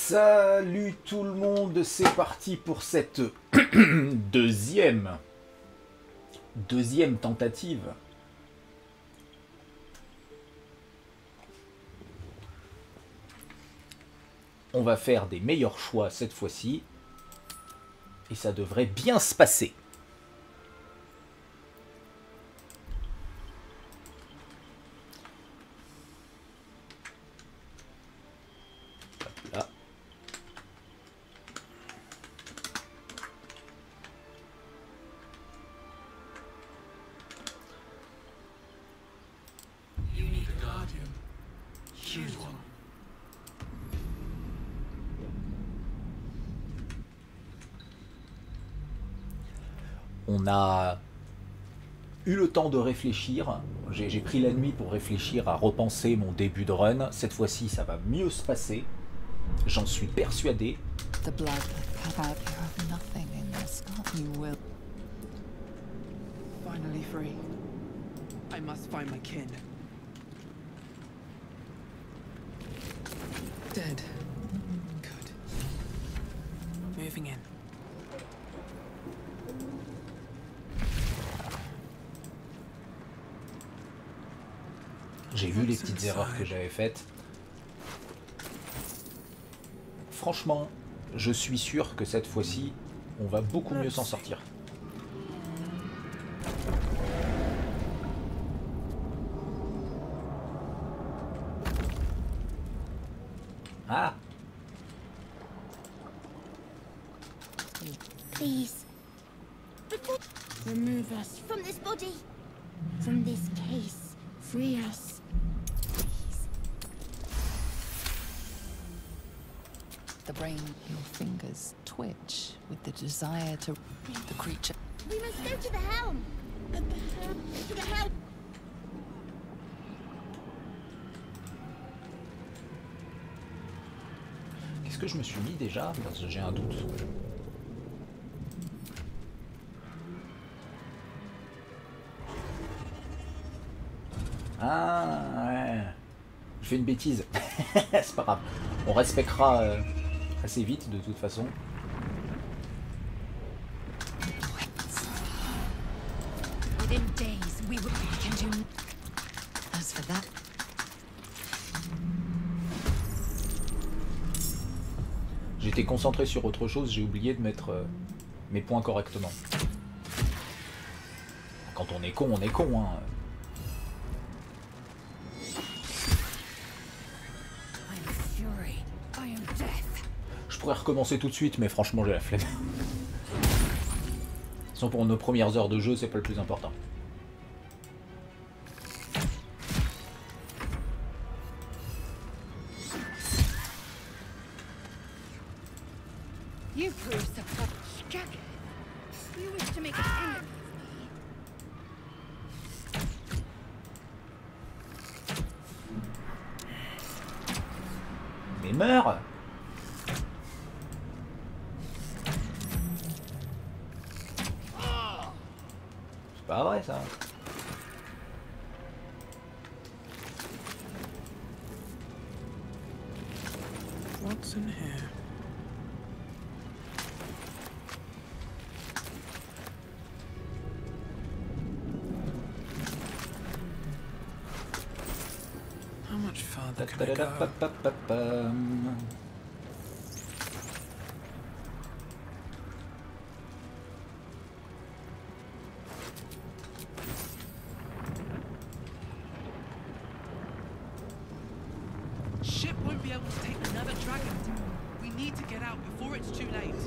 Salut tout le monde, c'est parti pour cette deuxième tentative. On va faire des meilleurs choix cette fois-ci et ça devrait bien se passer. Hop là. On a eu le temps de réfléchir. J'ai pris la nuit pour réfléchir à repenser mon début de run. Cette fois-ci, ça va mieux se passer. J'en suis persuadé. The blood that cut out you have nothing in your scar. You will. Finally free. I must find my kin. Dead. Good. Moving in. J'ai vu les petites erreurs que j'avais faites. Franchement, je suis sûr que cette fois-ci, on va beaucoup mieux s'en sortir. Ah! Please. Remove us from this body. From this case. Free us. Please. The brain, your fingers twitch with the desire to. The creature. We must go to the helm. To the helm. Qu'est-ce que je me suis mis déjà? Parce que j'ai un doute. Ah ouais. Je fais une bêtise. C'est pas grave. On respectera assez vite de toute façon. Within days, we will begin to. As for that, J'étais concentré sur autre chose, j'ai oublié de mettre mes points correctement. Quand on est con, hein. I am fury. I am death. Je pourrais recommencer tout de suite, mais franchement j'ai la flemme. De toute façon, pour nos premières heures de jeu, c'est pas le plus important. You prove such jacket. You wish to make an enemy of me. Mais meurs! C'est pas vrai ça. What's in here? How much farther can I go? Ta-ta-da-da-pa-pa-pa-pam. Ship won't be able to take another dragon. We need to get out before it's too late.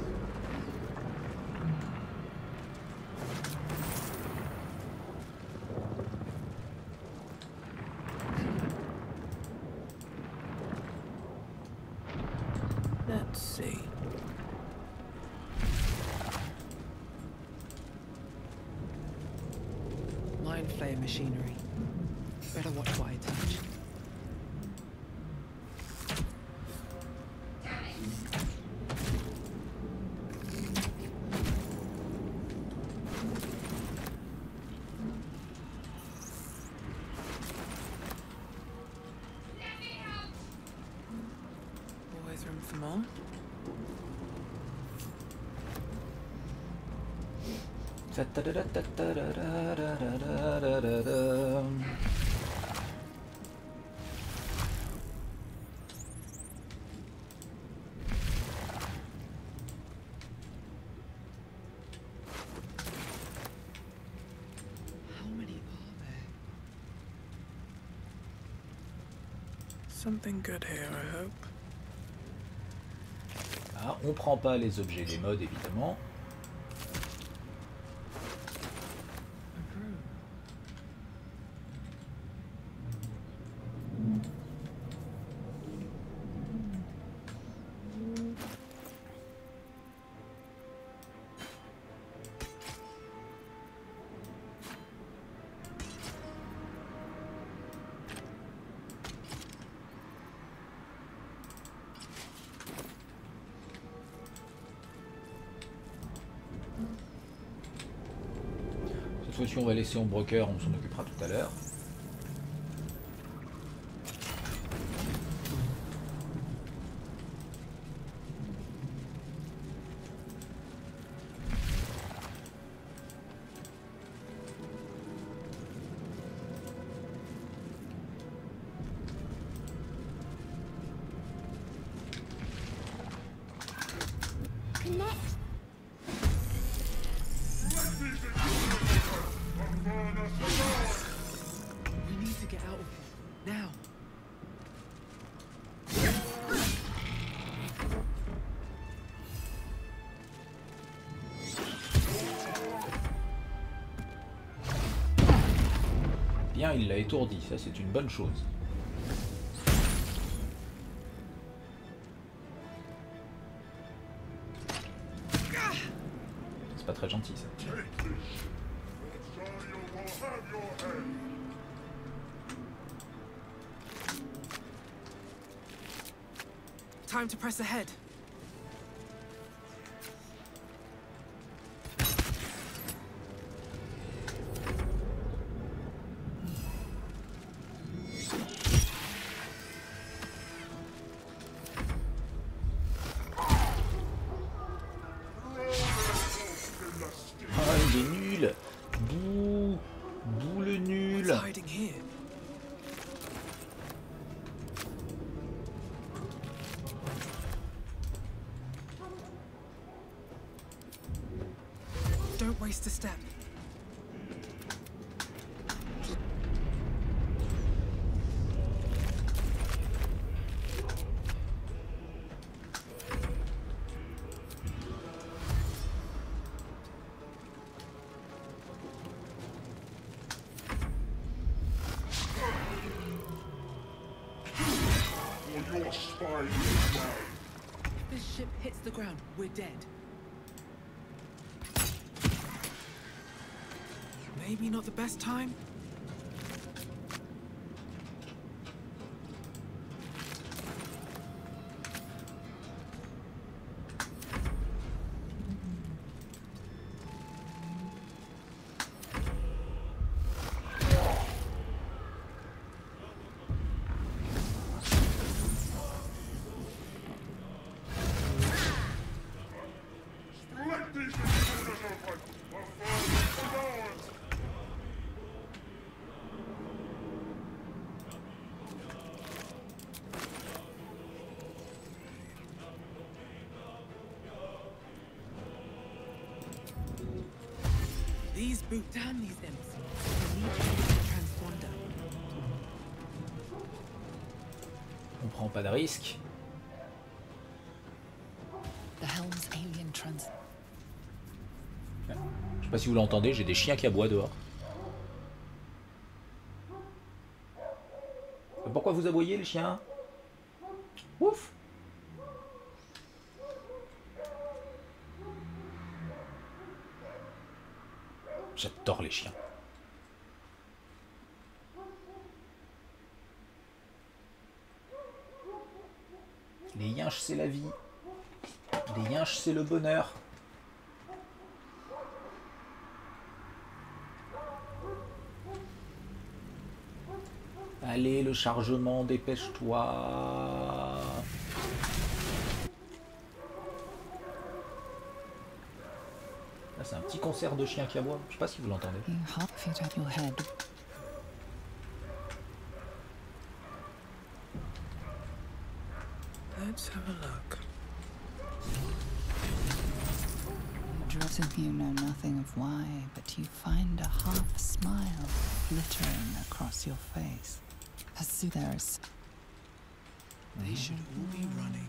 Let's see. Mind flayer machinery. Better watch what I touch. Always room for more. on. Something good here, I hope. Ah, on prend pas les objets des modes évidemment. Cette fois-ci on va laisser en broker, on s'en occupera tout à l'heure. Connect. We need to get out of here. Now. Bien, il l'a étourdi, ça c'est une bonne chose. C'est pas très gentil ça. Time to press ahead. Ah, il est nul. Bouh. Bouh le nul. What's hiding here? Don't waste a step. If this ship hits the ground, we're dead. Maybe not the best time? These boot down these imps. We need to get the transponder. On prend pas de risque. The Helm's alien trans. Je sais pas si vous l'entendez, j'ai des chiens qui aboient dehors. Pourquoi vous aboyez les chiens? Ouf. J'adore les chiens. Les yinches, c'est la vie. Les yinches, c'est le bonheur. Allez, le chargement, dépêche-toi. Là, c'est un petit concert de chiens qui aboient. Je sais pas si vous l'entendez. You hop if you'd have your head. Let's have a look. You know nothing of why, but you find a half smile glittering across your face. As there's They should all be running.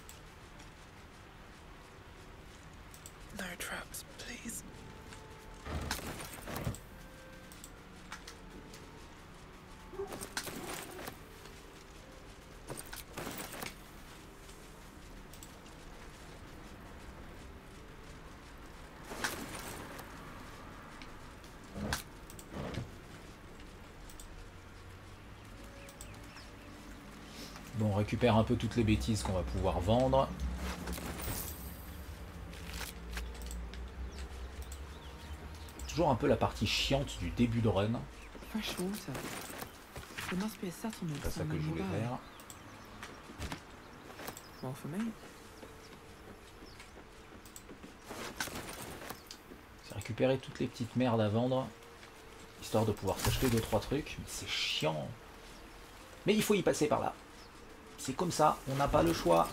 No traps, please. Bon, on récupère un peu toutes les bêtises qu'on va pouvoir vendre. Toujours un peu la partie chiante du début de run. Fresh water. There must be a settlement C'est pas ça que somewhere je voulais nearby. faire. More for me. C'est récupérer toutes les petites merdes à vendre. Histoire de pouvoir s'acheter 2-3 trucs. Mais c'est chiant. Mais il faut y passer par là. C'est comme ça, on n'a pas le choix.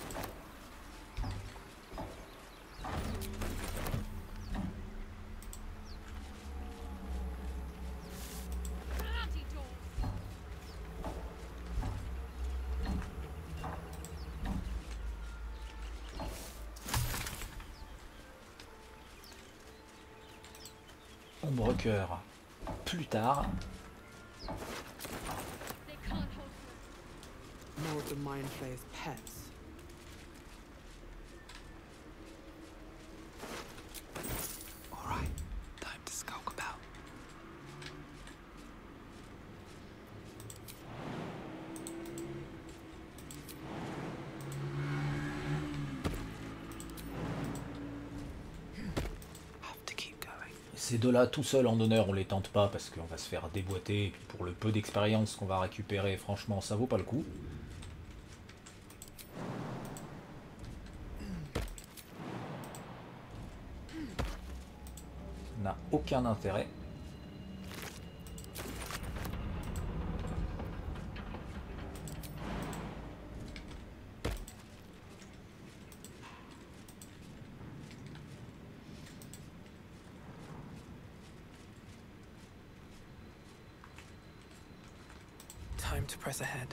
Ombre-cœur plus tard. More of the Mind Flayer's pets. All right, time to skulk about. Have to keep going. Ces deux-là, tout seuls en honneur, on les tente pas parce qu'on va se faire déboîter. Et puis pour le peu d'expérience qu'on va récupérer, franchement, ça vaut pas le coup. N'a aucun intérêt. Time to press ahead.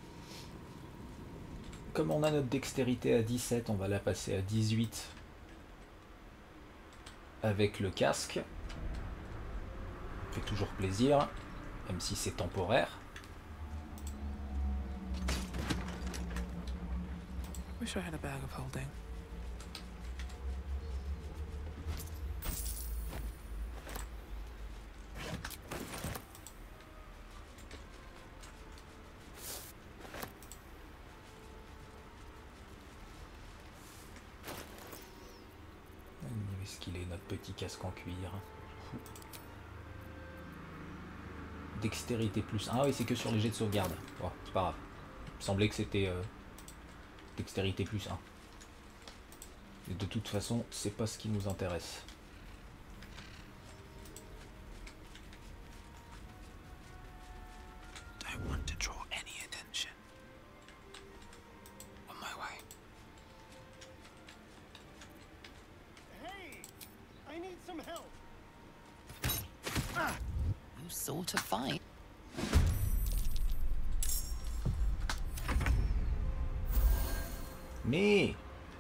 Comme on a notre dextérité à 17, on va la passer à 18 avec le casque. Fait toujours plaisir, même si c'est temporaire. Wish I had a bag of holding. Où est-ce qu'il est notre petit casque en cuir? Dextérité plus 1. Ah oui, c'est que sur les jets de sauvegarde. Bon, c'est pas grave. Il me semblait que c'était dextérité plus 1. Et de toute façon, c'est pas ce qui nous intéresse. Don't want to draw any attention. On my way. Hey, I need some help. you sort of fight. Mais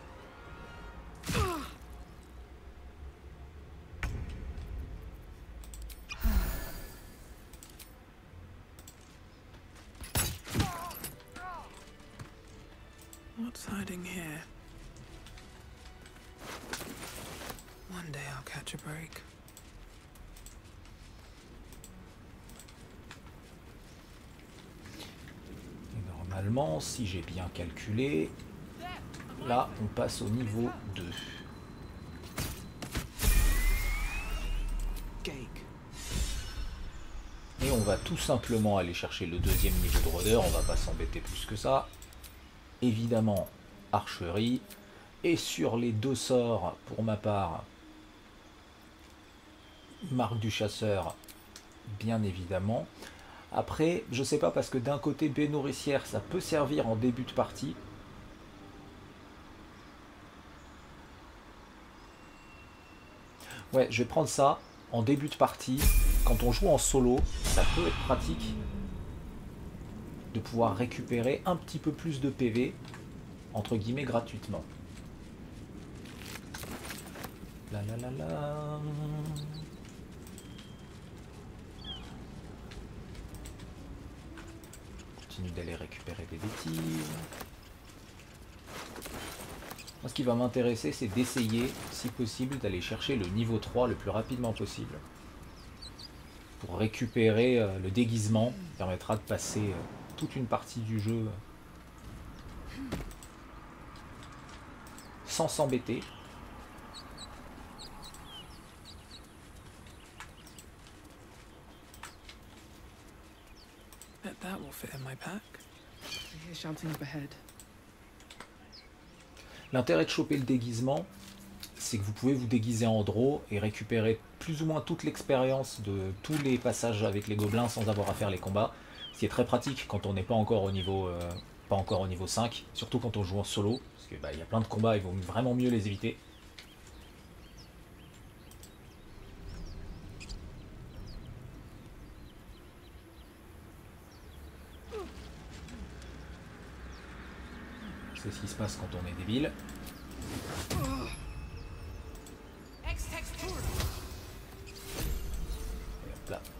What's hiding here? One day I'll catch a break. normalement, si j'ai bien calculé, là on passe au niveau 2. Gake. Et on va tout simplement aller chercher le deuxième niveau de rôdeur, on va pas s'embêter plus que ça. Évidemment, archerie. Et sur les deux sorts, pour ma part, Marque du chasseur, bien évidemment. Après, je sais pas, parce que d'un côté, baie nourricière, ça peut servir en début de partie. Ouais, je vais prendre ça en début de partie. Quand on joue en solo, ça peut être pratique de pouvoir récupérer un petit peu plus de PV, entre guillemets, gratuitement. La la la la. Continue d'aller récupérer des bêtises. Moi, ce qui va m'intéresser, c'est d'essayer, si possible, d'aller chercher le niveau 3 le plus rapidement possible. Pour récupérer le déguisement, qui permettra de passer toute une partie du jeu sans s'embêter. Bet that will fit in my pack. I hear shouting up ahead. L'intérêt de choper le déguisement, c'est que vous pouvez vous déguiser en draw et récupérer plus ou moins toute l'expérience de tous les passages avec les gobelins sans avoir à faire les combats. Ce qui est très pratique quand on n'est pas encore au niveau 5, surtout quand on joue en solo, parce que y a plein de combats, il vaut vraiment mieux les éviter. C'est ce qui se passe quand on est débile. Et hop là.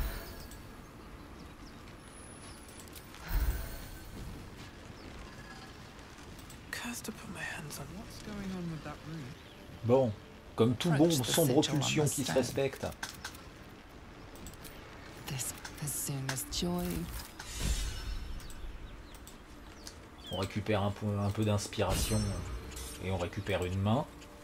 Cursed to put my hands on what? What's going on with that room? Bon, comme tout bon Approach the sombre sigil on pulsion the qui se stone. respecte. This Kazuma's joy. On récupère un peu d'inspiration et on récupère une main.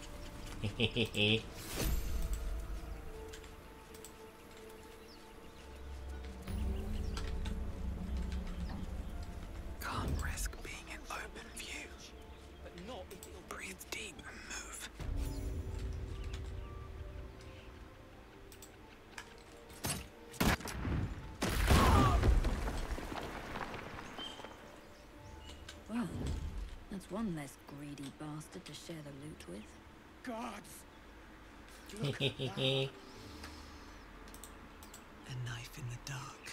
Can't risk being in open view. Breathe deep and move. Well, that's one less greedy bastard to share the loot with. Gods! A knife in the dark.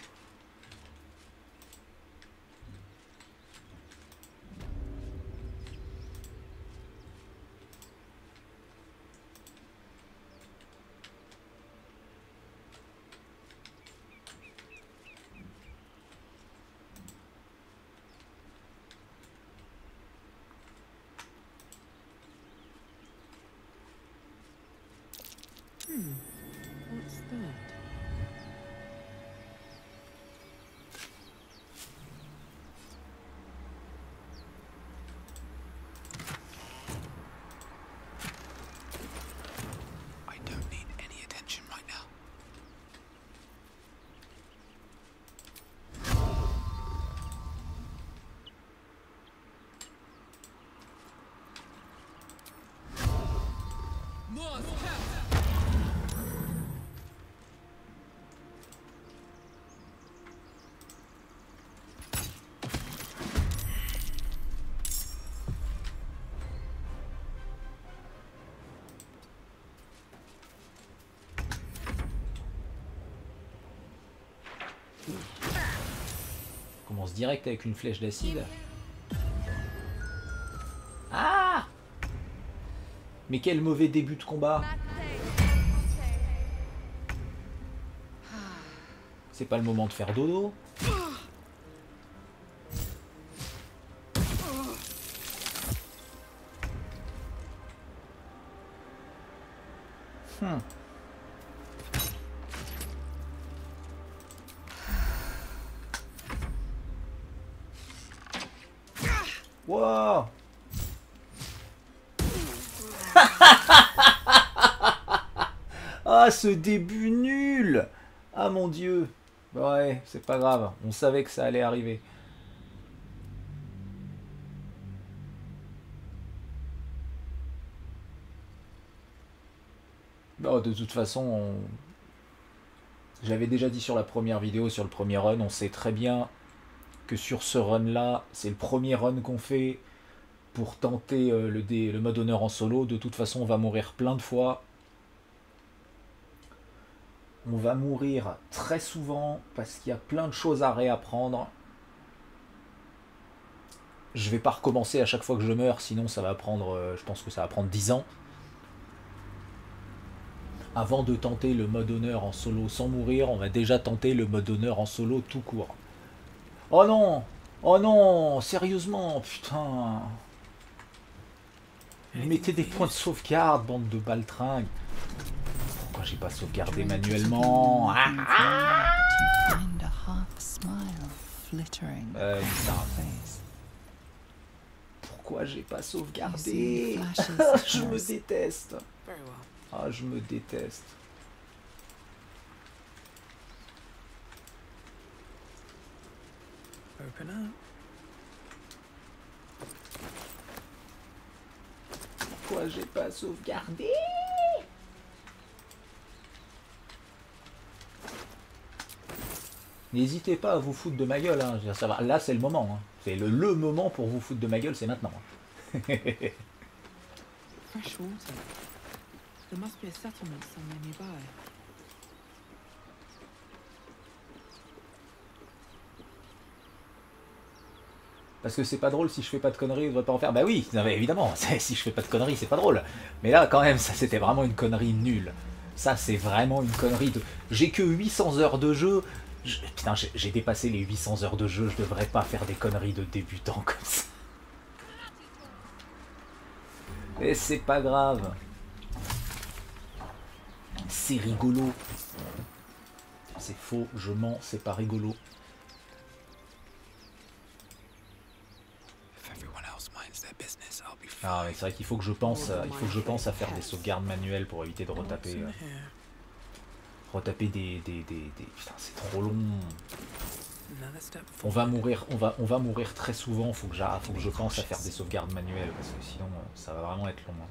What's that? I don't need any attention right now. On commence direct avec une flèche d'acide. Ah! Mais quel mauvais début de combat! C'est pas le moment de faire dodo. Wow! Ah, ce début nul! Ah mon dieu! Ouais, c'est pas grave, on savait que ça allait arriver. Bon, de toute façon, J'avais déjà dit sur la première vidéo, sur le premier run, on sait très bien que sur ce run-là, c'est le premier run qu'on fait pour tenter le mode honneur en solo. De toute façon, on va mourir plein de fois. On va mourir très souvent parce qu'il y a plein de choses à réapprendre. Je vais pas recommencer à chaque fois que je meurs, sinon ça va prendre, je pense que ça va prendre 10 ans. Avant de tenter le mode honneur en solo sans mourir, on va déjà tenter le mode honneur en solo tout court. Oh non! Oh non! Sérieusement, putain! Vous mettez des points de sauvegarde, bande de baltringues. Pourquoi j'ai pas sauvegardé manuellement? But you find a half smile flittering across putain. your face. Pourquoi j'ai pas sauvegardé? Je me déteste. Very well. Ah, je me déteste. Open up. Pourquoi j'ai pas sauvegardé? N'hésitez pas à vous foutre de ma gueule, hein. Je veux dire, ça va. Là c'est le moment. Hein. C'est le moment pour vous foutre de ma gueule, c'est maintenant. Hein. Fresh water. There must be a settlement somewhere nearby. Parce que c'est pas drôle si je fais pas de conneries, on devrait pas en faire. Bah oui, non, mais évidemment, si je fais pas de conneries, c'est pas drôle. Mais là, quand même, ça c'était vraiment une connerie nulle. Ça, c'est vraiment une connerie de. J'ai que 800 heures de jeu. Putain, j'ai dépassé les 800 heures de jeu, je devrais pas faire des conneries de débutant comme ça. Et c'est pas grave. C'est rigolo. C'est faux, je mens, c'est pas rigolo. If everyone else minds their business, I'll be fine. Ah mais c'est vrai qu'il faut que je pense, à faire des sauvegardes manuelles pour éviter de retaper. What's in here? Retaper des. Putain, c'est trop long. Another step On forward. va mourir très souvent. Faut que je pense à faire des sauvegardes manuelles parce que sinon ça va vraiment être long. Hein.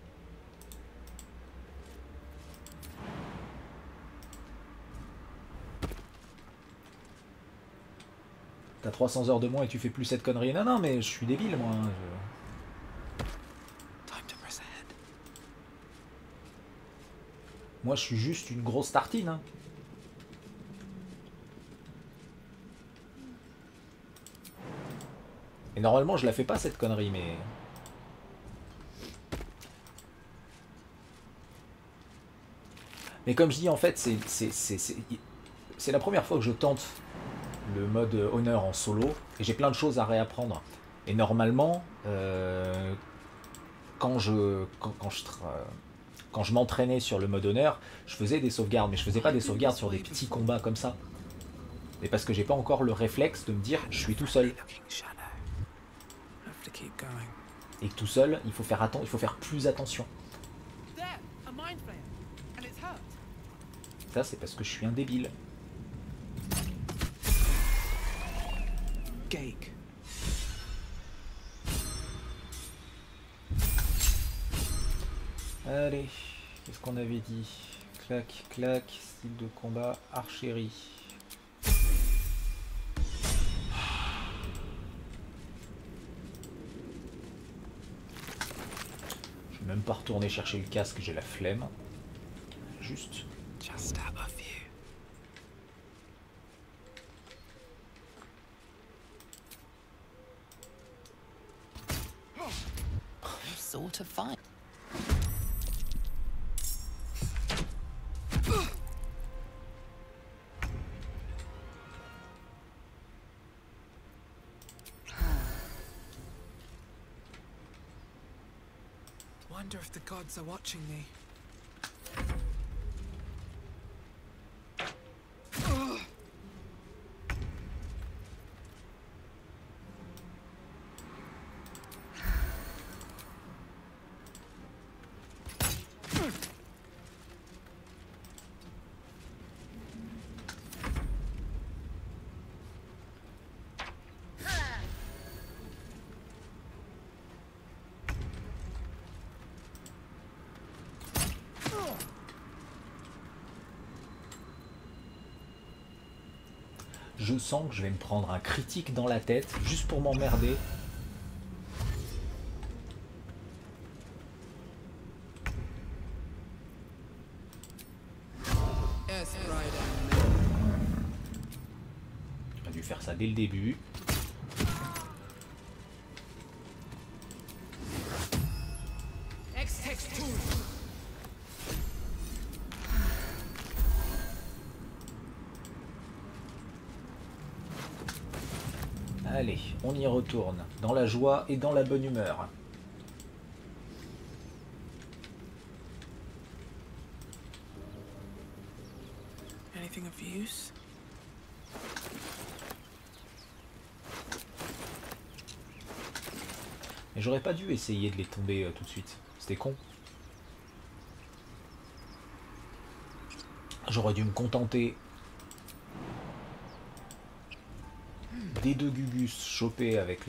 T'as 300 heures de moins et tu fais plus cette connerie. Non, non, mais je suis débile moi. Hein, Time to press ahead. Moi je suis juste une grosse tartine. Hein. Et normalement je la fais pas cette connerie, mais. Mais comme je dis en fait, c'est la première fois que je tente le mode honneur en solo et j'ai plein de choses à réapprendre. Et normalement, quand je m'entraînais sur le mode honneur, je faisais des sauvegardes, mais je faisais pas des sauvegardes sur des petits combats comme ça. Et parce que j'ai pas encore le réflexe de me dire je suis tout seul. Looking shadow. Have to keep going. Et que tout seul, il faut faire plus attention. There, a mind flare, and it's hurt. Ça c'est parce que je suis un débile. Gake. Allez, qu'est-ce qu'on avait dit? Clac, clac, style de combat, archérie. Je vais même pas retourner chercher le casque, j'ai la flemme. Juste. Just out of view. Sort of fine. Wonder if the gods are watching me. Je sens que je vais me prendre un critique dans la tête, juste pour m'emmerder. J'aurais dû faire ça dès le début. Allez, on y retourne, dans la joie et dans la bonne humeur. Anything of use? Mais j'aurais pas dû essayer de les tomber tout de suite. C'était con. J'aurais dû me contenter des 2 gugus chopés avec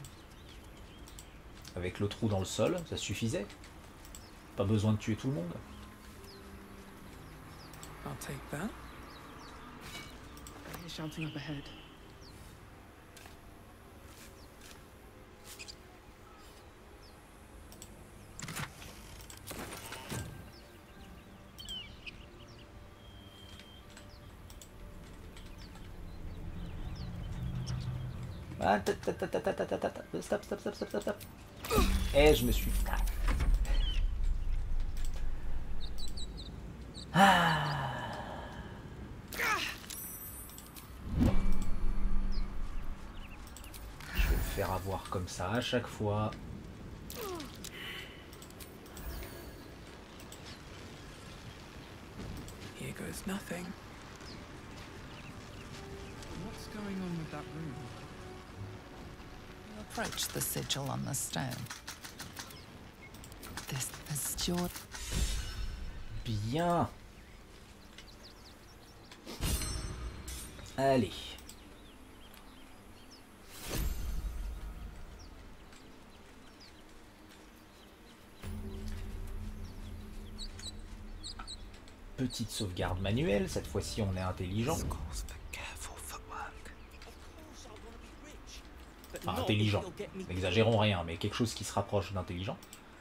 le trou dans le sol, ça suffisait. Pas besoin de tuer tout le monde. I'll take that. He's shouting up ahead. Ah, stop. Eh, je me suis... Ah. Je vais me faire avoir comme ça à chaque fois. Here goes nothing. What's going on with that room? Approach the sigil on the stone. This is your... Bien. Allez. Petite sauvegarde manuelle, cette fois-ci on est intelligent. Enfin, intelligent. N'exagérons rien, mais quelque chose qui se rapproche d'intelligent.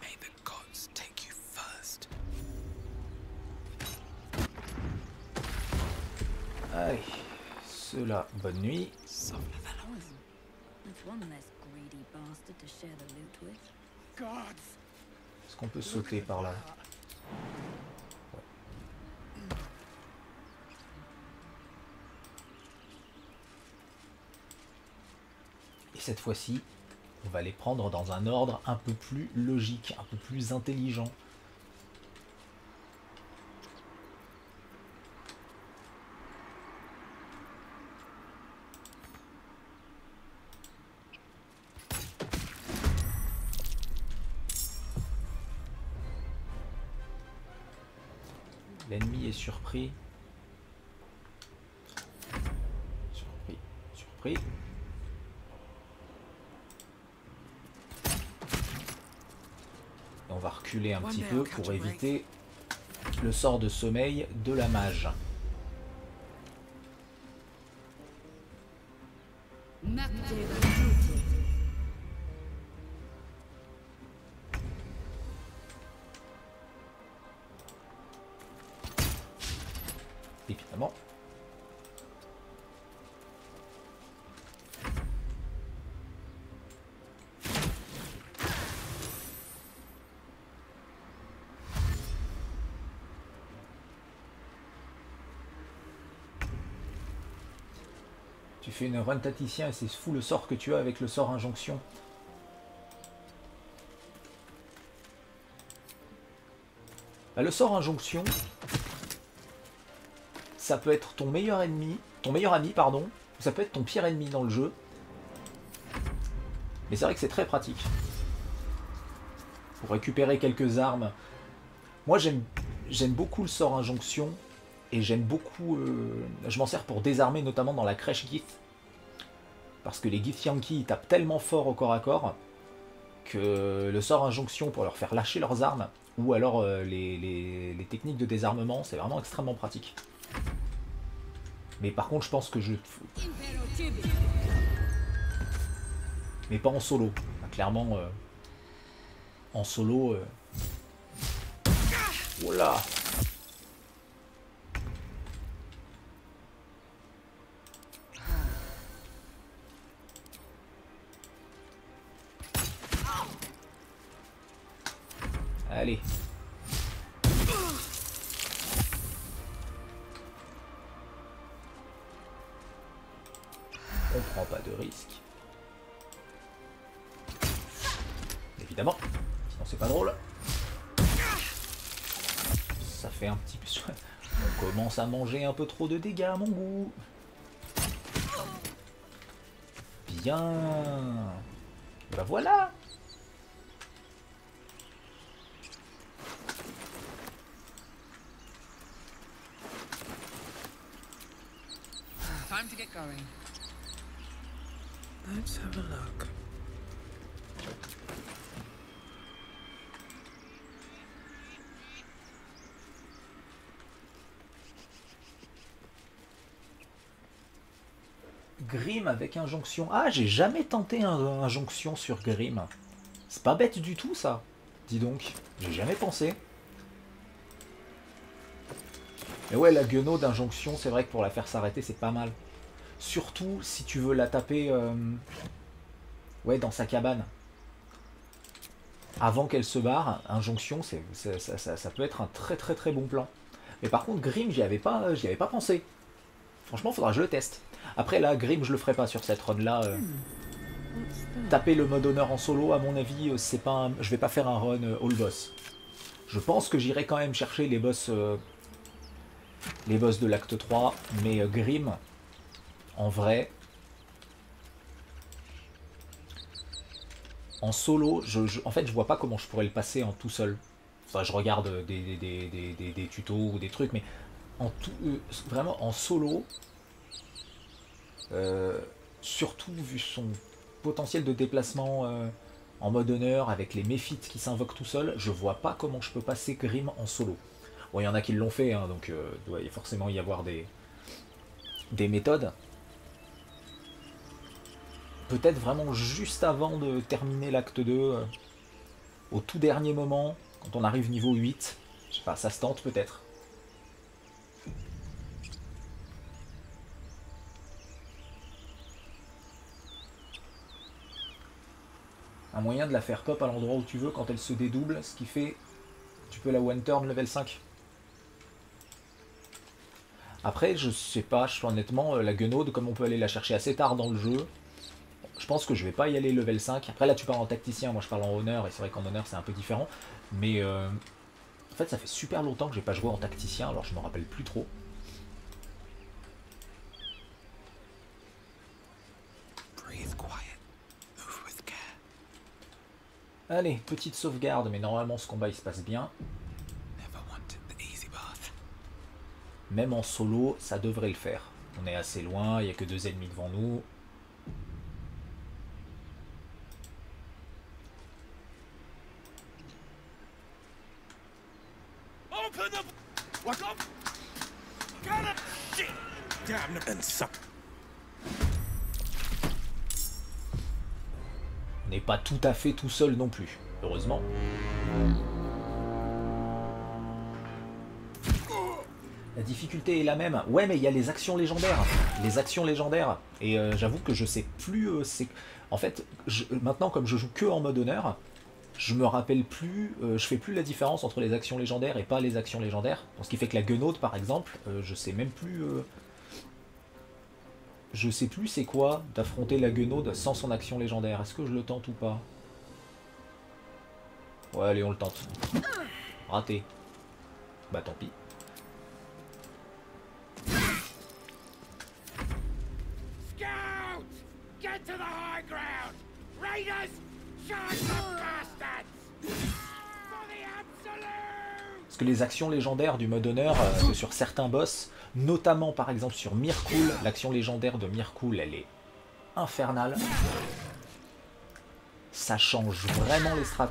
Allez, cela, bonne nuit. It's one less greedy bastard to share the loot with. Est-ce qu'on peut sauter par là? Ouais. Et cette fois-ci, on va les prendre dans un ordre un peu plus logique, un peu plus intelligent. L'ennemi est surpris. Surpris. Et on va reculer un petit peu pour éviter le sort de sommeil de la mage. Évidemment. Tu fais une run taticien et c'est fou le sort que tu as avec le sort injonction. Bah, le sort injonction, ça peut être ton meilleur ami, pardon, ou ça peut être ton pire ennemi dans le jeu. Mais c'est vrai que c'est très pratique. Pour récupérer quelques armes. Moi j'aime beaucoup le sort injonction. Et j'aime beaucoup... je m'en sers pour désarmer, notamment dans la crèche Gith. Parce que les Gith Yankees tapent tellement fort au corps à corps que le sort injonction pour leur faire lâcher leurs armes, ou alors les techniques de désarmement, c'est vraiment extrêmement pratique. Mais par contre, je pense que je... Mais pas en solo. Clairement, en solo... Oh là! Allez. On prend pas de risque. Évidemment. Sinon c'est pas drôle. Ça fait un petit peu... On commence à manger un peu trop de dégâts à mon goût. Bien. Bah voilà. Time to get going. Let's have a look. Grim avec injonction. Ah, j'ai jamais tenté un injonction sur Grim. C'est pas bête du tout ça. Dis donc, j'ai jamais pensé. Mais ouais, la guenaude d'injonction, c'est vrai que pour la faire s'arrêter, c'est pas mal. Surtout si tu veux la taper ouais, dans sa cabane. Avant qu'elle se barre, injonction, ça peut être un très bon plan. Mais par contre, Grim, j'y avais pas pensé. Franchement, faudra que je le teste. Après, là, Grim, je le ferai pas sur cette run-là. Taper le mode honneur en solo, à mon avis, c'est pas je vais pas faire un run all boss. Je pense que j'irai quand même chercher les boss de l'acte 3, mais Grim, en vrai, en solo, en fait, je vois pas comment je pourrais le passer en tout seul. Enfin, je regarde des tutos ou des trucs, mais en tout, vraiment en solo, surtout vu son potentiel de déplacement en mode honneur avec les méphites qui s'invoquent tout seul, je vois pas comment je peux passer Grim en solo. Bon, il y en a qui l'ont fait, hein, donc il doit forcément y avoir des méthodes. Peut-être vraiment juste avant de terminer l'acte 2, au tout dernier moment, quand on arrive niveau 8, je sais pas, ça se tente peut-être. Un moyen de la faire pop à l'endroit où tu veux quand elle se dédouble, ce qui fait tu peux la one turn level 5. Après, je sais pas, honnêtement, la guenaude, comme on peut aller la chercher assez tard dans le jeu, je pense que je vais pas y aller level 5. Après là tu parles en tacticien, moi je parle en honneur, et c'est vrai qu'en honneur c'est un peu différent. Mais en fait ça fait super longtemps que j'ai pas joué en tacticien, alors je me rappelle plus trop. Breathe quiet. Move with care. Allez, petite sauvegarde, mais normalement ce combat il se passe bien. Never wanted the easy path. Même en solo, ça devrait le faire. On est assez loin, il n'y a que 2 ennemis devant nous. Open the... What up? Got it! Shit! Damn the... And suck. On n'est pas tout à fait tout seul non plus, heureusement. La difficulté est la même. Ouais, mais il y a les actions légendaires. Les actions légendaires. Et j'avoue que je sais plus... En fait, maintenant, comme je joue que en mode honneur, je me rappelle plus... je fais plus la différence entre les actions légendaires et pas les actions légendaires. Donc, ce qui fait que la guenaude, par exemple, je sais même plus... je sais plus c'est quoi d'affronter la guenaude sans son action légendaire. Est-ce que je le tente ou pas? Ouais, allez, on le tente. Raté. Bah, tant pis. Scout! Get to the high ground! Raiders! Charge the bastards! For the absolute! Parce que les actions légendaires du mode honneur, sur certains boss, notamment par exemple sur Mirkul, l'action légendaire de Mirkul, elle est infernale. Ça change vraiment les strats.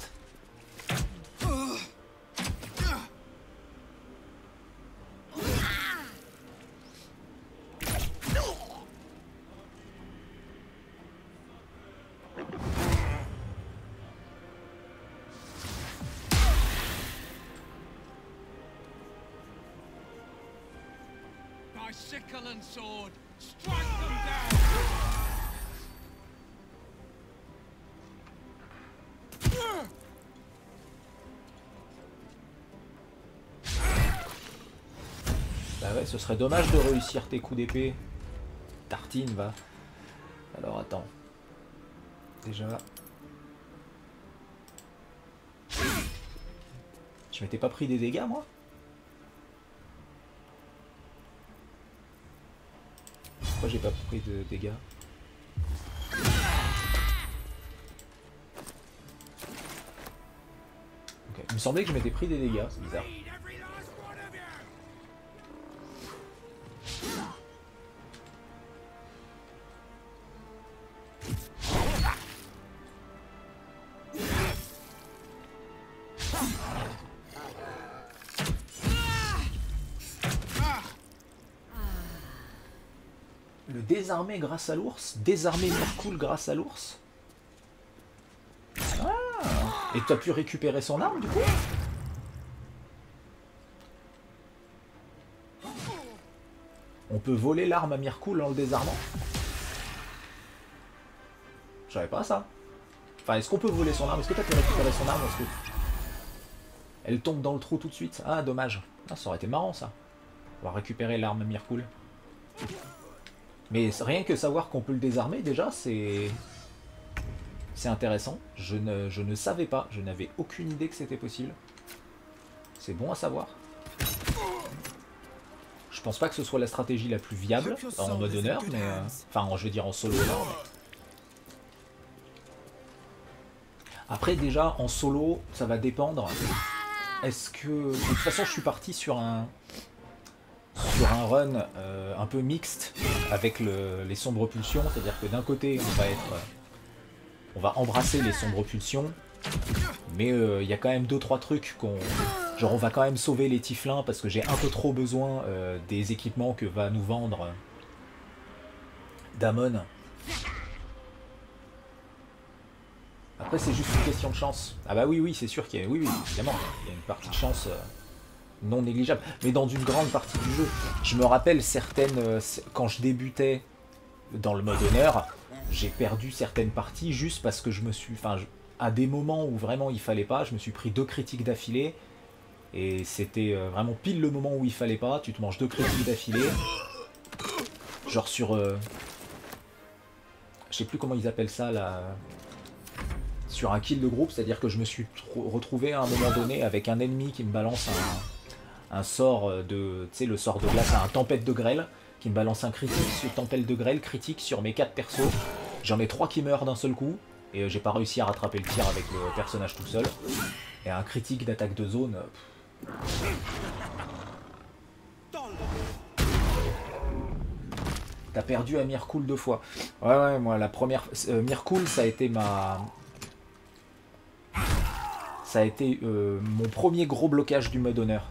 sickle and sword. Strike them down. Bah ouais, ce serait dommage de réussir tes coups d'épée. Tartine, va. Alors attends. Déjà. Je m'étais pas pris des dégâts, moi? Pourquoi j'ai pas pris de dégâts? Ok, il me semblait que je m'étais pris des dégâts, c'est bizarre. Le désarmer grâce à l'ours? Désarmer Mirkul grâce à l'ours? Ah! Et tu as pu récupérer son arme du coup? On peut voler l'arme à Mirkul en le désarmant? Je savais pas ça. Enfin, est-ce qu'on peut voler son arme? Est-ce que tu as pu récupérer son arme? Est-ce que... Elle tombe dans le trou tout de suite? Ah, dommage. Ah, ça aurait été marrant ça. On va récupérer l'arme à Mirkul. Mais rien que savoir qu'on peut le désarmer, déjà, c'est intéressant. Je ne savais pas, je n'avais aucune idée que c'était possible. C'est bon à savoir. Je pense pas que ce soit la stratégie la plus viable en mode honneur, mais... enfin, je veux dire en solo honneur, mais... Après, déjà, en solo, ça va dépendre. Est-ce que... De toute façon, je suis parti sur un run un peu mixte avec les sombres pulsions, c'est-à-dire que d'un côté on va embrasser les sombres pulsions, mais il y a quand même 2-3 trucs genre on va quand même sauver les Tieflings parce que j'ai un peu trop besoin des équipements que va nous vendre Damon. Après c'est juste une question de chance. Ah bah oui c'est sûr qu'il y a, oui évidemment, il y a une partie de chance non négligeable, mais dans une grande partie du jeu. Je me rappelle certaines, quand je débutais dans le mode honneur, j'ai perdu certaines parties juste parce que je me suis, enfin, à des moments où vraiment il fallait pas, je me suis pris 2 critiques d'affilée, et c'était vraiment pile le moment où il fallait pas, tu te manges 2 critiques d'affilée, genre sur, je sais plus comment ils appellent ça là, sur un kill de groupe, c'est-à-dire que je me suis retrouvé à un moment donné avec un ennemi qui me balance un sort de, tu sais, le sort de glace, un tempête de grêle, qui me balance un critique sur tempête de grêle critique sur mes 4 persos. J'en ai 3 qui meurent d'un seul coup, et j'ai pas réussi à rattraper le tir avec le personnage tout seul. Et un critique d'attaque de zone. T'as perdu à Mirkul 2 fois. Ouais, moi la première... Mirkul, ça a été ma... Ça a été mon premier gros blocage du mode honneur.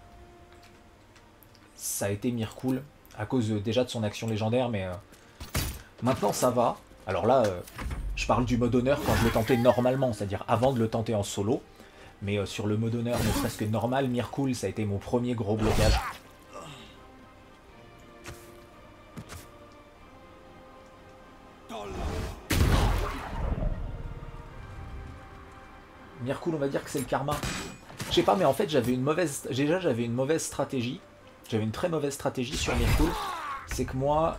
Ça a été Mirkul, à cause déjà de son action légendaire, mais maintenant ça va. Alors là, je parle du mode honneur quand je le tentais normalement, c'est-à-dire avant de le tenter en solo. Mais sur le mode honneur, ne serait-ce que normal, Mirkul, ça a été mon premier gros blocage. Mirkul, on va dire que c'est le karma. Je sais pas, mais en fait, j'avais une mauvaise stratégie. J'avais une très mauvaise stratégie sur Mirkul. C'est que moi,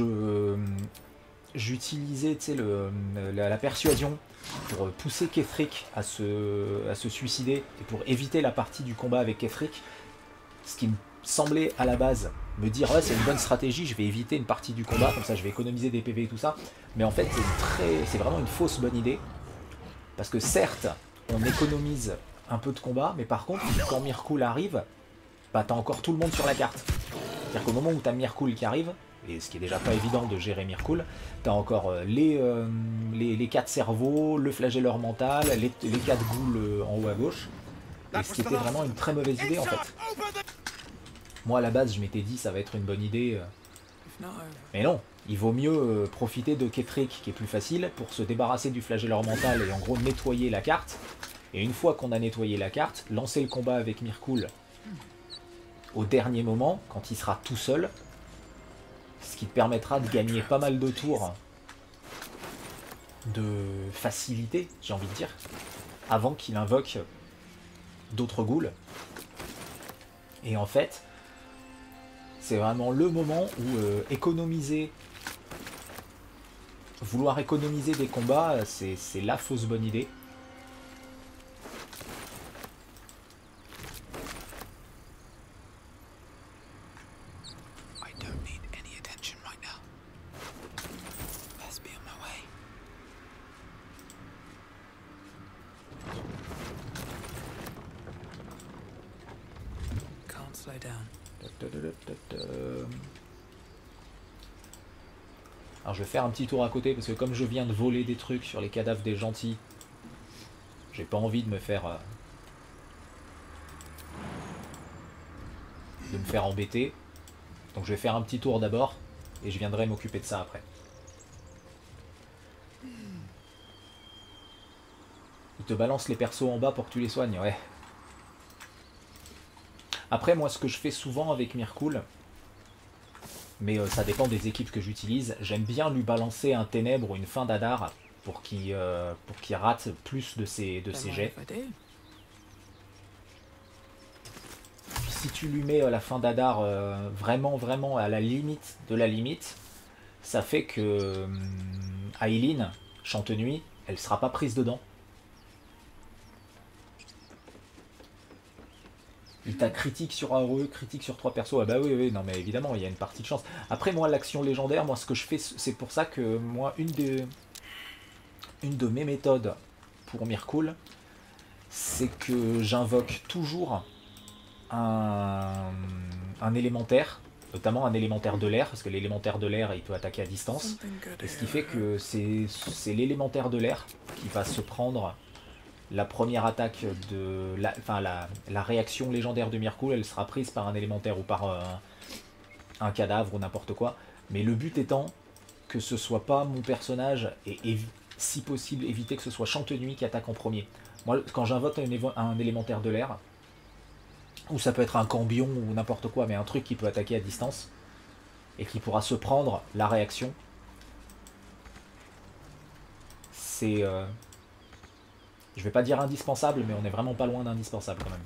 j'utilisais, tu sais, la persuasion pour pousser Ketheric à se suicider et pour éviter la partie du combat avec Ketheric. Ce qui me semblait à la base me dire ouais, c'est une bonne stratégie, je vais éviter une partie du combat, comme ça je vais économiser des PV et tout ça. Mais en fait, c'est vraiment une fausse bonne idée. Parce que certes, on économise un peu de combat, mais par contre, quand Mirkul arrive, bah t'as encore tout le monde sur la carte. C'est-à-dire qu'au moment où t'as Mirkul qui arrive, et ce qui est déjà pas évident de gérer Mirkul, t'as encore les 4 cerveaux, le flagelleur mental, les 4 ghouls en haut à gauche, et ce qui était vraiment une très mauvaise idée en fait. Moi à la base je m'étais dit ça va être une bonne idée, mais non, il vaut mieux profiter de Ketheric qui est plus facile pour se débarrasser du flagelleur mental et en gros nettoyer la carte, et une fois qu'on a nettoyé la carte, lancer le combat avec Mirkul au dernier moment, quand il sera tout seul, Ce qui te permettra de gagner pas mal de tours de facilité, j'ai envie de dire, avant qu'il invoque d'autres ghouls. Et en fait, c'est vraiment le moment où vouloir économiser des combats, c'est la fausse bonne idée. I don't need any attention right now. Best be on my way. Can't slow down. Alors je vais faire un petit tour à côté parce que comme je viens de voler des trucs sur les cadavres des gentils, j'ai pas envie de me faire embêter. Donc je vais faire un petit tour d'abord et je viendrai m'occuper de ça après. Il te balance les persos en bas pour que tu les soignes, ouais. Après moi ce que je fais souvent avec Myrkul, mais ça dépend des équipes que j'utilise, j'aime bien lui balancer un ténèbre ou une fin d'Adar pour qu'il rate plus de ses jets. Puis si tu lui mets la fin d'Adar vraiment à la limite de la limite, ça fait que Aileen, Chante-Nuit, elle sera pas prise dedans. Il t'a critique sur AOE, critique sur 3 persos. Ah bah oui, non mais évidemment, il y a une partie de chance. Après, moi, l'action légendaire, moi, ce que je fais, c'est pour ça que moi, une de mes méthodes pour Myrkul, c'est que j'invoque toujours un élémentaire, notamment un élémentaire de l'air, parce que l'élémentaire de l'air, il peut attaquer à distance. Et ce qui fait que c'est l'élémentaire de l'air qui va se prendre la première attaque de la réaction légendaire de Myrkul, elle sera prise par un élémentaire ou par un cadavre ou n'importe quoi. Mais le but étant que ce soit pas mon personnage et si possible éviter que ce soit Chante-Nuit qui attaque en premier. Moi quand j'invoque un élémentaire de l'air, ou ça peut être un cambion ou n'importe quoi, mais un truc qui peut attaquer à distance et qui pourra se prendre la réaction, c'est je vais pas dire indispensable, mais on est vraiment pas loin d'indispensable quand même.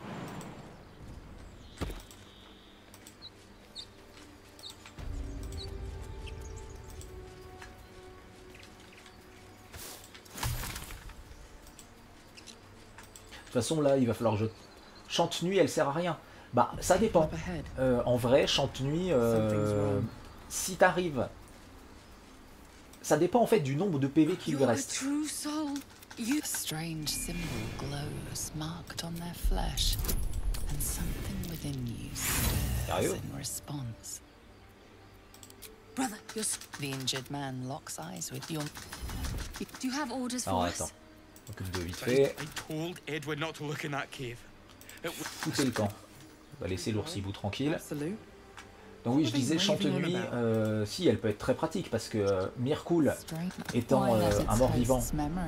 De toute façon là, il va falloir que je... Chante-Nuit, elle sert à rien. Bah, ça dépend. En vrai, Chante-Nuit, si t'arrives... Ça dépend en fait du nombre de PV qu'il lui reste. A strange symbol glows, marked on their flesh, and something within you stirs in response. Brother, The injured man locks eyes with your... do you have orders Alors for attends, us? occupe de vite fait. I told Edward not to look in that cave. Foutez le camp. On va laisser l'oursibou tranquille. Absolute. Donc oui, je disais Chante-Nuit, si, elle peut être très pratique parce que Myrkul étant un mort-vivant,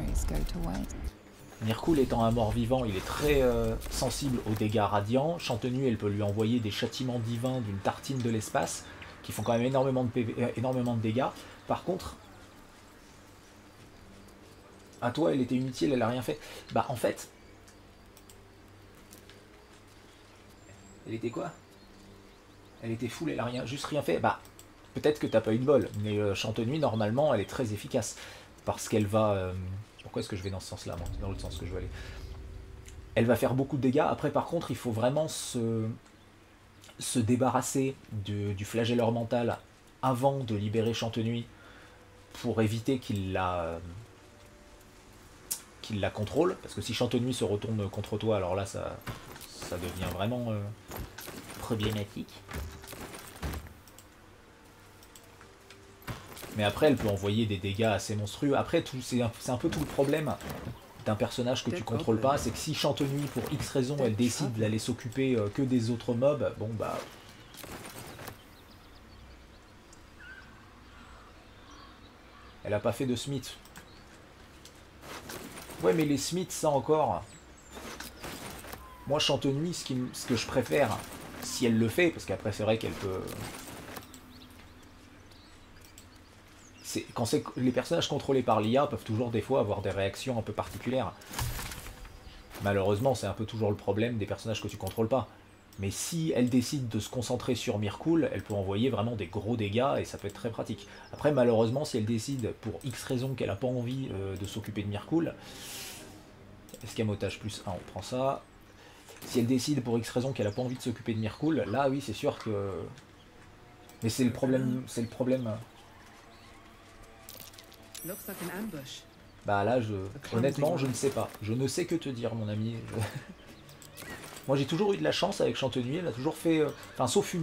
il est très sensible aux dégâts radiants. Chante-Nuit, elle peut lui envoyer des châtiments divins d'une tartine de l'espace qui font quand même énormément de dégâts. Par contre, à toi, elle était inutile, elle a rien fait. Bah en fait, elle était quoi ? Elle était full, elle a juste rien fait. Bah, peut-être que t'as pas eu de bol, mais Chante-Nuit, normalement, elle est très efficace. Parce qu'elle va... Pourquoi est-ce que je vais dans ce sens-là, moi ? C'est dans l'autre sens que je veux aller. Elle va faire beaucoup de dégâts. Après, par contre, il faut vraiment se débarrasser du flagelleur mental avant de libérer Chante-Nuit pour éviter qu'il la contrôle. Parce que si Chante-Nuit se retourne contre toi, alors là, ça devient vraiment... problématique. Mais après, elle peut envoyer des dégâts assez monstrueux. Après, c'est un peu tout le problème d'un personnage que tu contrôles pas. C'est que si Chante-Nuit, pour X raison, elle décide d'aller s'occuper que des autres mobs, bon bah... Elle a pas fait de Smith. Ouais, mais les Smiths, ça encore... Moi, Chante-Nuit, ce que je préfère... Si elle le fait, parce qu'après c'est vrai qu'elle peut... quand c'est les personnages contrôlés par l'IA peuvent toujours des fois avoir des réactions un peu particulières. Malheureusement, c'est un peu toujours le problème des personnages que tu contrôles pas. Mais si elle décide de se concentrer sur Myrkul, elle peut envoyer vraiment des gros dégâts et ça peut être très pratique. Après, malheureusement, si elle décide pour X raison qu'elle n'a pas envie de s'occuper de Myrkul, escamotage plus 1, on prend ça. Si elle décide pour X raison qu'elle n'a pas envie de s'occuper de Myrkul, là oui, c'est sûr que... Mais c'est le problème... Looks like an ambush. Bah là, honnêtement, je ne sais pas. Je ne sais que te dire, mon ami. Moi, j'ai toujours eu de la chance avec Chantenuy. Elle a toujours fait... Enfin, sauf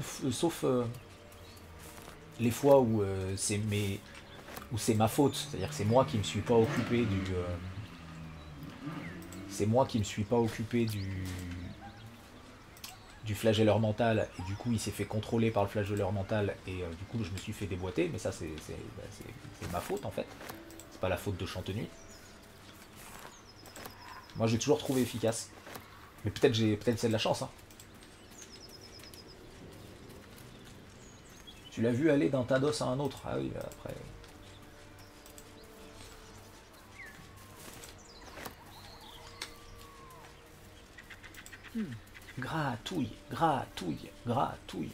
les fois où c'est ma faute. C'est-à-dire que c'est moi qui me suis pas occupé du... C'est moi qui me suis pas occupé du flagelleur mental. Et du coup, il s'est fait contrôler par le flagelleur mental. Et du coup, je me suis fait déboîter. Mais ça, c'est ma faute, en fait. Pas la faute de Chantenuy. Moi j'ai toujours trouvé efficace. Mais peut-être c'est de la chance. Hein. Tu l'as vu aller d'un Tados à un autre. Ah oui, après. Gratouille, gratouille, gratouille.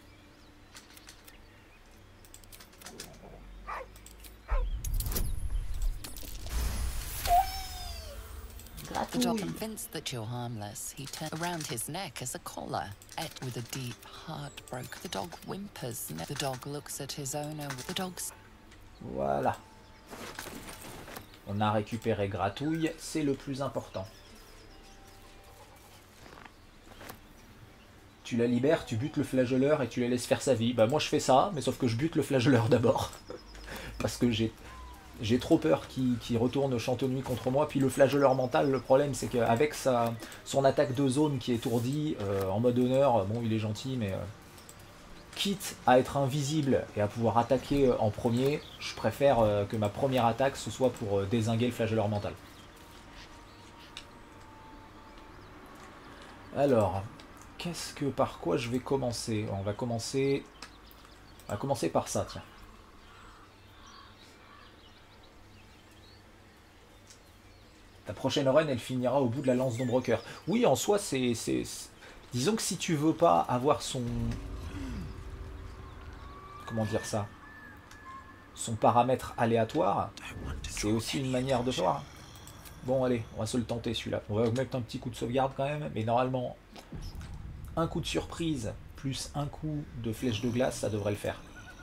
The dog, convinced that you're harmless, he turns around his neck as a collar, et with a deep heartbreak. The dog whimpers. The dog looks at his owner. The dog's... Voilà. On a récupéré Gratouille, c'est le plus important. Tu la libères, tu butes le flagelleur et tu la laisses faire sa vie. Bah moi je fais ça, mais sauf que je bute le flagelleur d'abord. Parce que j'ai trop peur qu'il retourne Chantenuy contre moi. Puis le flagelleur mental, le problème c'est qu'avec son attaque de zone qui est étourdie, en mode honneur, bon il est gentil, mais quitte à être invisible et à pouvoir attaquer en premier, je préfère que ma première attaque ce soit pour dézinguer le flagelleur mental. Alors, par quoi je vais commencer? On va commencer par ça, tiens. Ta prochaine run, elle finira au bout de la lance d'Ombrecoeur. Oui, en soi, c'est... Disons que si tu veux pas avoir son... Comment dire ça? Son paramètre aléatoire, c'est aussi une manière de voir. Bon, allez, on va se le tenter, celui-là. On va mettre un petit coup de sauvegarde quand même, mais normalement, un coup de surprise plus un coup de flèche de glace, ça devrait le faire.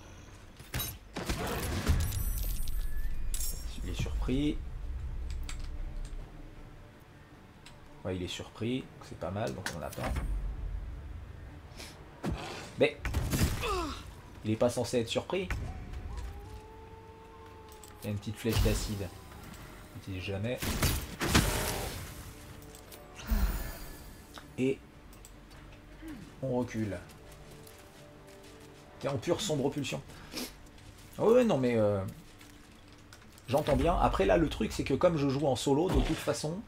Il est surpris. Ouais, il est surpris, c'est pas mal, donc on attend. Mais il est pas censé être surpris. Il y a une petite flèche d'acide. N'utilise jamais. Et on recule. T'es en pure sombre pulsion. Oh ouais, non mais j'entends bien. Après là, le truc c'est que comme je joue en solo, de toute façon...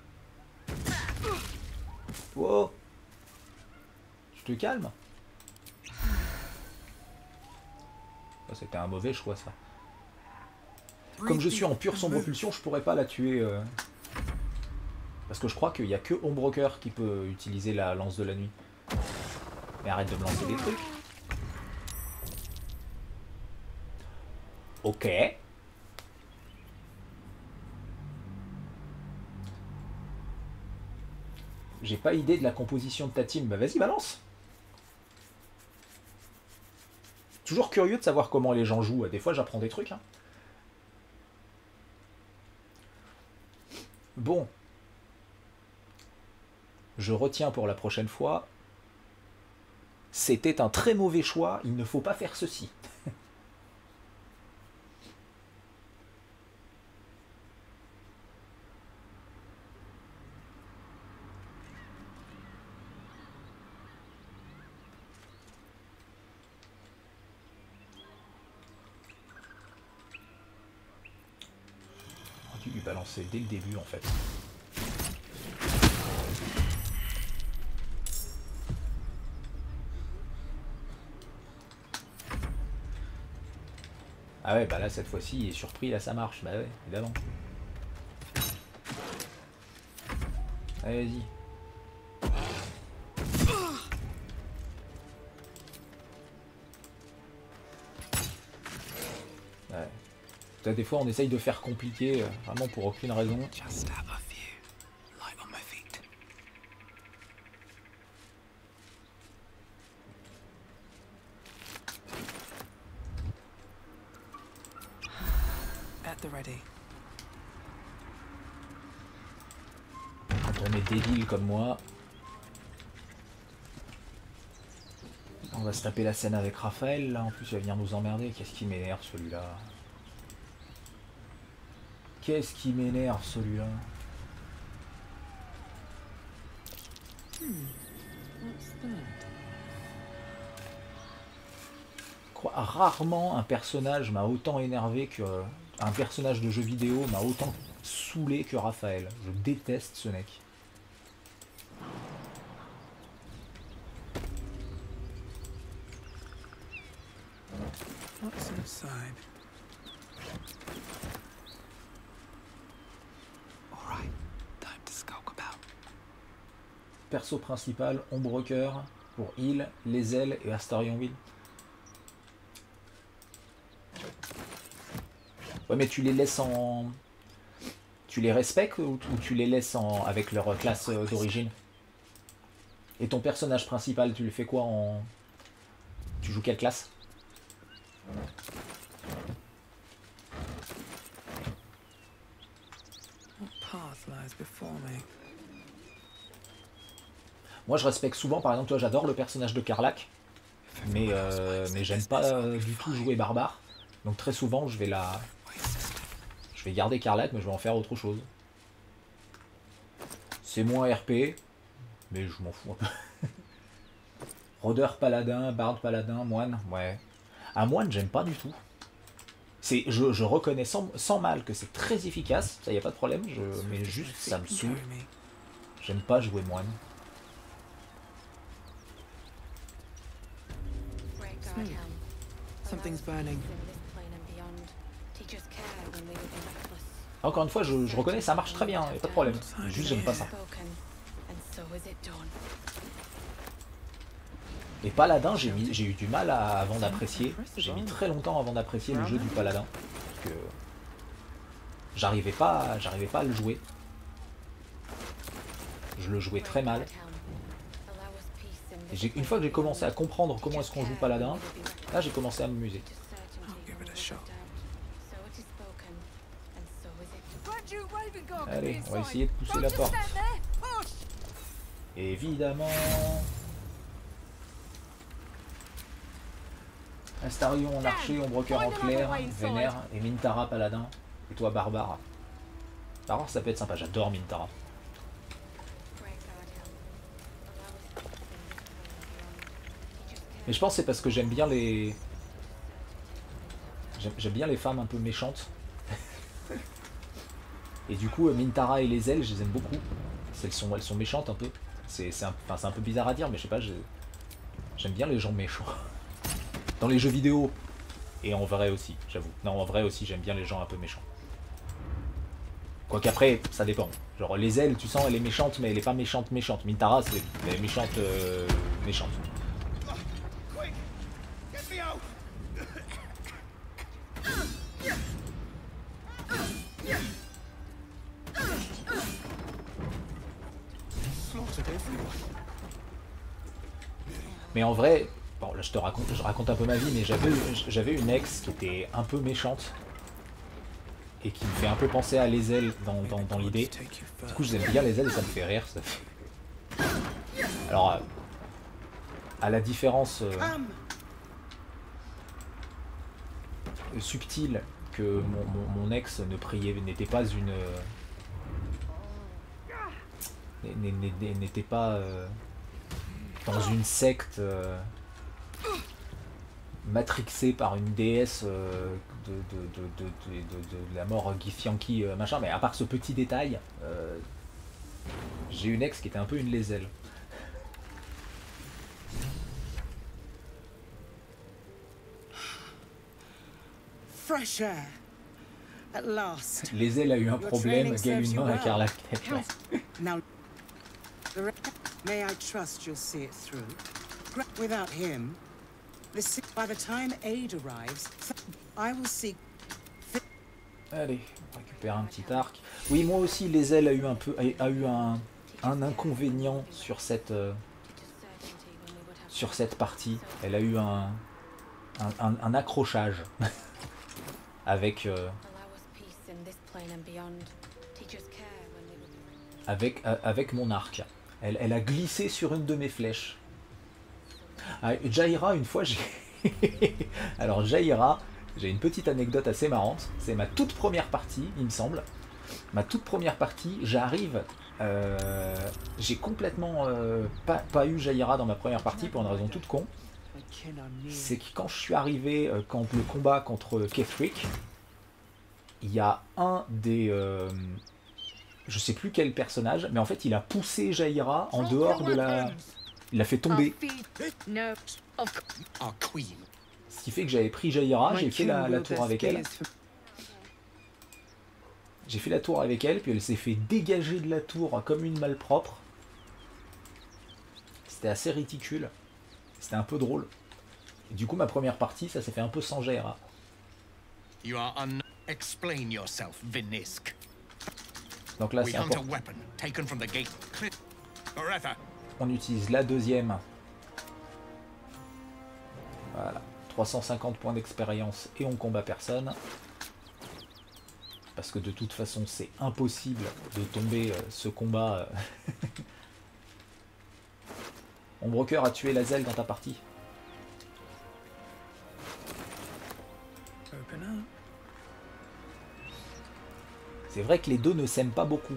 Wow. Je te calme. C'était un mauvais choix ça. Comme je suis en pure sombre pulsion, je pourrais pas la tuer. Parce que je crois qu'il n'y a que Ombrecoeur qui peut utiliser la lance de la nuit. Mais arrête de me lancer des trucs. Ok. J'ai pas idée de la composition de ta team. Bah vas-y, balance. Toujours curieux de savoir comment les gens jouent. Des fois, j'apprends des trucs. Hein. Bon. Je retiens pour la prochaine fois. C'était un très mauvais choix. Il ne faut pas faire ceci. Lui balancer dès le début en fait. Ah ouais, bah là, cette fois-ci, il est surpris, là, ça marche. Bah ouais, évidemment. Allez, vas-y. Ouais. Peut-être des fois, on essaye de faire compliqué, vraiment pour aucune raison. Just out of view. Light on my feet. At the ready. Quand on est débile comme moi, on va se taper la scène avec Raphaël, là, en plus il va venir nous emmerder. Qu'est-ce qui m'énerve celui-là? Qu'est-ce qui m'énerve celui-là? Rarement un personnage m'a autant énervé que... un personnage de jeu vidéo m'a autant saoulé que Raphaël. Je déteste ce mec. What's inside? Alright, time to skulk about. Perso principal, Ombrecoeur pour Heal, Les Ailes et Astarionville. Ouais, mais tu les laisses en... Tu les respectes ou tu les laisses en... avec leur classe d'origine? Et ton personnage principal, tu le fais quoi en... Tu joues quelle classe? What path lies before me? Moi, je respecte souvent, par exemple, toi, j'adore le personnage de Karlach, mais j'aime pas du tout jouer barbare. Donc très souvent, je vais garder Karlach, mais je vais en faire autre chose. C'est moins RP, mais je m'en fous un peu. Rôdeur paladin, barde paladin, moine, ouais. Un moine, j'aime pas du tout. Je reconnais sans mal que c'est très efficace, ça y a pas de problème, mais juste ça me saoule. J'aime pas jouer moine. Something's burning. Encore une fois, je reconnais, ça marche très bien, y a pas de problème. Juste, j'aime pas ça. Et paladin, j'ai eu du mal avant d'apprécier. J'ai mis très longtemps avant d'apprécier le jeu du paladin. Parce que j'arrivais pas à le jouer. Je le jouais très mal. Et une fois que j'ai commencé à comprendre comment est-ce qu'on joue paladin, là j'ai commencé à m'amuser. Allez, on va essayer de pousser la porte. Évidemment. Astarion en archer, Ombrecoeur en clair, Vénère et Mintara paladin. Et toi barbare. Barbare ça peut être sympa, j'adore Mintara. Mais je pense que c'est parce que j'aime bien les... J'aime bien les femmes un peu méchantes. Et du coup, Mintara et les ailes, je les aime beaucoup. Elles sont méchantes un peu. C'est un peu bizarre à dire, mais je sais pas, j'aime bien les gens méchants. Dans les jeux vidéo. Et en vrai aussi, j'avoue. Non, en vrai aussi, j'aime bien les gens un peu méchants. Quoique après, ça dépend. Genre, les ailes, tu sens, elle est méchante, mais elle est pas méchante. Mintara, elle est méchante. Méchante. Mais en vrai, bon là je raconte un peu ma vie, mais j'avais une ex qui était un peu méchante et qui me fait un peu penser à les ailes dans l'idée. Du coup j'aime bien les ailes et ça me fait rire. Ça fait... Alors à la différence subtile que mon ex n'était pas une n'était pas dans une secte matrixée par une déesse de la mort Githyanki machin, mais à part ce petit détail, j'ai une ex qui était un peu une léselle. fresh air. At last. Les ailes a eu un Your problème, training Gale serves une you main, well. écart la tête. Now, may I trust you'll see it through? Without him, by the time aid arrives, I will seek. Allez, on récupère un petit arc. Oui, moi aussi, les ailes a eu un inconvénient sur cette partie. Elle a eu un accrochage avec avec mon arc. Elle a glissé sur une de mes flèches. Ah, Jaira, une fois, j'ai... Alors, Jaira, j'ai une petite anecdote assez marrante. C'est ma toute première partie, il me semble. Ma toute première partie, j'arrive... j'ai complètement pas eu Jaira dans ma première partie pour une raison toute con. C'est que quand je suis arrivé, quand le combat contre Ketheric, il y a un des... je sais plus quel personnage, mais en fait il a poussé Jaira en dehors de la... Il l'a fait tomber. Ce qui fait que j'avais pris Jaira, j'ai fait la tour avec elle. J'ai fait la tour avec elle, puis elle s'est fait dégager de la tour comme une malpropre. C'était assez ridicule. C'était un peu drôle. Et du coup, ma première partie, ça s'est fait un peu sans Jaira. Explain yourself, Vinisk. Donc là, c'est important. On utilise la deuxième. Voilà. 350 points d'expérience et on combat personne. Parce que de toute façon, c'est impossible de tomber ce combat. Ombrecoeur a tué Lae'zel dans ta partie. C'est vrai que les deux ne s'aiment pas beaucoup.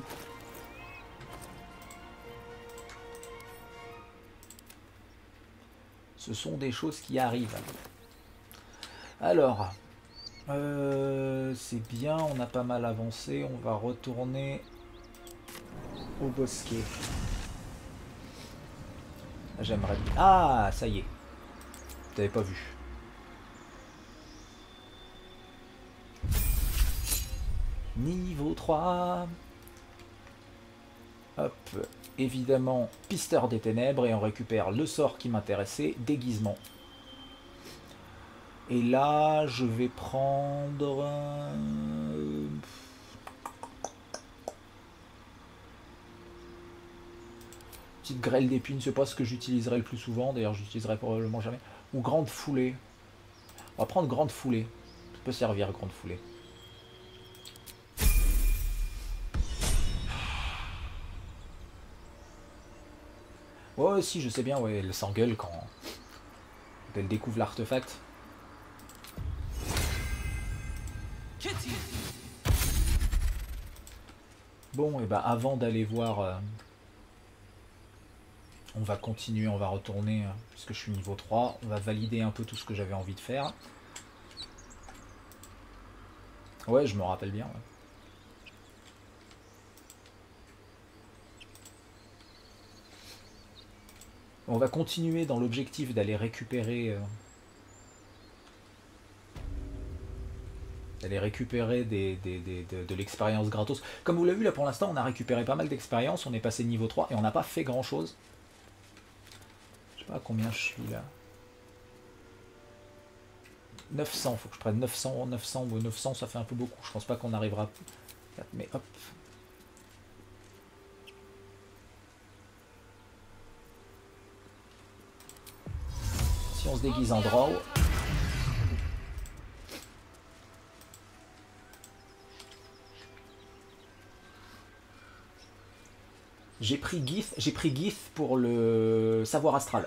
Ce sont des choses qui arrivent. Alors, c'est bien, on a pas mal avancé. On va retourner au bosquet. J'aimerais bien... Ah, ça y est. T'avais pas vu. Niveau 3. Hop. Évidemment, pisteur des ténèbres. Et on récupère le sort qui m'intéressait, déguisement. Et là, je vais prendre... petite grêle d'épines, c'est pas ce que j'utiliserai le plus souvent. D'ailleurs, j'utiliserai probablement jamais. Ou grande foulée. On va prendre grande foulée. Ça peut servir, grande foulée. Ouais, si, je sais bien, ouais, elle s'engueule quand elle découvre l'artefact. Bon, et bah avant d'aller voir, on va continuer, on va retourner, puisque je suis niveau 3, on va valider un peu tout ce que j'avais envie de faire. Ouais, je me rappelle bien. Ouais. On va continuer dans l'objectif d'aller récupérer... de l'expérience gratos. Comme vous l'avez vu là pour l'instant, on a récupéré pas mal d'expérience, on est passé niveau 3 et on n'a pas fait grand chose. Je sais pas à combien je suis là. 900, faut que je prenne 900, 900 ou 900, ça fait un peu beaucoup. Je pense pas qu'on arrivera. Mais hop. Si on se déguise en draw. J'ai pris Gith pour le savoir astral.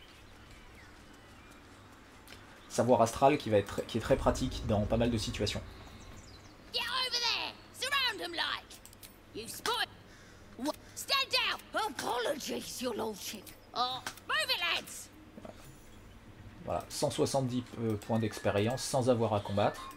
Savoir astral qui est très pratique dans pas mal de situations. Get over there! Surround him like! You spot! What? Stand down! Apologies, your lordship. Oh, move it, lads! Voilà, 170 points d'expérience sans avoir à combattre.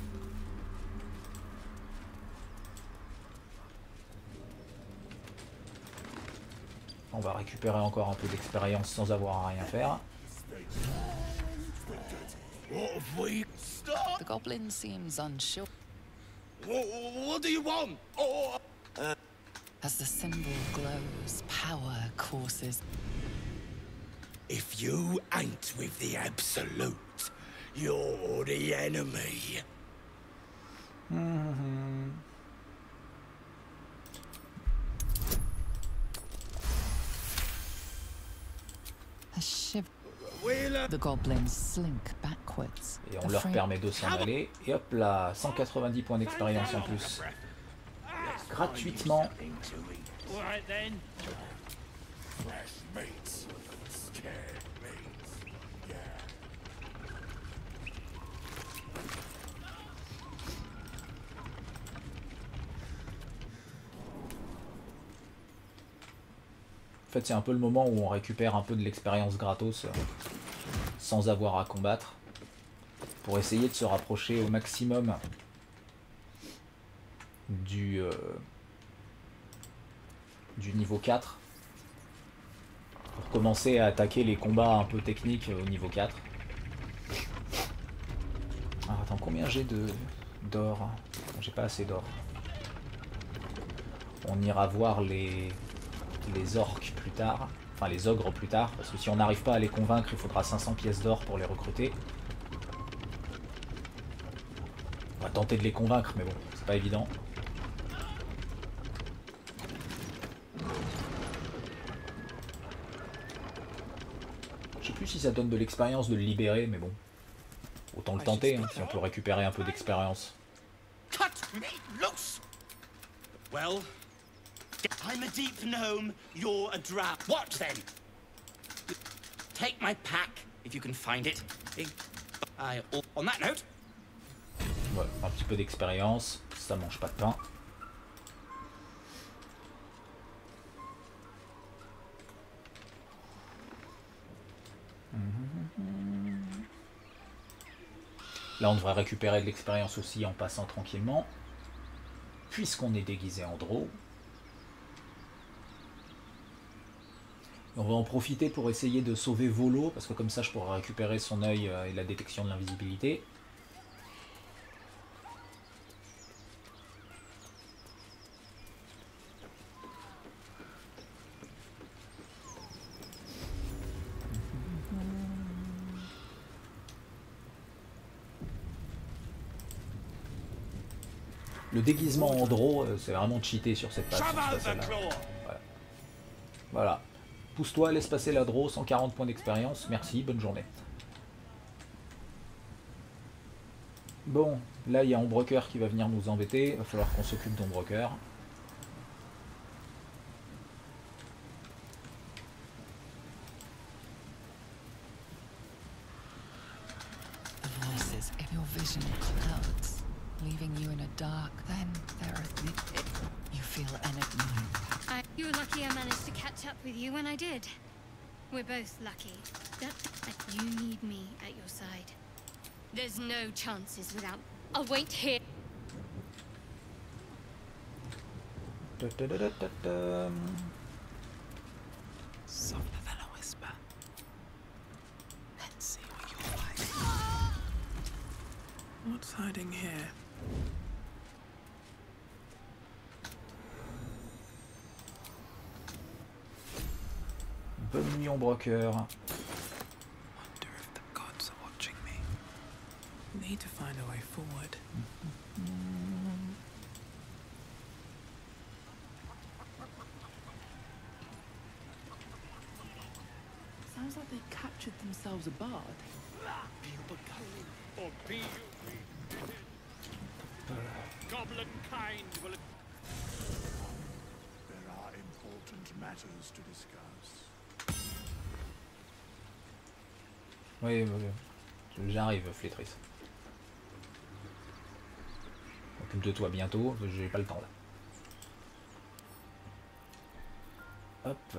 On va récupérer encore un peu d'expérience sans avoir à rien faire. What have we... Stop! The goblin seems unsure What do you want? Oh... as the symbol glows. Power courses. If you ain't with the Absolute, you're the enemy. A shiver. Wheeler. The goblins slink backwards. Et on leur afraid- permet de s'en aller. Et hop là, 190 points d'expérience en plus. Gratuitement. All right then. Fresh meats. Scared meats. Yeah. En fait, c'est un peu le moment où on récupère un peu de l'expérience gratos sans avoir à combattre pour essayer de se rapprocher au maximum du niveau 4 pour commencer à attaquer les combats un peu techniques au niveau 4. Ah, attends, combien j'ai d'or? J'ai pas assez d'or. On ira voir les orques plus tard, enfin les ogres plus tard, parce que si on n'arrive pas à les convaincre, il faudra 500 pièces d'or pour les recruter. On va tenter de les convaincre, mais bon, c'est pas évident. Je sais plus si ça donne de l'expérience de le libérer, mais bon. Autant le tenter, hein, si on peut récupérer un peu d'expérience. Cut me loose! Well, I'm a deep gnome, you're a drow. What then? Take my pack, if you can find it. On that note... Voilà, un petit peu d'expérience, ça mange pas de pain. Là, on devrait récupérer de l'expérience aussi en passant tranquillement, puisqu'on est déguisé en drow. On va en profiter pour essayer de sauver Volo, parce que comme ça, je pourrai récupérer son œil et la détection de l'invisibilité. Le déguisement en draw, c'est vraiment cheaté sur cette page. Voilà. Pousse-toi, laisse passer la draw, 140 points d'expérience. Merci, bonne journée. Bon, là il y a Ombrecoeur qui va venir nous embêter. Il va falloir qu'on s'occupe d'Ombrecoeur. The voices in your vision clouds, leaving you in a dark. Then there are you feel enemy. You were lucky I managed to catch up with you when I did. We're both lucky. You need me at your side. There's no chances without... I'll wait here. Softer than a whisper. Let's see what you're like. What's hiding here? Bonne nuit, Ombrecoeur. Wonder if the gods are watching me. Need to find a way forward. Sounds like they captured themselves a bard. Or be goblin kind will... There are important matters to discuss. Oui, j'arrive, Flétrice. Occupe de toi bientôt, j'ai pas le temps là. Hop.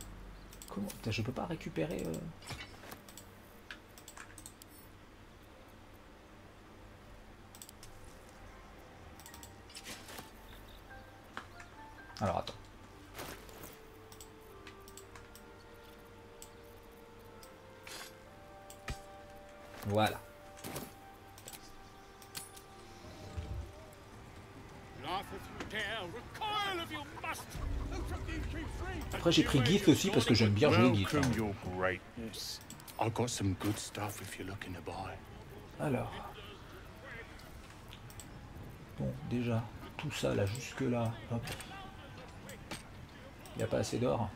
Comment? Putain, je peux pas récupérer... Alors attends. Voilà. Après j'ai pris Gith aussi parce que j'aime bien jouer Gith. Hein. Alors. Bon, déjà, tout ça là, jusque là, hop. Il n'y a pas assez d'or.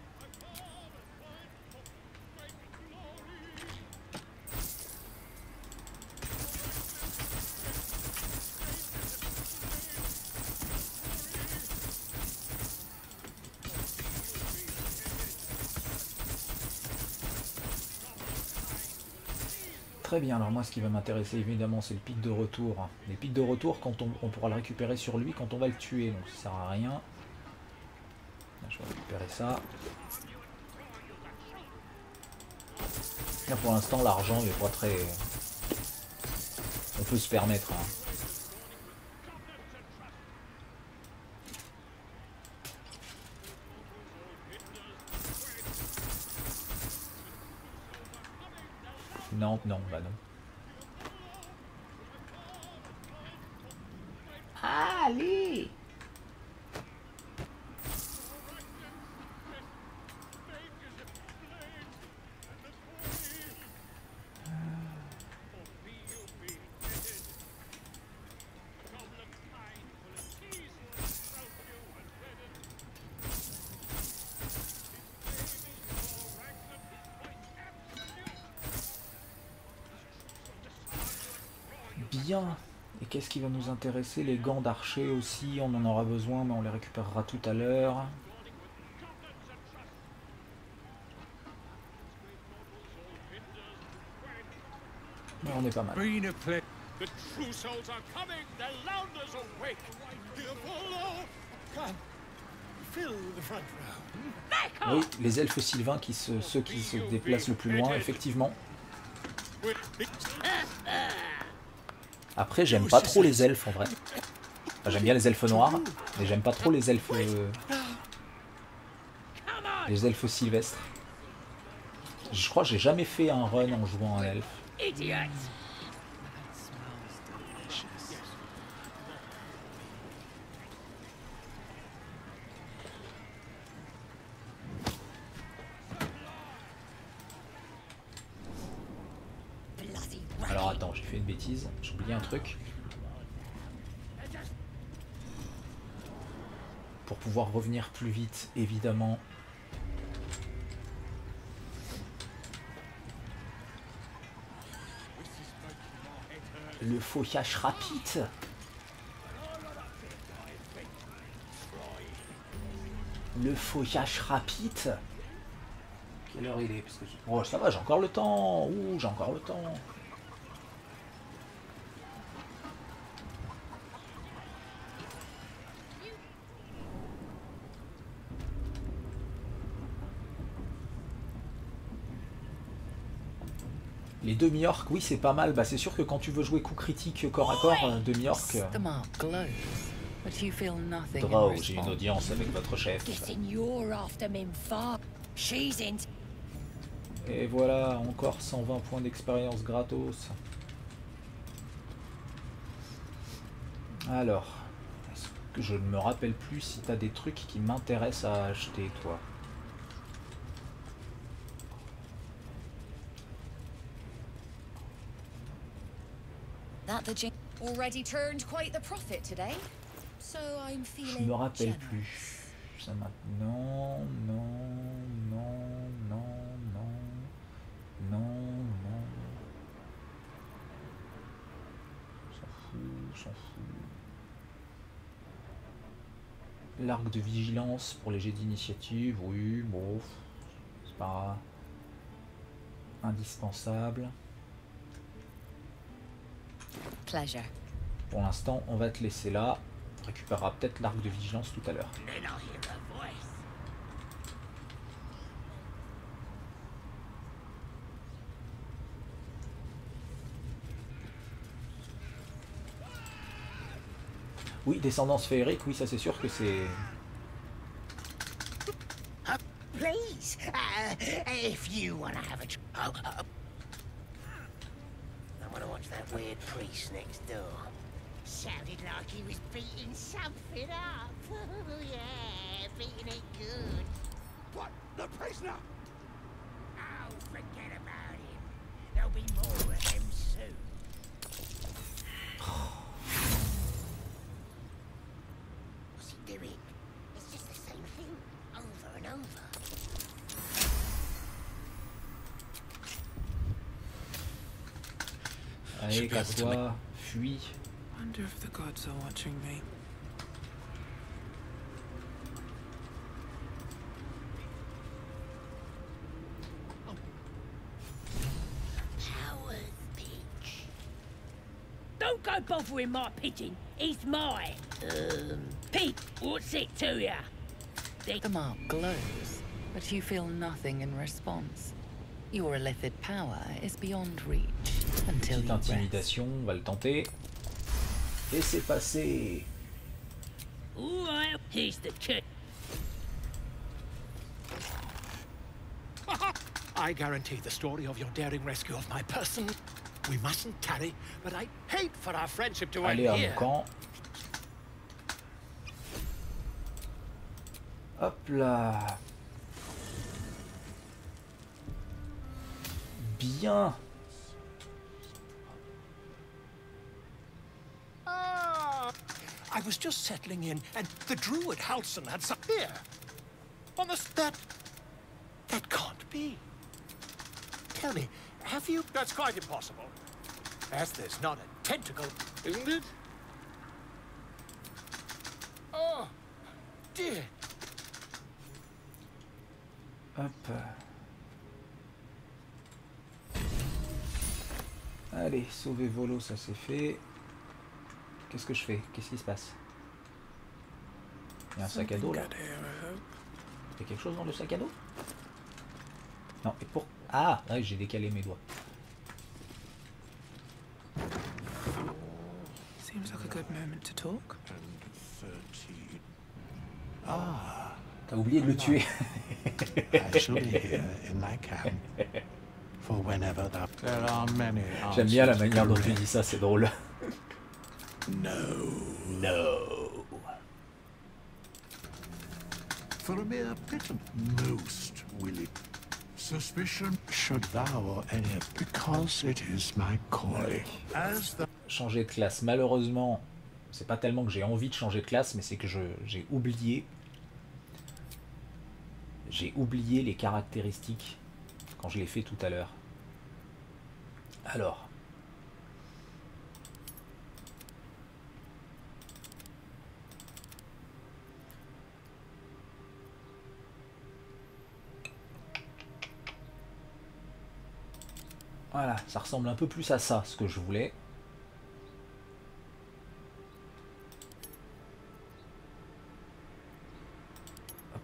Très bien, alors moi ce qui va m'intéresser évidemment c'est le pic de retour. Les pics de retour quand on pourra le récupérer sur lui quand on va le tuer, donc ça sert à rien. Là, je vais récupérer ça. Là pour l'instant l'argent il est pas très... On peut se permettre. Hein. Non, non, bah non. Allez! Bien. Et qu'est-ce qui va nous intéresser? Les gants d'archer aussi, on en aura besoin, mais on les récupérera tout à l'heure. Mais on est pas mal. Oui, les elfes sylvains, ceux qui se déplacent le plus loin, effectivement. Après, j'aime pas trop les elfes en vrai. Enfin, j'aime bien les elfes noirs, mais j'aime pas trop les elfes sylvestres. Je crois que j'ai jamais fait un run en jouant un elfe. Alors attends, j'ai fait une bêtise, j'ai oublié un truc. Pour pouvoir revenir plus vite, évidemment. Le fauchage rapide. Le fauchage rapide. Quelle heure il est? Parce que... Oh ça va, j'ai encore le temps. Ouh, j'ai encore le temps. Les demi-orques, oui c'est pas mal. Bah, c'est sûr que quand tu veux jouer coup critique corps à corps, demi-orque... Drow, j'ai une audience avec votre chef. Et voilà, encore 120 points d'expérience gratos. Alors, est-ce que je ne me rappelle plus si t'as des trucs qui m'intéressent à acheter, toi? Je me rappelle plus. Ça maintenant, non, non, non, non, non, non. S'en fout. L'arc de vigilance pour les jets d'initiative, oui, bon, c'est pas indispensable. Pleasure. Pour l'instant, on va te laisser là. On récupérera peut-être l'arc de vigilance tout à l'heure. Oui, descendance féerique, oui, ça c'est sûr que c'est If you want to have a... I want to watch that weird priest next door. Sounded like he was beating something up. Yeah, beating it good. What? The prisoner? Oh, forget about him. There'll be more of him soon. What's he doing? It's just the same thing, over and over. Allez, casse-toi, fuis. Wonder if the gods are watching me. Don't go bothering my pigeon. He's mine. Pete, what's it to ya? The mark glows, but you feel nothing in response. Your illithid power is beyond reach until Petite intimidation, on va le tenter. Et c'est passé. All right, here's the key. I guarantee the story of your daring rescue of my person. We mustn't tarry, but I hate for our friendship to end Allez, à here. mon camp. Hop là. Bien. I was just settling in, and the druid Halson had some here. On the that can't be. Tell me, have you? That's quite impossible. As there's not a tentacle, isn't it? Oh, dear. Hop. Allez, sauver Volo, ça c'est fait. Qu'est-ce que je fais? Qu'est-ce qui se passe? Il y a un sac à dos là. Il y a quelque chose dans le sac à dos? Non, et pour... Ah, ouais, j'ai décalé mes doigts. Seems like a good moment to talk. Ah, t'as oublié de le tuer. Actually here in my camp. For whenever that there are many. J'aime bien la manière dont tu dis ça, c'est drôle. No. No. For a mere pittance. Most willing. Suspicion should thou or any, because it is my calling. As the... Changer de classe. Malheureusement, c'est pas tellement que j'ai envie de changer de classe, mais c'est que j'ai oublié. J'ai oublié les caractéristiques quand je l'ai fait tout à l'heure. Alors. Voilà, ça ressemble un peu plus à ça, ce que je voulais. Hop.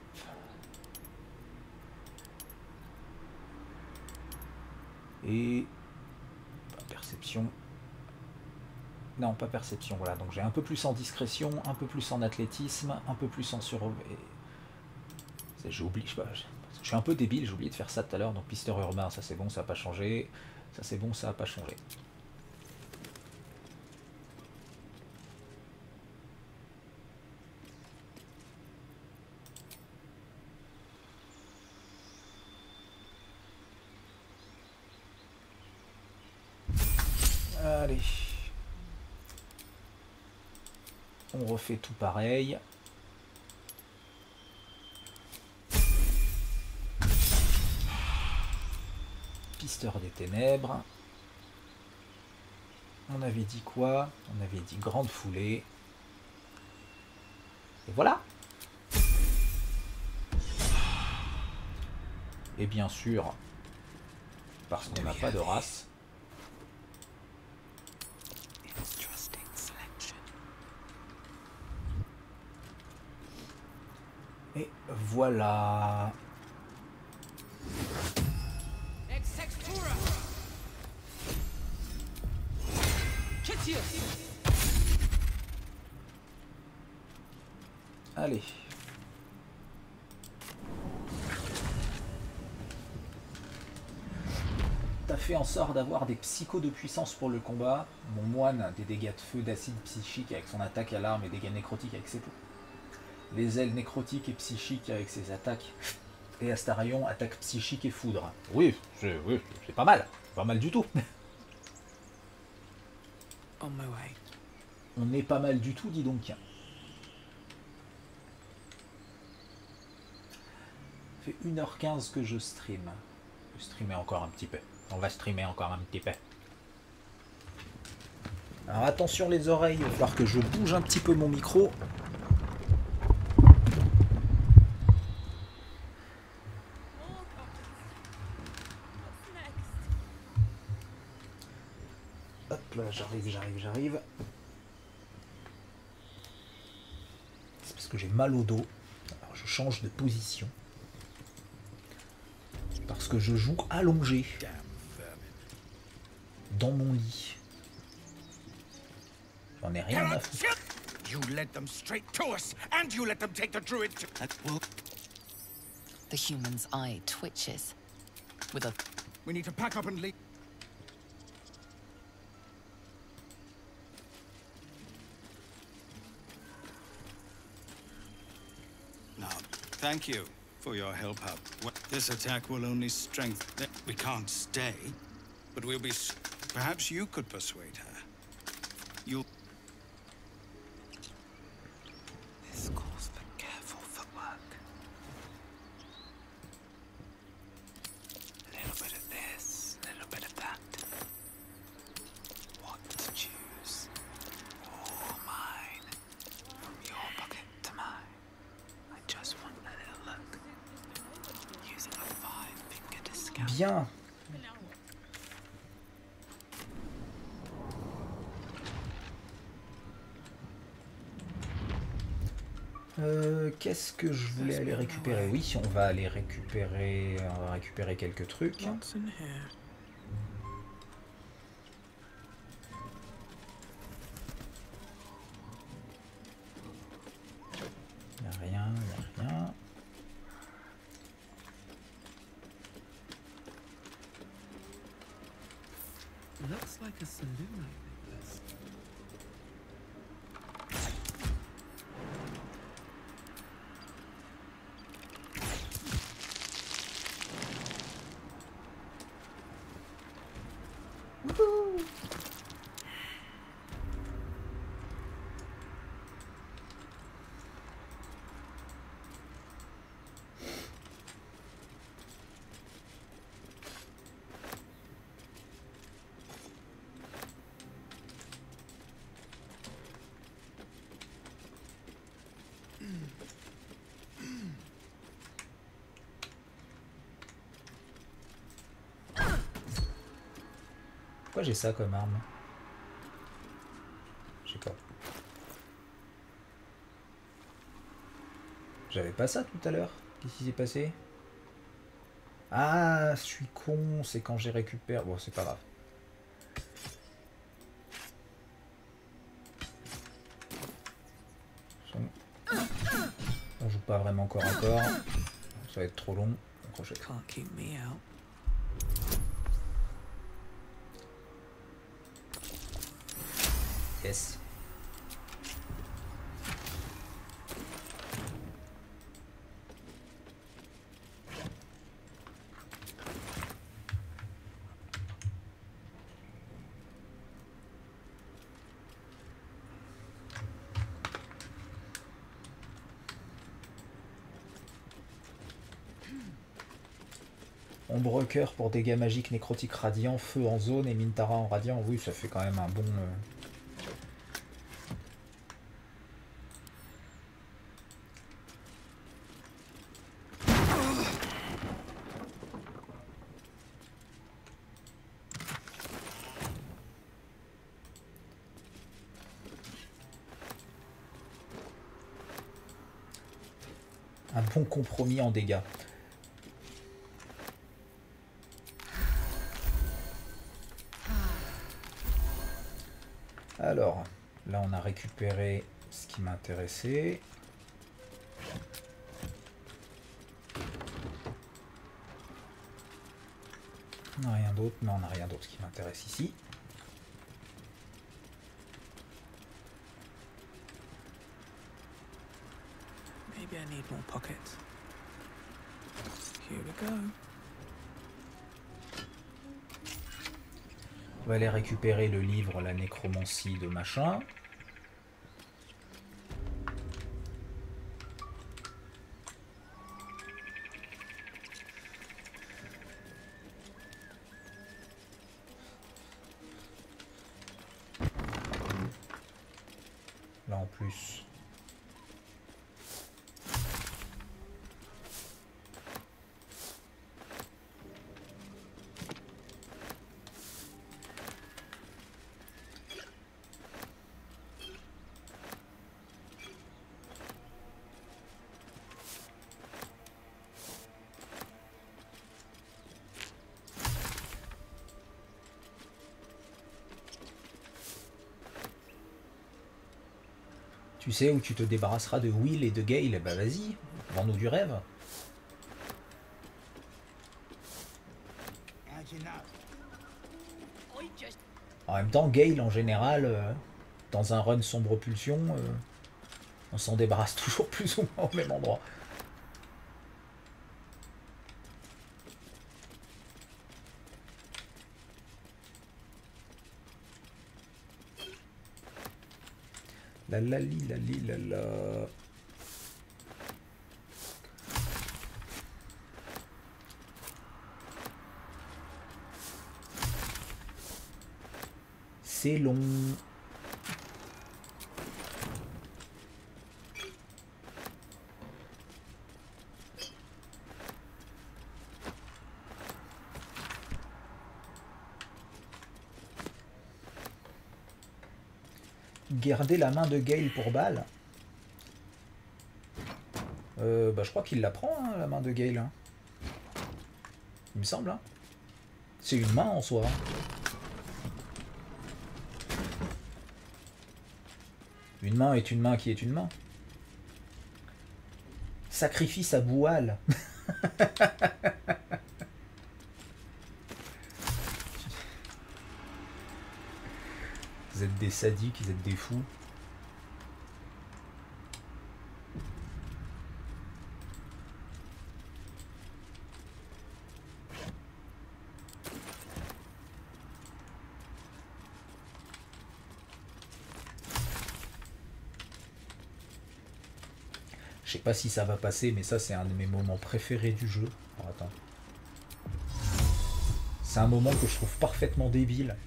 Et... perception. Non, pas perception, voilà. Donc j'ai un peu plus en discrétion, un peu plus en athlétisme, un peu plus en sur... J'ai oublié, je suis un peu débile, j'ai oublié de faire ça tout à l'heure. Donc pisteur urbain, ça c'est bon, ça n'a pas changé. Ça c'est bon, ça n'a pas changé. Allez. On refait tout pareil. Pisteur des ténèbres. On avait dit quoi? On avait dit grande foulée. Et voilà. Et bien sûr, parce qu'on n'a pas de race. Et voilà. Allez. T'as fait en sorte d'avoir des psychos de puissance pour le combat. Mon moine, des dégâts de feu, d'acide psychique avec son attaque à l'arme et dégâts nécrotiques avec ses poux. Les ailes nécrotiques et psychiques avec ses attaques. Et Astarion, attaque psychique et foudre. Oui, c'est pas mal. Pas mal du tout. On my way. On est pas mal du tout, dis donc. Ça fait 1h15 que je stream. Je vais streamer encore un petit peu. On va streamer encore un petit peu. Alors attention les oreilles, il va falloir que je bouge un petit peu mon micro. Hop là, j'arrive. C'est parce que j'ai mal au dos. Alors je change de position. Parce que je joue allongé. Dans mon lit. J'en ai rien à foutre. You led them straight to us, and you let them take the druid to... The human's eye twitches. With a... We need to pack up and leave. Now, thank you for your help up. This attack will only strengthen... We can't stay, but we'll be... Perhaps you could persuade her. You'll... This calls for careful footwork. A little bit of this, a little bit of that. What to choose? All mine. From your pocket to mine. I just want a little look. Using a 5-finger discount. Bien. Qu'est-ce que je voulais aller récupérer? Oui, on va aller récupérer, quelques trucs. Y a rien. Looks like a saloon like this. Pourquoi j'ai ça comme arme? Je sais pas. J'avais pas ça tout à l'heure. Qu'est-ce qui s'est passé? Ah, je suis con. C'est quand j'ai récupéré. Bon, c'est pas grave. On joue pas vraiment corps à corps. Ça va être trop long. Donc, Can't keep me out. Yes. Ombre cœur pour dégâts magiques, nécrotiques radiants, feu en zone et Mintara en radiant. Oui, ça fait quand même un bon... un bon compromis en dégâts. Alors, là on a récupéré ce qui m'intéressait. Rien d'autre, non, on n'a rien d'autre qui m'intéresse ici. Maybe I need more pockets. Here we go. On va aller récupérer le livre La nécromancie de machin. Là en plus. Tu sais où tu te débarrasseras de Will et de Gale, bah vas-y, vends-nous du rêve. En même temps, Gale en général, dans un run sombre pulsion, on s'en débarrasse toujours plus ou moins au même endroit. La la li la li la la. C'est long. Garder la main de Gale pour balle. Bah je crois qu'il la prend, hein, la main de Gale. Hein. Il me semble. Hein. C'est une main en soi. Hein. Une main est une main qui est une main. Sacrifice à Boual. Vous êtes des sadiques, vous êtes des fous. Je sais pas si ça va passer, mais ça c'est un de mes moments préférés du jeu. Alors, attends. C'est un moment que je trouve parfaitement débile.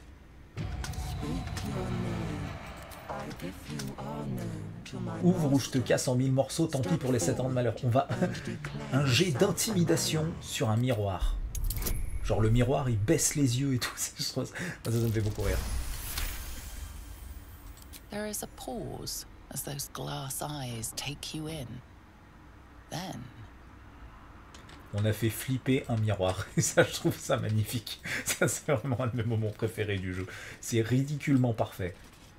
Ouvre ou je te casse en 1000 morceaux, tant pis pour les 7 ans de malheur. On va... un jet d'intimidation sur un miroir. Genre le miroir il baisse les yeux et tout. Ça me fait beaucoup rire. There is a pause as those glass eyes take you in. Then on a fait flipper un miroir. Et ça, je trouve ça magnifique. Ça, c'est vraiment un de mes moments préférés du jeu. C'est ridiculement parfait.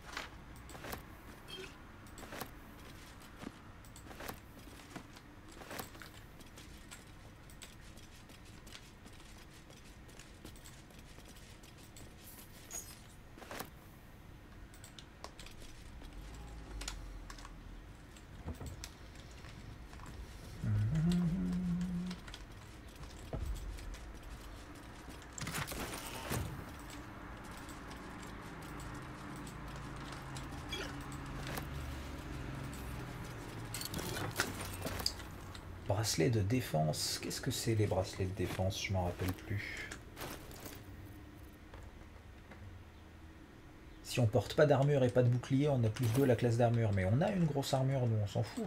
Bracelet de défense. Qu'est-ce que c'est les bracelets de défense? Je m'en rappelle plus. Si on porte pas d'armure et pas de bouclier, on a plus 2 la classe d'armure. Mais on a une grosse armure, nous, on s'en fout.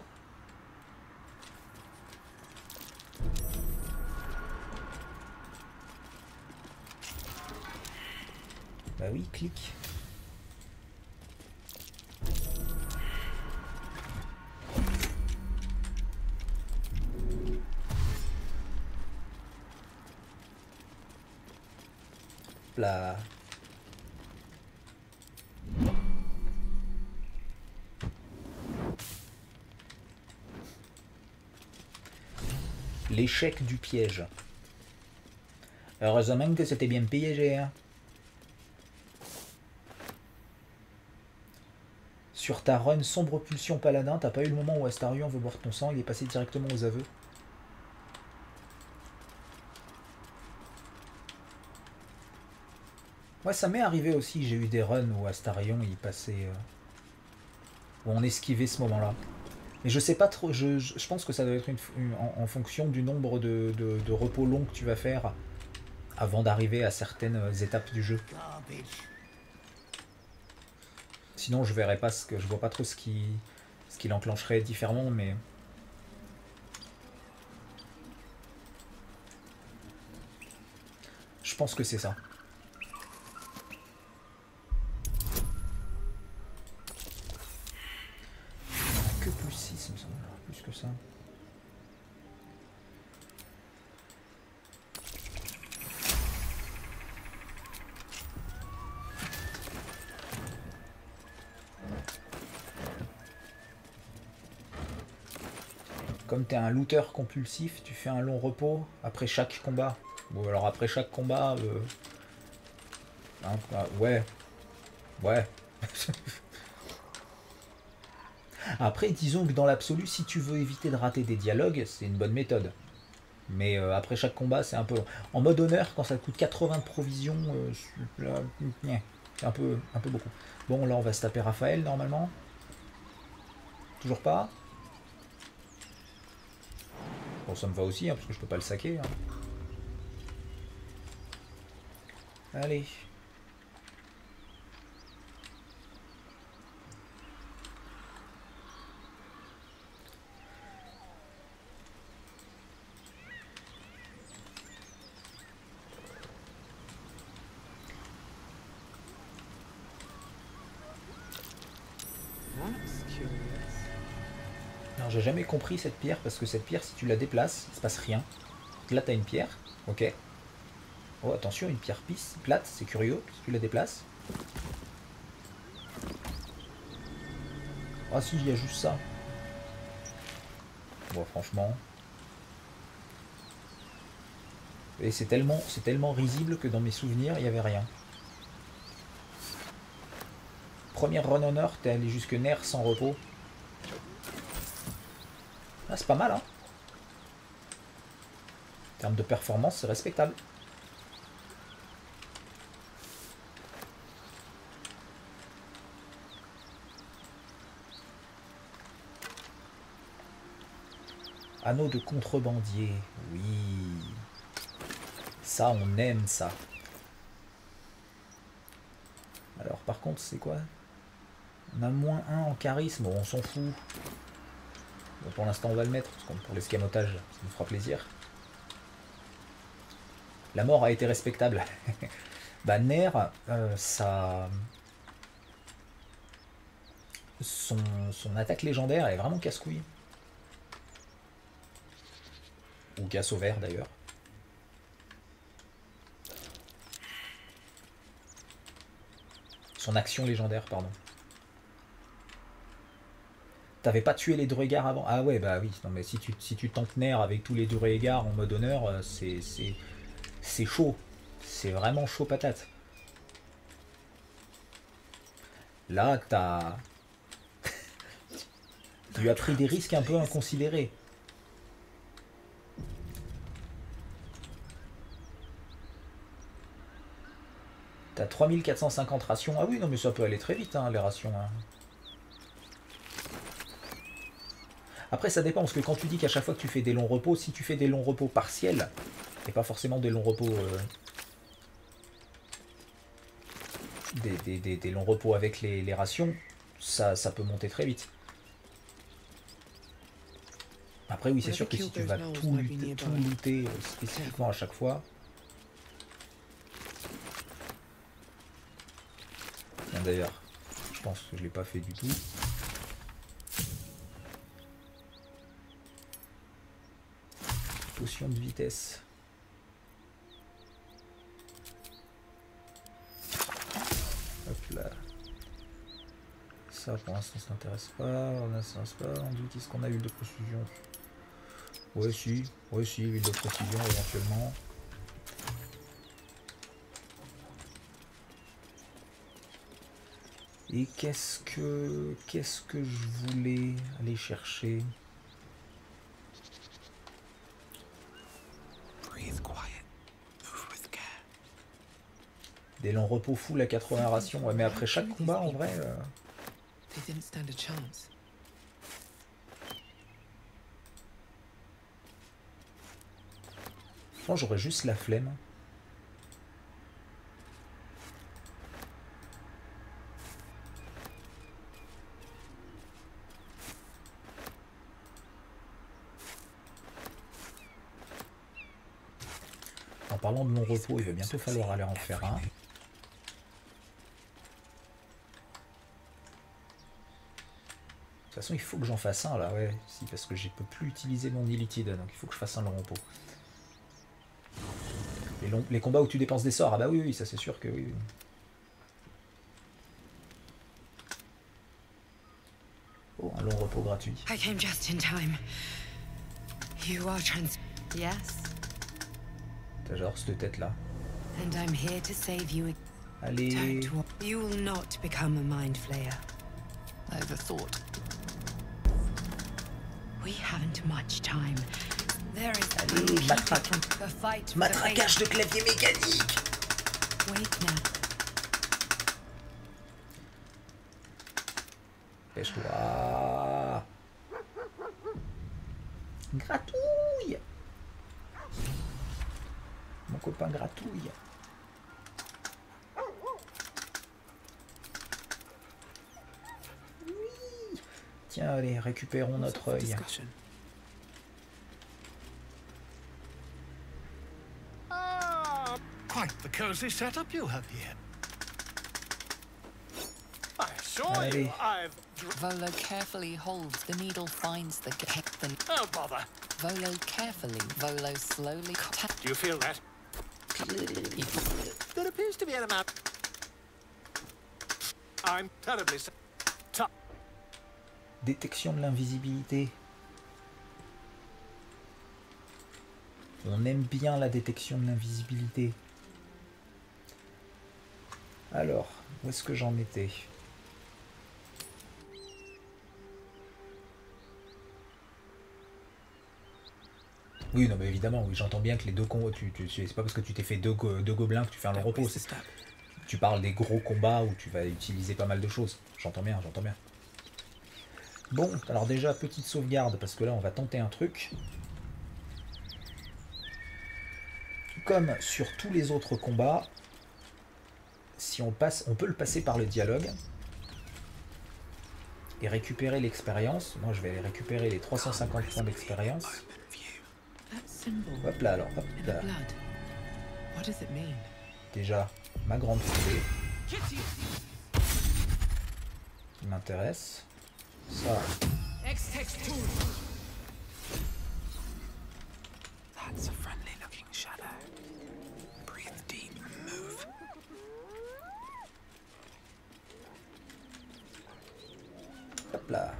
Bah oui, clique. Là. L'échec du piège. Heureusement que c'était bien piégé. Hein. Sur ta run sombre pulsion paladin, t'as pas eu le moment où Astarion veut boire ton sang, il est passé directement aux aveux. Ouais, ça m'est arrivé aussi, j'ai eu des runs où Astarion il passait... où on esquivait ce moment-là. Mais je sais pas trop, je pense que ça doit être en fonction du nombre de repos longs que tu vas faire avant d'arriver à certaines étapes du jeu. Sinon je verrais pas ce que je vois pas trop ce qui l'enclencherait différemment, mais je pense que c'est ça. Que plus 6 me semble, plus que ça. Comme tu es un looter compulsif, tu fais un long repos après chaque combat. Bon, alors après chaque combat... ouais. Ouais. Après, disons que dans l'absolu, si tu veux éviter de rater des dialogues, c'est une bonne méthode. Mais après chaque combat, c'est un peu long. En mode honneur, quand ça coûte 80 de provisions, c'est un peu beaucoup. Bon, là, on va se taper Raphaël, normalement. Toujours pas. Bon, ça me va aussi, hein, parce que je peux pas le saquer. Hein. Allez. Alors, j'ai jamais compris cette pierre, parce que cette pierre, si tu la déplaces, il se passe rien. Là, tu as une pierre, ok. Oh, attention, une pierre plate, c'est curieux, si tu la déplaces. Ah si, il y a juste ça. Bon, franchement. Et c'est tellement risible que dans mes souvenirs, il n'y avait rien. Première run honneur, t'es allé jusque nerf sans repos. Ah, c'est pas mal, hein. En termes de performance, c'est respectable. Anneau de contrebandier, oui. Ça, on aime ça. Alors, par contre, c'est quoi? On a -1 en charisme, bon, on s'en fout. Bon, pour l'instant, on va le mettre, parce que pour l'escamotage, ça nous fera plaisir. La mort a été respectable. Bah, Nair, ça... Son attaque légendaire est vraiment casse-couille. Ou casse au vert, d'ailleurs. Son action légendaire, pardon. T'avais pas tué les Duergar avant? Ah ouais, bah oui. Non, mais si tu tankes Nair avec tous les Duergar en mode honneur, c'est chaud. C'est vraiment chaud patate. Là, t'as... tu as pris des risques un peu inconsidérés. T'as 3450 rations. Ah oui, non mais ça peut aller très vite, hein, les rations. Hein. Après, ça dépend, parce que quand tu dis qu'à chaque fois que tu fais des longs repos, si tu fais des longs repos partiels, et pas forcément des longs repos... des longs repos avec les rations, ça peut monter très vite. Après, oui, c'est sûr que si tu vas tout looter spécifiquement à chaque fois... D'ailleurs, je pense que je l'ai pas fait du tout. Potion de vitesse. Hop là. Ça pour l'instant ça n'intéresse pas. Là ça n'intéresse pas. On dit qu'est-ce qu'on a, huile de profusion. Ouais si, huile de profusion éventuellement. Et qu'est-ce que je voulais aller chercher? Des longs repos full à 80 rations. Ouais, mais après chaque combat, en vrai... Je pense que j'aurais juste la flemme. En parlant de mon repos, il va bientôt falloir aller en faire un. De toute façon, il faut que j'en fasse un là, ouais, si, parce que je peux plus utiliser mon illitide, donc il faut que je fasse un long repos. Les combats où tu dépenses des sorts, ah bah oui, oui, ça c'est sûr que oui. Oh, un long repos gratuit. I came just in time. You are Yes. T'as genre cette tête là. And I'm here to save you. Allez. You will not become a mind flayer. Overthought. We haven't much time. There is Allez, matraque. a fight. Matraquage de clavier mécanique. Wait now. Pêche-toi. Gratouille. Mon copain gratouille. Oui. Tiens, allez, récupérons notre œil. Quite the cozy setup you have here. I assure you, I've... Volo carefully holds. The needle finds the gap. Oh, bother. Volo carefully. Volo slowly... Do you feel that? There appears to be an amount... I'm terribly... Détection de l'invisibilité. On aime bien la détection de l'invisibilité. Alors, où est-ce que j'en étais? Oui, non, mais évidemment, oui, j'entends bien que les deux combats, c'est pas parce que tu t'es fait deux gobelins que tu fais un long repos. Tu parles des gros combats où tu vas utiliser pas mal de choses. J'entends bien, j'entends bien. Bon, alors déjà, petite sauvegarde, parce que là, on va tenter un truc. Comme sur tous les autres combats, si on passe, on peut le passer par le dialogue et récupérer l'expérience. Moi, je vais aller récupérer les 350 points d'expérience. Hop là, alors, hop là. Déjà, ma grande foulée qui m'intéresse. Ça. That's a friendly looking shadow. Breathe deep and move. Hop là.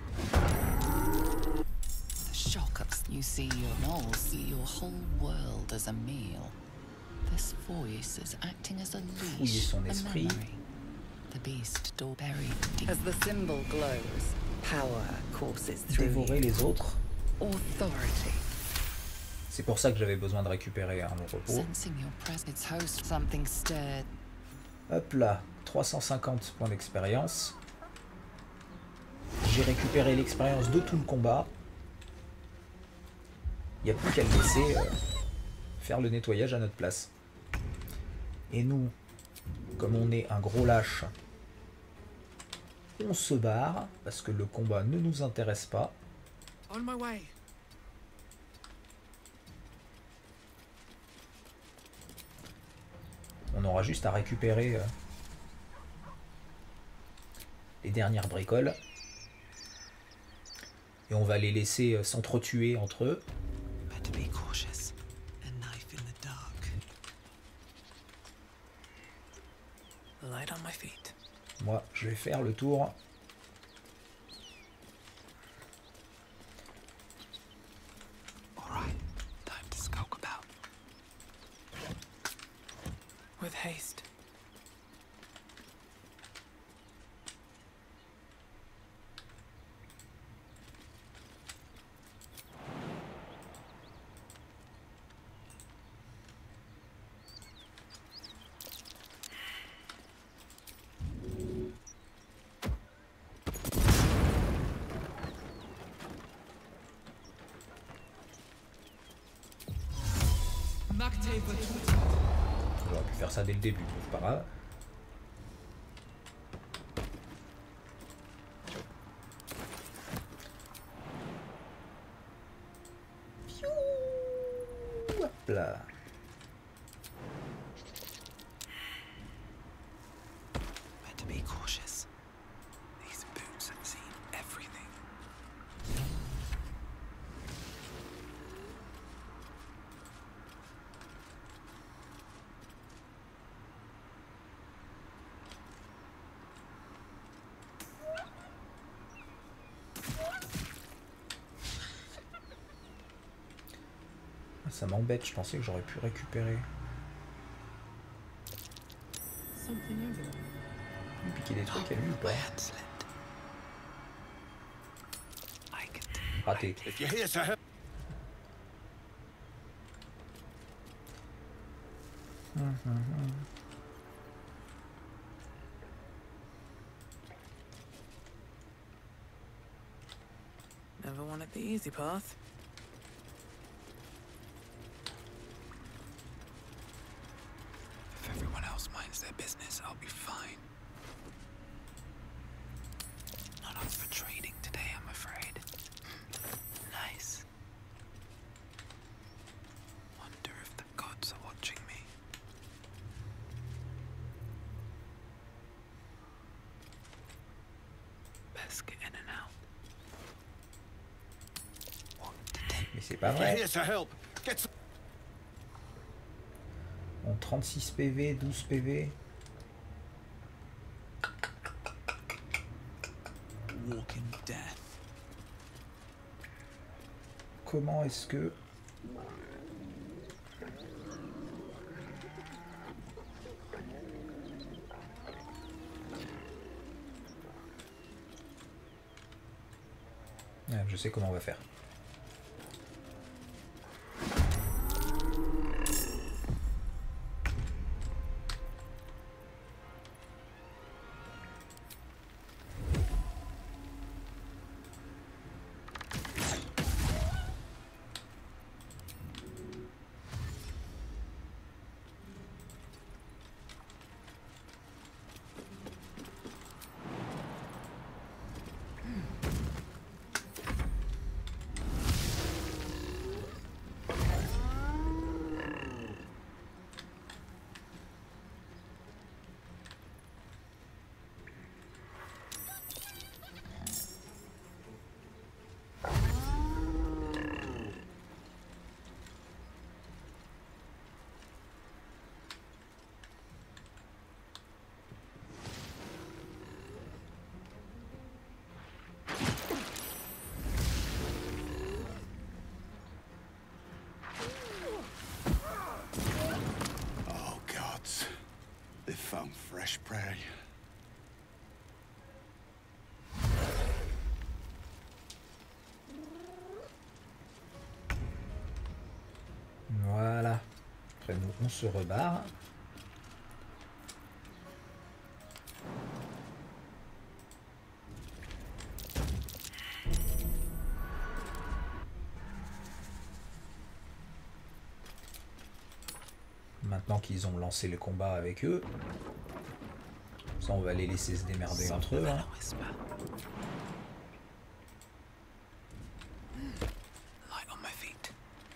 The shock of you see your knolls, see your whole world as a meal. This voice is acting as a leash, son esprit. The beast door buried deep. As the symbol glows, power courses through Dévorer les autres. Authority. C'est pour ça que j'avais besoin de récupérer un long repos. Sensing your presence, host something stirred. Hop là, 350 points d'expérience. J'ai récupéré l'expérience de tout le combat. Il n'y a plus qu'à le laisser faire le nettoyage à notre place. Et nous, comme on est un gros lâche, on se barre parce que le combat ne nous intéresse pas. On my way. On aura juste à récupérer les dernières bricoles. Et on va les laisser s'entretuer entre eux. Better be cautious. A knife in the dark. Light on my feet. Moi, je vais faire le tour. Alright, time to skulk about. With haste. J'aurais pu faire ça dès le début, mais c'est pas grave. Hop là. Better be cautious. These boots have seen everything. Ça m'embête, je pensais que j'aurais pu récupérer. Lui piquer des trucs à lui ou pas? Raté. Never wanted the easy path. If everyone else minds their business, I'll be fine. Not up for trading today, I'm afraid. Nice. Wonder if the gods are watching me. Best get in and out. Mais c'est pas vrai. Bon, 36 PV, 12 PV. Walking death. Comment est-ce que... Ah, je sais comment on va faire. Found fresh prey. Voilà. Après nous, on se rebarre. Maintenant qu'ils ont lancé le combat avec eux, ça on va les laisser se démerder entre eux. Hein. Light on my feet.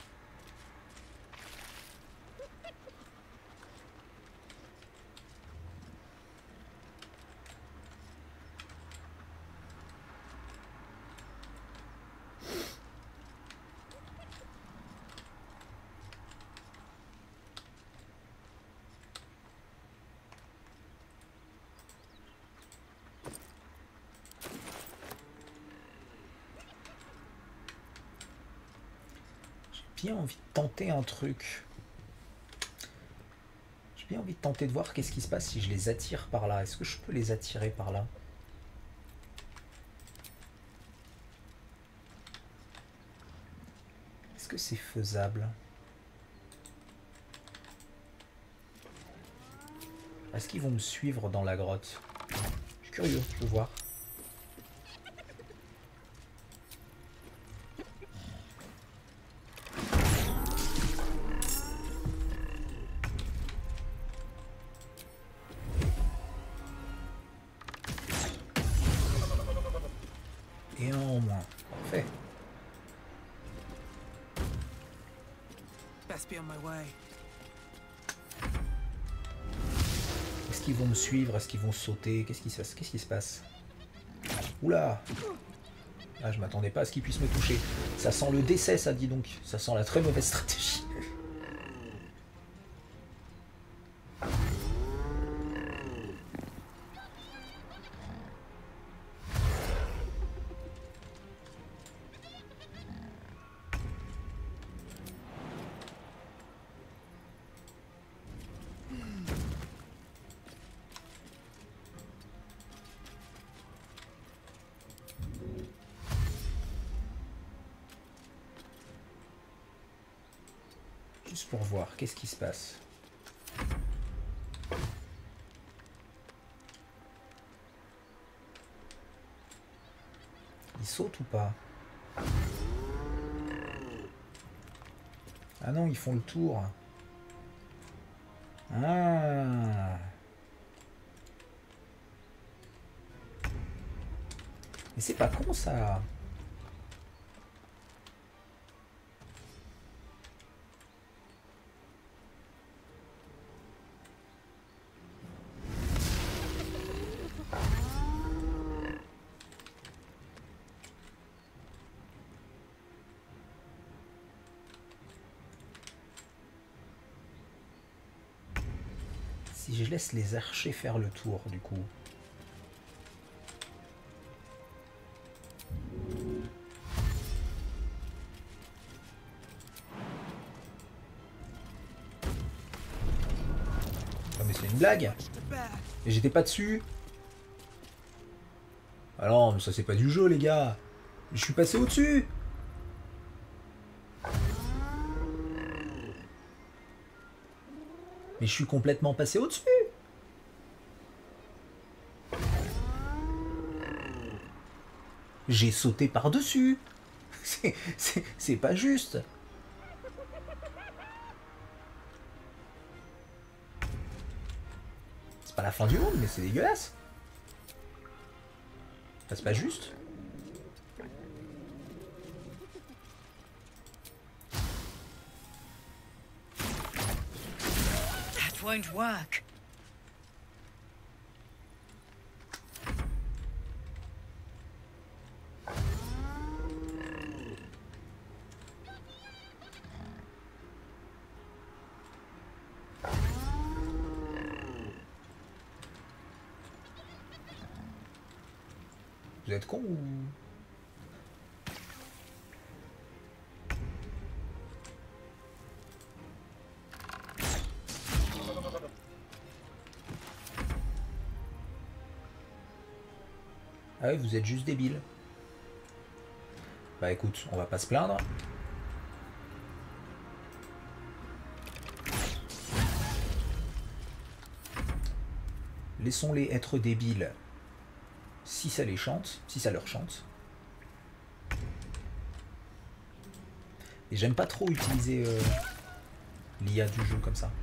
Bien envie de tenter un truc. J'ai bien envie de tenter de voir qu'est-ce qui se passe si je les attire par là. Est-ce que je peux les attirer par là? Est-ce que c'est faisable? Est-ce qu'ils vont me suivre dans la grotte? Je suis curieux, je veux voir. Et un en moins. Parfait. Best be on my way. Est-ce qu'ils vont me suivre? Est-ce qu'ils vont sauter? Qu'est-ce qui se passe? Oula! Ah, je m'attendais pas à ce qu'ils puissent me toucher. Ça sent le décès, ça, dit donc. Ça sent la très mauvaise stratégie. Juste pour voir, qu'est-ce qui se passe? Ils sautent ou pas? Ah non, ils font le tour. Ah. Mais c'est pas con ça. Si je laisse les archers faire le tour, du coup. Oh, mais c'est une blague. Et j'étais pas dessus. Ah non, mais ça c'est pas du jeu, les gars. Je suis passé au-dessus. Mais je suis complètement passé au-dessus. J'ai sauté par-dessus. C'est pas juste. C'est pas la fin du monde, mais c'est dégueulasse. Enfin, c'est pas juste. Won't work. Vous êtes con ou... Ah oui, vous êtes juste débiles. Bah écoute, on va pas se plaindre. Laissons-les être débiles si ça les chante, si ça leur chante. Et j'aime pas trop utiliser l'IA du jeu comme ça.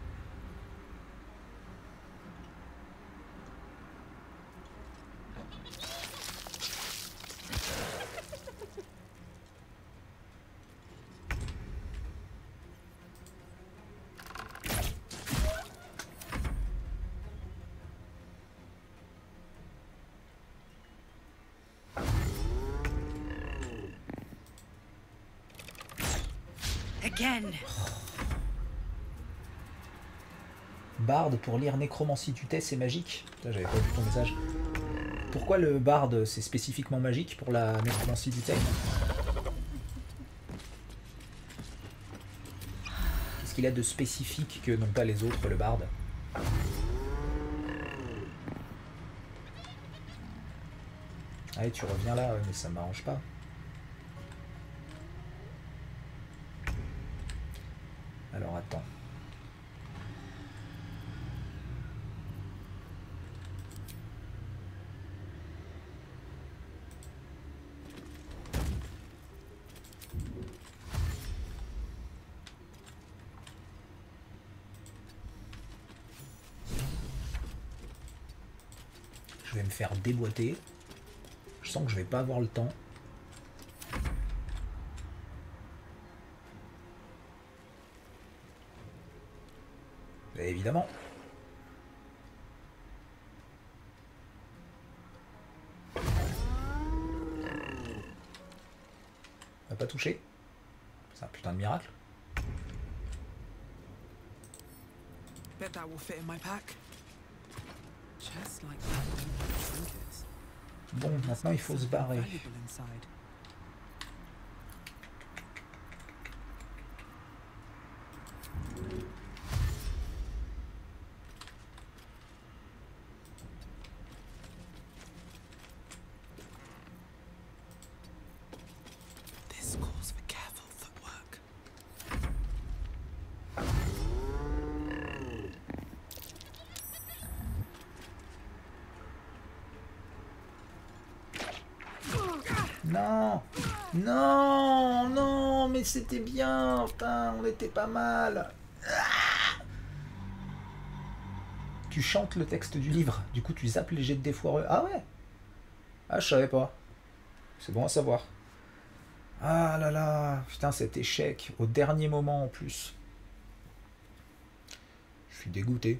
Again. Bard pour lire Nécromancie Tutesse, c'est magique. J'avais pas vu ton message. Pourquoi le Bard c'est spécifiquement magique pour la Nécromancie Tutesse? Qu'est-ce qu'il a de spécifique que n'ont pas les autres, le Bard? Allez, tu reviens là, mais ça m'arrange pas. Alors attends. Je vais me faire déboîter. Je sens que je vais pas avoir le temps. Et évidemment. On va pas toucher. C'est un putain de miracle. Bet that will fit in my pack. Just like trinkets. Bon, maintenant il faut se barrer. Valuable inside. This calls for careful footwork. Non, non, non, mais c'était bien, putain, on était pas mal. Ah, tu chantes le texte du livre, du coup tu zappes les jets de dés foireux. Ah ouais. Ah, je savais pas. C'est bon à savoir. Ah là là, putain, cet échec, au dernier moment en plus. Je suis dégoûté.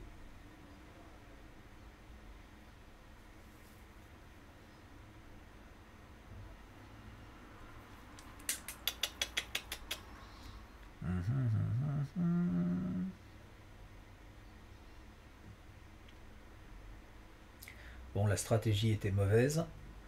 Bon, la stratégie était mauvaise.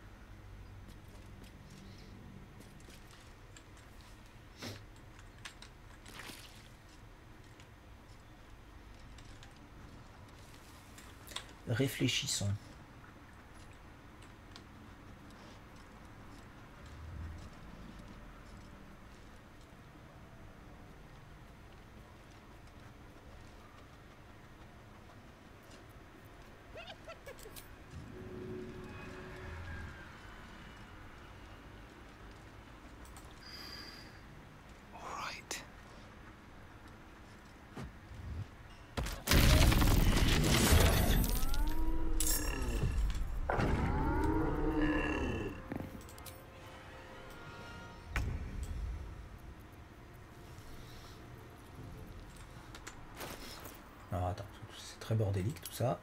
Réfléchissons. Alors attends, c'est très bordélique tout ça.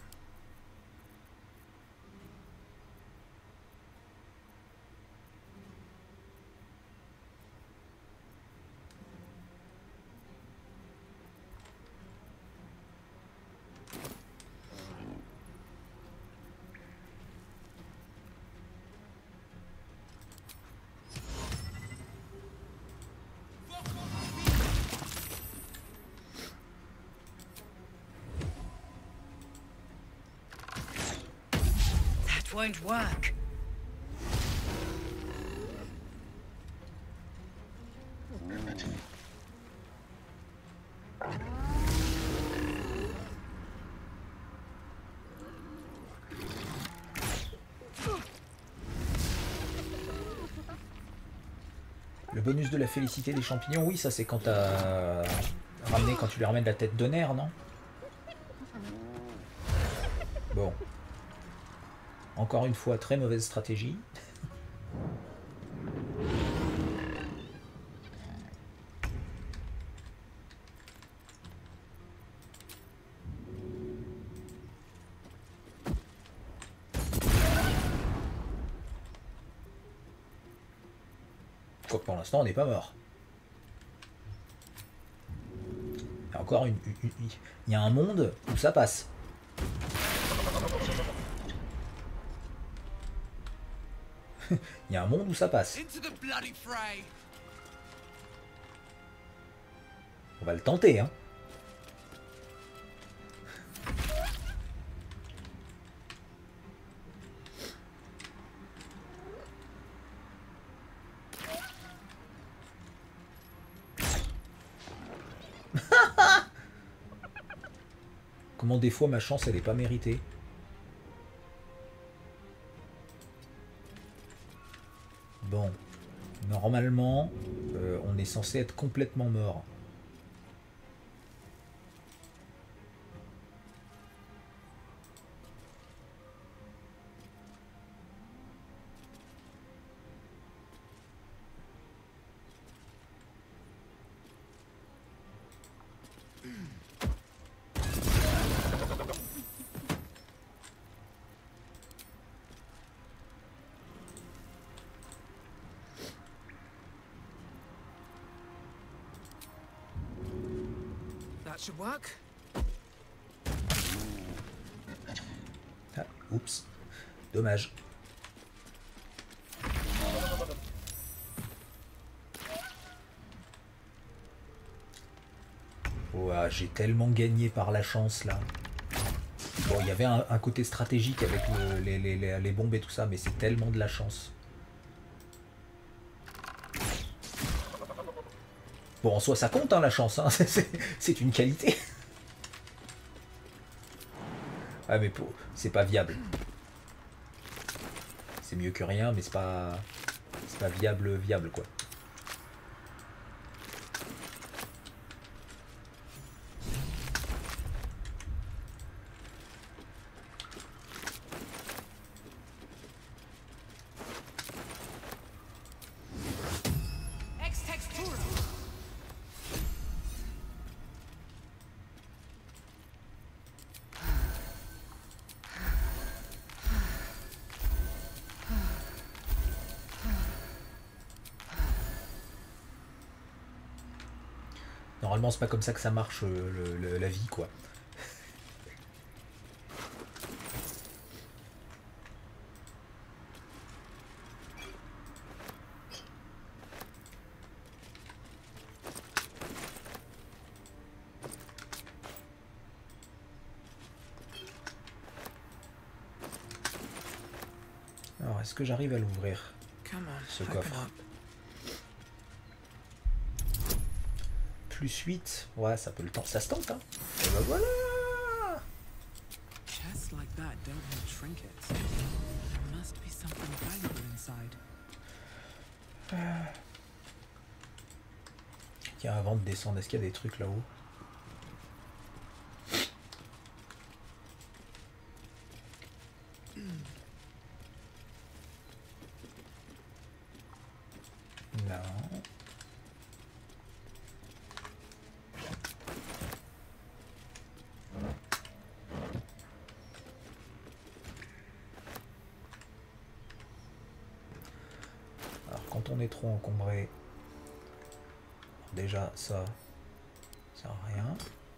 Won't work. Le bonus de la félicité des champignons, oui, ça c'est quand t'as ramené, quand tu lui ramènes la tête de nerf, non? Bon. Encore une fois, très mauvaise stratégie. Quoi que pour l'instant, on n'est pas mort. Il y a encore il y a un monde où ça passe. Il y a un monde où ça passe. On va le tenter, hein. Comment des fois ma chance elle est pas méritée. Bon, normalement, on est censé être complètement mort. That should work. Ah, oups. Dommage. Ouah, j'ai tellement gagné par la chance là. Bon, il y avait un côté stratégique avec les bombes et tout ça, mais c'est tellement de la chance. Bon, en soi, ça compte, hein, la chance. Hein. C'est une qualité. Ah, mais c'est pas viable. C'est mieux que rien, mais c'est pas viable, quoi. Normalement, c'est pas comme ça que ça marche la vie, quoi. Alors, est-ce que j'arrive à l'ouvrir, ce coffre? Plus 8, ouais, ça peut le temps, ça se tente, hein. Et ben voilà. Chests like that don't have trinkets. There must be something valuable inside. Tiens, avant de descendre, est-ce qu'il y a des trucs là-haut? Non. On est trop encombré. Déjà ça sert à rien.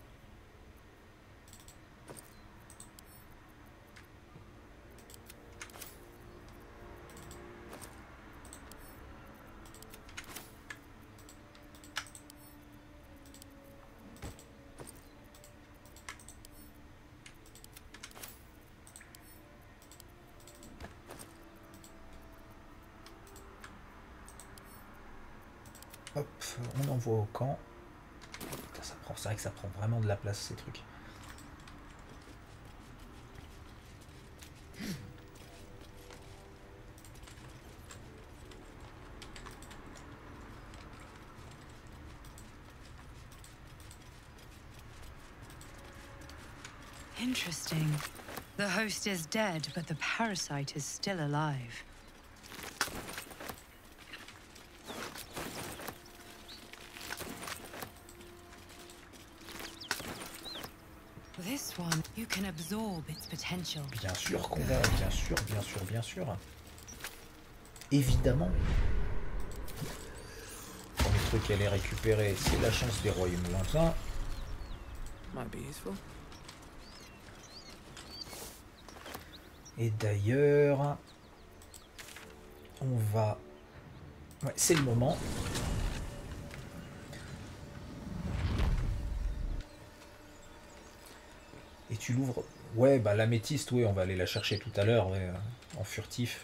Hop, on envoie au camp. C'est vrai que ça prend vraiment de la place, ces trucs. Interesting. The host is dead, but the parasite is still alive. This one, you can absorb its potential. Bien sûr qu'on va, bien sûr, bien sûr, bien sûr. Évidemment. Premier truc à les récupérer, c'est la chance des royaumes lointains. Might be useful. Et d'ailleurs, on va... Ouais, c'est le moment. Et tu l'ouvres. Ouais, bah l'améthyste, oui, on va aller la chercher tout à l'heure, ouais, en furtif.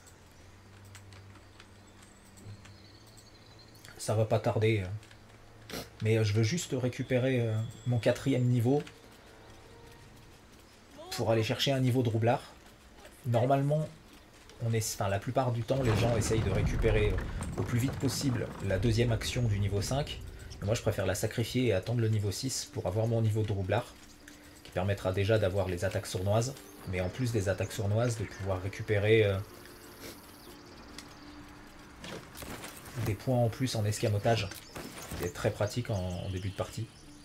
Ça va pas tarder. Mais je veux juste récupérer mon 4e niveau pour aller chercher un niveau de roublard. Normalement, la plupart du temps, les gens essayent de récupérer au plus vite possible la 2e action du niveau 5. Mais moi, je préfère la sacrifier et attendre le niveau 6 pour avoir mon niveau de roublard, qui permettra déjà d'avoir les attaques sournoises, mais en plus des attaques sournoises, de pouvoir récupérer des points en plus en escamotage, qui est très pratique en début de partie.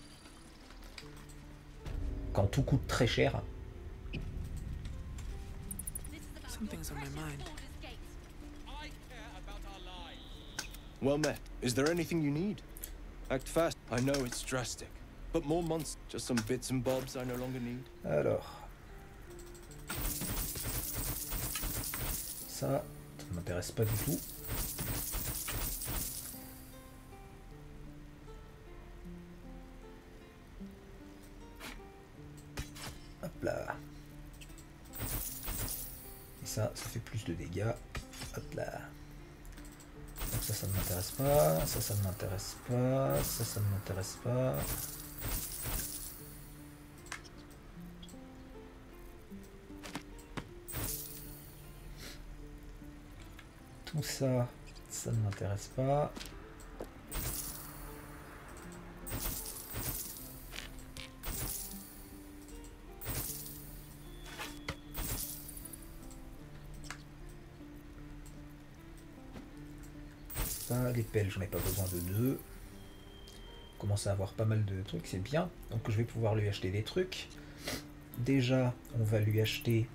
Quand tout coûte très cher. Something's on my mind. Well met. Is there anything you need? Act fast. I know it's drastic. But more months, just some bits and bobs I no longer need. Alors. Ça ne m'intéresse pas du tout. Hop là. Et ça fait plus de dégâts. Hop là. Donc ça ne m'intéresse pas. Ça ne m'intéresse pas. Ça ne m'intéresse pas. Tout ça, ça ne m'intéresse pas. Ça, les pelles, j'en ai pas besoin de deux. On commence à avoir pas mal de trucs, c'est bien. Donc je vais pouvoir lui acheter des trucs. Déjà, on va lui acheter...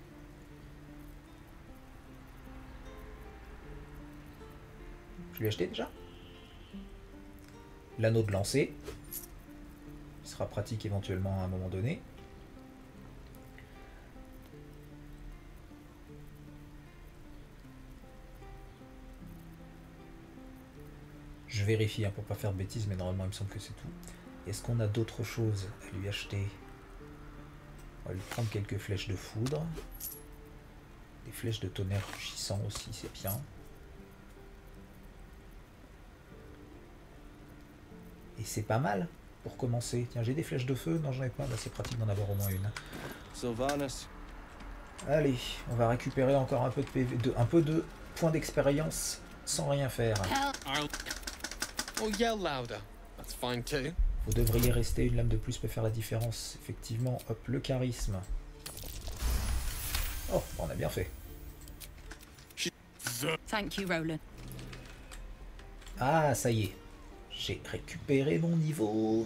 Je lui ai acheté déjà l'anneau de lancer. Il sera pratique éventuellement à un moment donné. Je vérifie hein, pour pas faire de bêtises, mais normalement il me semble que c'est tout. Est-ce qu'on a d'autres choses à lui acheter? On va lui prendre quelques flèches de foudre. Des flèches de tonnerre rugissant aussi, c'est bien. Et c'est pas mal pour commencer. Tiens, j'ai des flèches de feu. Non, j'en ai pas. Bah, c'est pratique d'en avoir au moins une. Sylvanas. Allez, on va récupérer encore un peu de PV, un peu de points d'expérience sans rien faire. Vous devriez rester. Une lame de plus peut faire la différence. Effectivement, hop, le charisme. Oh, on a bien fait. Thank you, Roland. Ah, ça y est. J'ai récupéré mon niveau.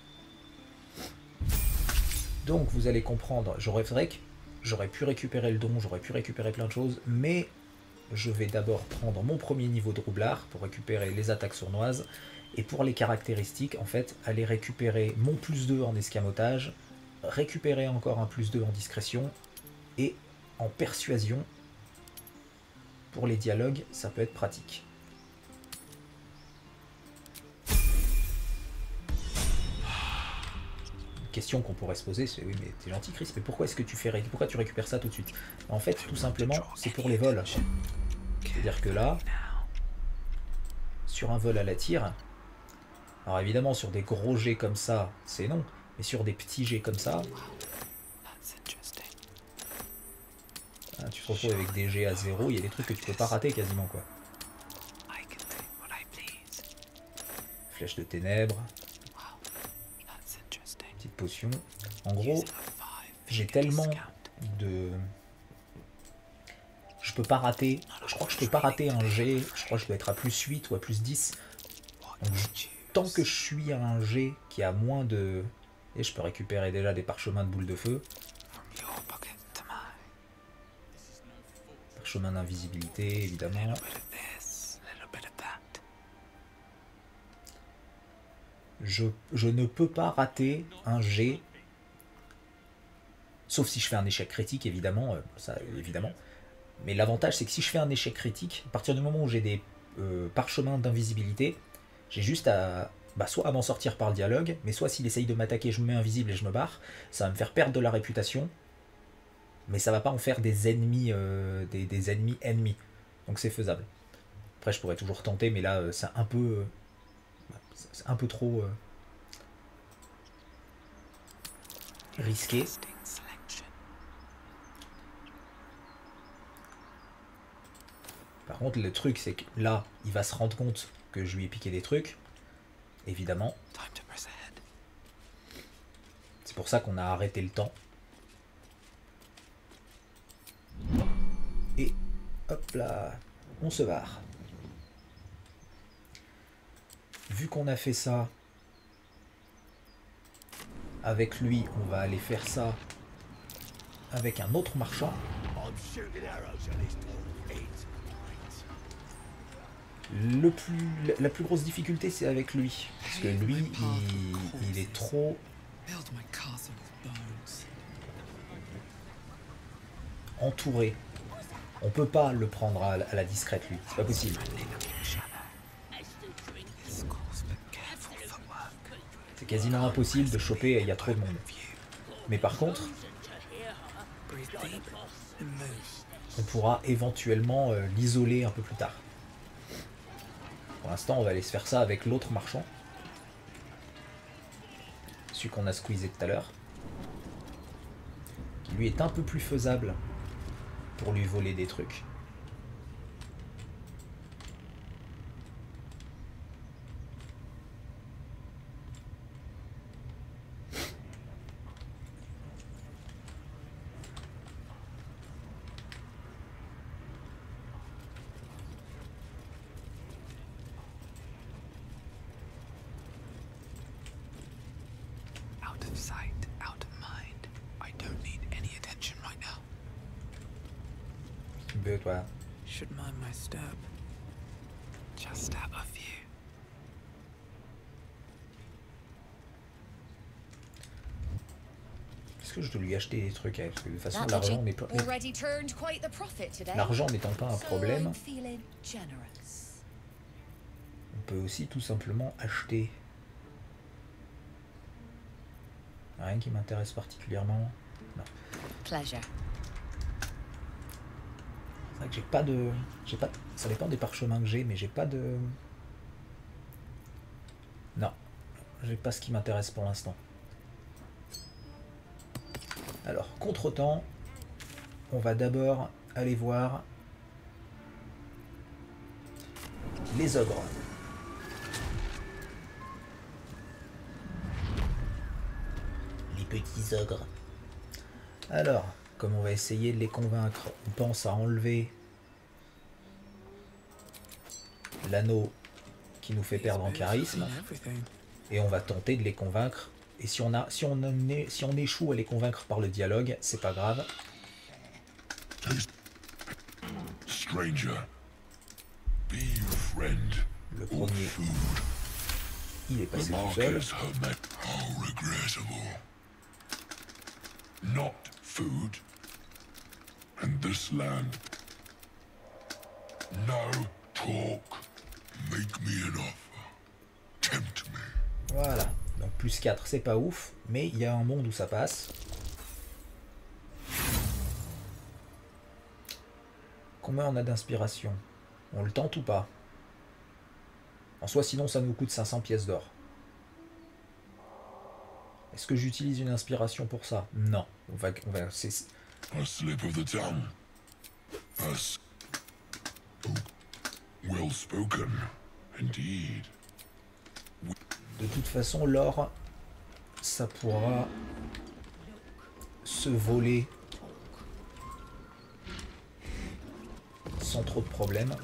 Donc vous allez comprendre, j'aurais pu récupérer le don, j'aurais pu récupérer plein de choses, mais je vais d'abord prendre mon premier niveau de roublard pour récupérer les attaques sournoises, et pour les caractéristiques, en fait, aller récupérer mon +2 en escamotage, récupérer encore un +2 en discrétion, et en persuasion, pour les dialogues, ça peut être pratique. Question qu'on pourrait se poser, c'est oui mais t'es gentil Chris, mais pourquoi est-ce que pourquoi tu récupères ça tout de suite? En fait tout simplement c'est pour les vols. C'est-à-dire que là, sur un vol à la tire, alors évidemment sur des gros jets comme ça, c'est non, mais sur des petits jets comme ça, hein, tu te retrouves avec des jets à 0, il y a des trucs que tu peux pas rater quasiment quoi. Flèche de ténèbres. Potion. En gros, j'ai tellement de... Je peux pas rater... Je crois que je peux pas rater un G. Je crois que je dois être à +8 ou à +10. Donc, tant que je suis à un G qui a moins de... Et je peux récupérer déjà des parchemins de boules de feu. Parchemin d'invisibilité, évidemment. Je ne peux pas rater un G, sauf si je fais un échec critique, évidemment, ça, évidemment. Mais l'avantage, c'est que si je fais un échec critique, à partir du moment où j'ai des parchemins d'invisibilité, j'ai juste à, soit à m'en sortir par le dialogue, mais soit s'il essaye de m'attaquer, je me mets invisible et je me barre, ça va me faire perdre de la réputation, mais ça va pas en faire des ennemis, des ennemis. Donc c'est faisable. Après, je pourrais toujours tenter, mais là, c'est un peu... c'est un peu trop risqué. Par contre, le truc, c'est que là, il va se rendre compte que je lui ai piqué des trucs, évidemment. C'est pour ça qu'on a arrêté le temps. Et hop là, on se barre. Vu qu'on a fait ça avec lui, on va aller faire ça avec un autre marchand. La plus grosse difficulté, c'est avec lui. Parce que lui, il est trop Build my castle of bones. Entouré. On peut pas le prendre à la discrète, lui. C'est pas possible. C'est quasiment impossible de choper, il y a trop de monde. Mais par contre, on pourra éventuellement l'isoler un peu plus tard. Pour l'instant, on va aller se faire ça avec l'autre marchand. Celui qu'on a squeezé tout à l'heure. Qui lui est un peu plus faisable pour lui voler des trucs. Out of sight, out of mind. I don't need any attention right now. But voilà. Should mind my step. Just out of view. Est-ce que je dois lui acheter des trucs? Parce que de toute façon, l'argent n'est pas... L'argent n'étant pas un problème, on peut aussi tout simplement acheter. Rien qui m'intéresse particulièrement. Non. Pleasure. C'est vrai que j'ai pas de... Ça dépend des parchemins que j'ai, mais j'ai pas de... Non. J'ai pas ce qui m'intéresse pour l'instant. Alors, contre-temps, on va d'abord aller voir les ogres. Les petits ogres. Alors, comme on va essayer de les convaincre, on pense à enlever l'anneau qui nous fait perdre en charisme. Et on va tenter de les convaincre. Et si on échoue à les convaincre par le dialogue, c'est pas grave. Stranger, be your friend. Le premier, il est passé tout seul. How regrettable. Not food. And this land. No talk. Make me an offer. Tempt me. Voilà. Donc plus 4, c'est pas ouf, mais il y a un monde où ça passe. Combien on a d'inspiration? On le tente ou pas? En soi, sinon ça nous coûte 500 pièces d'or. Est-ce que j'utilise une inspiration pour ça? Non. On va A slip of the tongue. Well spoken, indeed. De toute façon, l'or, ça pourra se voler sans trop de problèmes.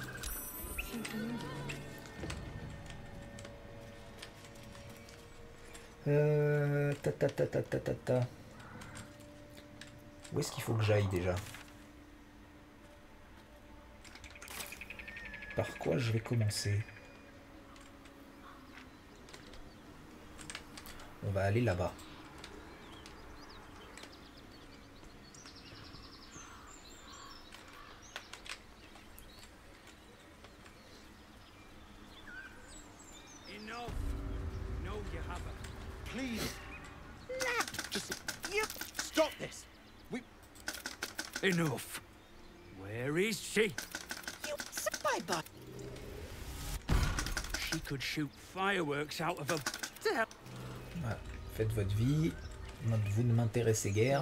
Où est-ce qu'il faut que j'aille déjà? Par quoi je vais commencer? On va aller là-bas. Enough. No, you haven't. Please. Just you stop this. We. Enough. Where is she? You bye-bye. She could shoot fireworks out of a. Voilà. Faites votre vie. Vous ne m'intéressez guère.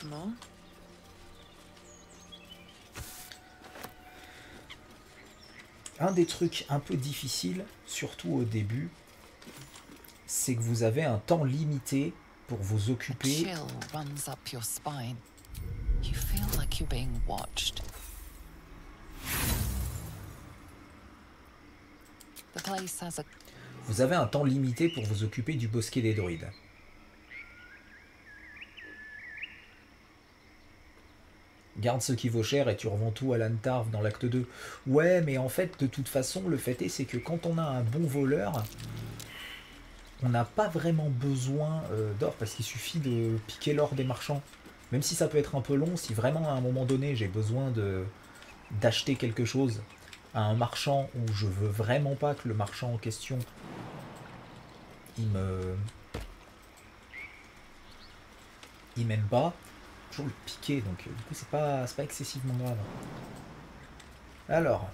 Un des trucs un peu difficiles, surtout au début, c'est que vous avez un temps limité pour vous occuper. Vous avez un temps limité pour vous occuper du bosquet des druides. Garde ce qui vaut cher et tu revends tout à l'Antarv dans l'acte 2. Ouais, mais en fait, de toute façon, le fait est, c'est que quand on a un bon voleur, on n'a pas vraiment besoin d'or, parce qu'il suffit de piquer l'or des marchands. Même si ça peut être un peu long, si vraiment à un moment donné j'ai besoin d'acheter quelque chose à un marchand où je veux vraiment pas que le marchand en question il m'aime pas, toujours le piquer, donc du coup c'est pas excessivement grave. Alors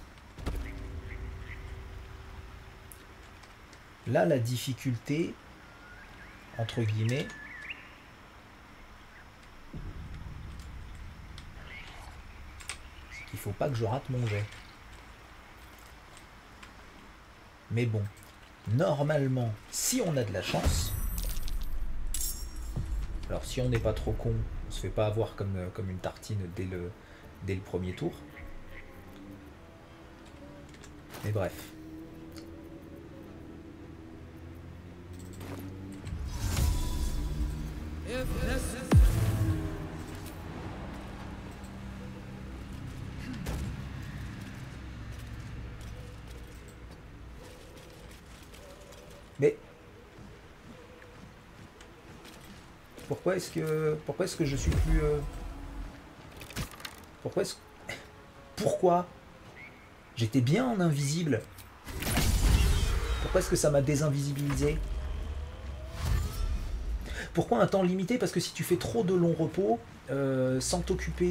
là la difficulté entre guillemets c'est qu'il faut pas que je rate mon jet. Mais bon, normalement, si on a de la chance, alors si on n'est pas trop con, on se fait pas avoir comme une tartine dès le premier tour. Mais bref. Mais pourquoi est-ce que je suis plus pourquoi j'étais bien en invisible, pourquoi est-ce que ça m'a désinvisibilisé? Pourquoi un temps limité? Parce que si tu fais trop de longs repos sans t'occuper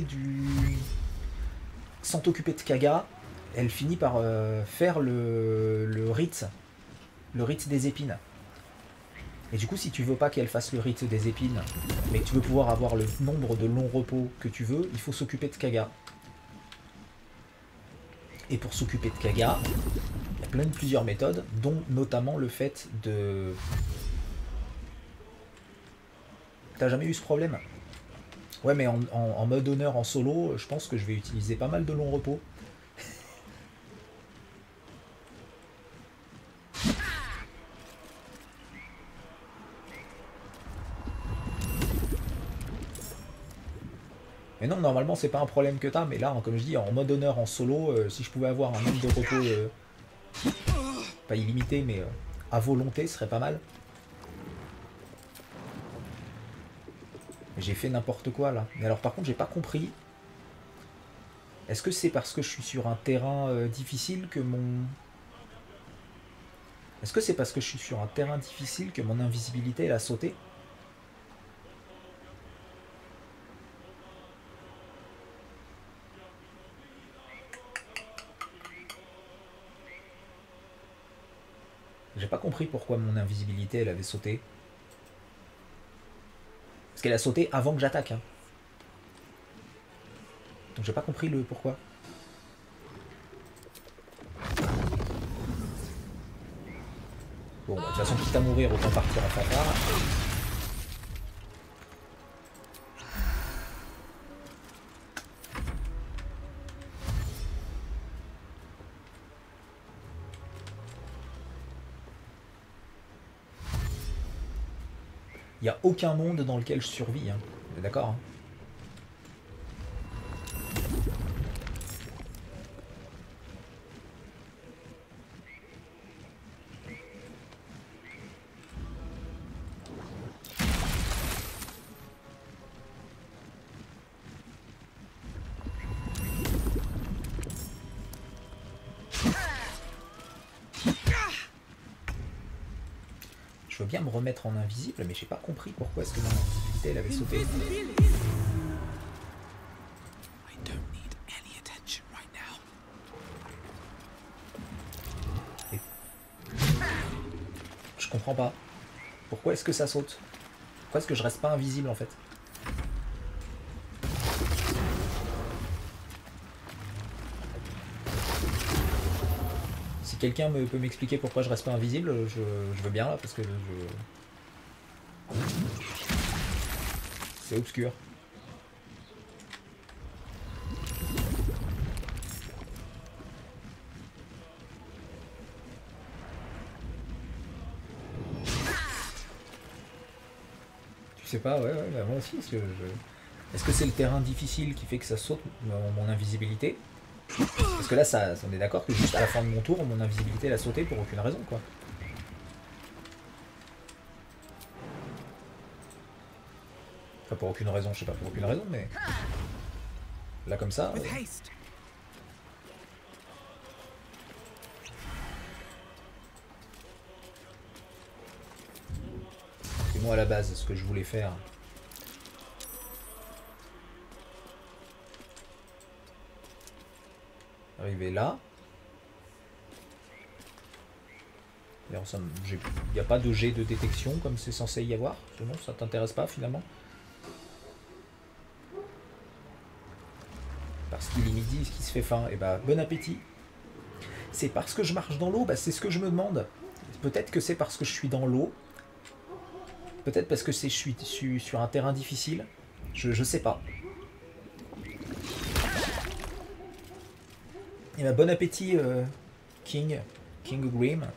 de Kaga, elle finit par faire le rite des épines. Et du coup, si tu veux pas qu'elle fasse le rite des épines, mais que tu veux pouvoir avoir le nombre de longs repos que tu veux, il faut s'occuper de Kaga. Et pour s'occuper de Kaga, il y a plusieurs méthodes, dont notamment le fait de... T'as jamais eu ce problème? Ouais, mais en mode honneur, en solo, je pense que je vais utiliser pas mal de longs repos. Mais non, normalement c'est pas un problème que t'as, mais là, comme je dis, en mode honneur, en solo, si je pouvais avoir un nombre de repos, pas illimité, mais à volonté, ce serait pas mal. J'ai fait n'importe quoi là. Mais alors par contre, j'ai pas compris. Est-ce que c'est parce que je suis sur un terrain difficile que mon... Est-ce que c'est parce que je suis sur un terrain difficile que mon invisibilité elle a sauté? J'ai pas compris pourquoi mon invisibilité elle avait sauté. Parce qu'elle a sauté avant que j'attaque. Hein. Donc j'ai pas compris le pourquoi. Bon, bah, de toute façon, quitte à mourir, autant partir en fanfare. Il n'y a aucun monde dans lequel je survis, hein. D'accord, hein. Je veux bien me remettre en invisible, mais j'ai pas compris pourquoi est-ce que mon invisibilité elle avait sauté. Et... Je comprends pas. Pourquoi est-ce que ça saute? Pourquoi est-ce que je reste pas invisible en fait? Si quelqu'un peut m'expliquer pourquoi je reste pas invisible, je veux bien là, parce que c'est obscur. Tu sais pas, ouais, bah moi aussi, est-ce que c'est le terrain difficile qui fait que ça saute mon invisibilité? Parce que là, on est d'accord que juste à la fin de mon tour, mon invisibilité elle a sauté pour aucune raison, quoi. Enfin, pour aucune raison, je sais pas pour aucune raison, mais... Là, comme ça... C'est moi, à la base, ce que je voulais faire. Arriver là. Il n'y a pas de jet de détection comme c'est censé y avoir. Non, ça t'intéresse pas finalement. Parce qu'il est midi, ce qui se fait faim. Et bah, bon appétit. C'est parce que je marche dans l'eau, bah, c'est ce que je me demande. Peut-être que c'est parce que je suis dans l'eau. Peut-être parce que je suis sur un terrain difficile. Je sais pas. Et bah, bon appétit, King Grim.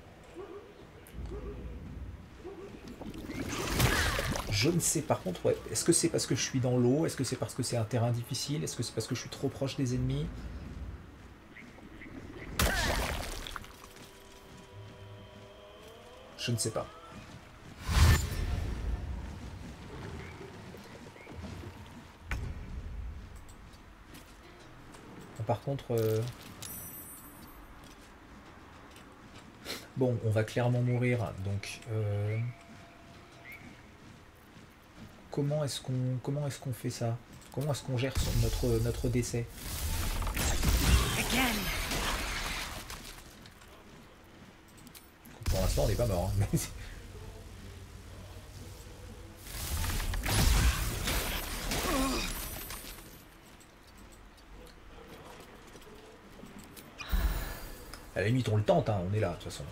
Je ne sais, par contre, ouais. Est-ce que c'est parce que je suis dans l'eau? Est-ce que c'est parce que c'est un terrain difficile? Est-ce que c'est parce que je suis trop proche des ennemis? Je ne sais pas. Par contre... Bon, on va clairement mourir, donc... Comment est-ce qu'on fait ça? Comment est-ce qu'on gère notre décès? Pour l'instant, on n'est pas mort. Hein. À la limite, on le tente, hein. On est là, de toute façon.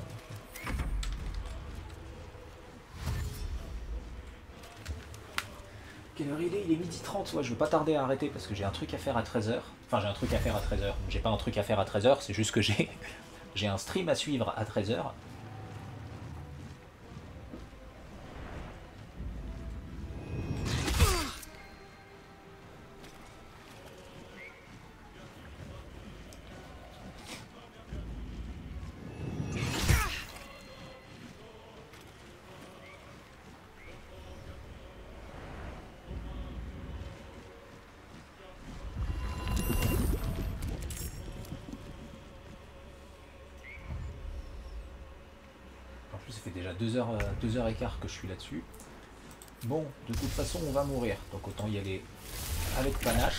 Quelle heure il est? Il est 12h30, ouais, je veux pas tarder à arrêter parce que j'ai un truc à faire à 13h. Enfin, j'ai un truc à faire à 13h. J'ai pas un truc à faire à 13h, c'est juste que j'ai un stream à suivre à 13h. Ça fait déjà 2h15 que je suis là-dessus. Bon, de toute façon, on va mourir. Donc autant y aller avec panache.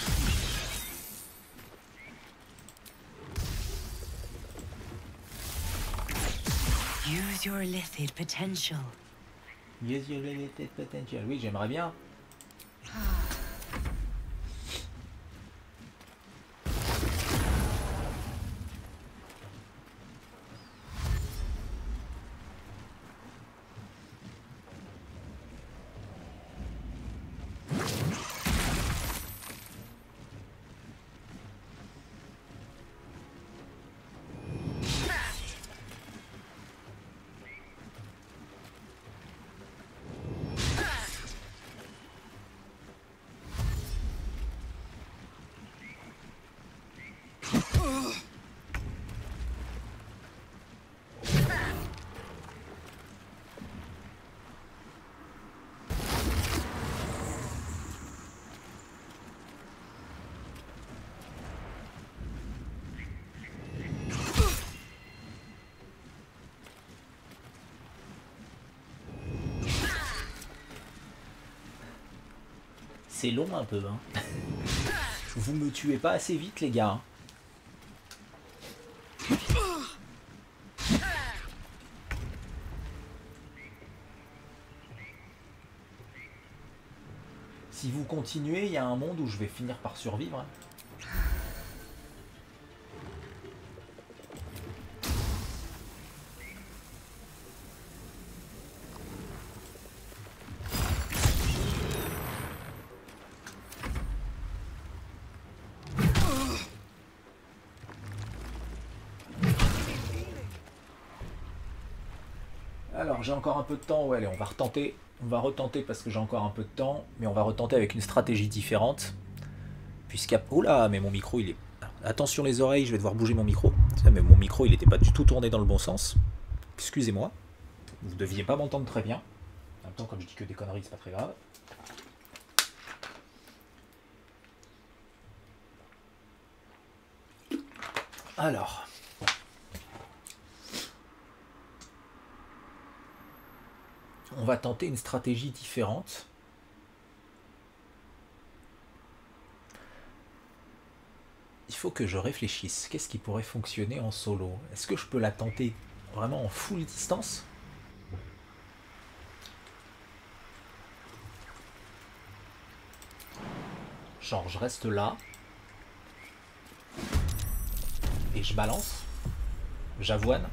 Use your lithid potential. Use your lithid potential. Oui, j'aimerais bien. C'est long un peu, hein. Vous me tuez pas assez vite, les gars. Si vous continuez, il y a un monde où je vais finir par survivre. Alors j'ai encore un peu de temps, ouais, allez, on va retenter. On va retenter parce que j'ai encore un peu de temps, mais on va retenter avec une stratégie différente. Puisqu'à... Oula, mais mon micro il est... Attention les oreilles, je vais devoir bouger mon micro. Mais mon micro il n'était pas du tout tourné dans le bon sens. Excusez-moi. Vous deviez pas m'entendre très bien. En même temps, comme je dis que des conneries, c'est pas très grave. Alors. On va tenter une stratégie différente. Il faut que je réfléchisse. Qu'est-ce qui pourrait fonctionner en solo? Est-ce que je peux la tenter vraiment en full distance? Genre je reste là. Et je balance. J'avoine.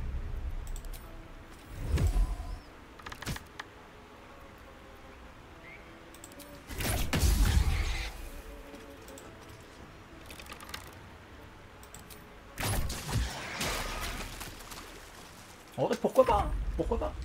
En vrai, pourquoi pas? Pourquoi pas?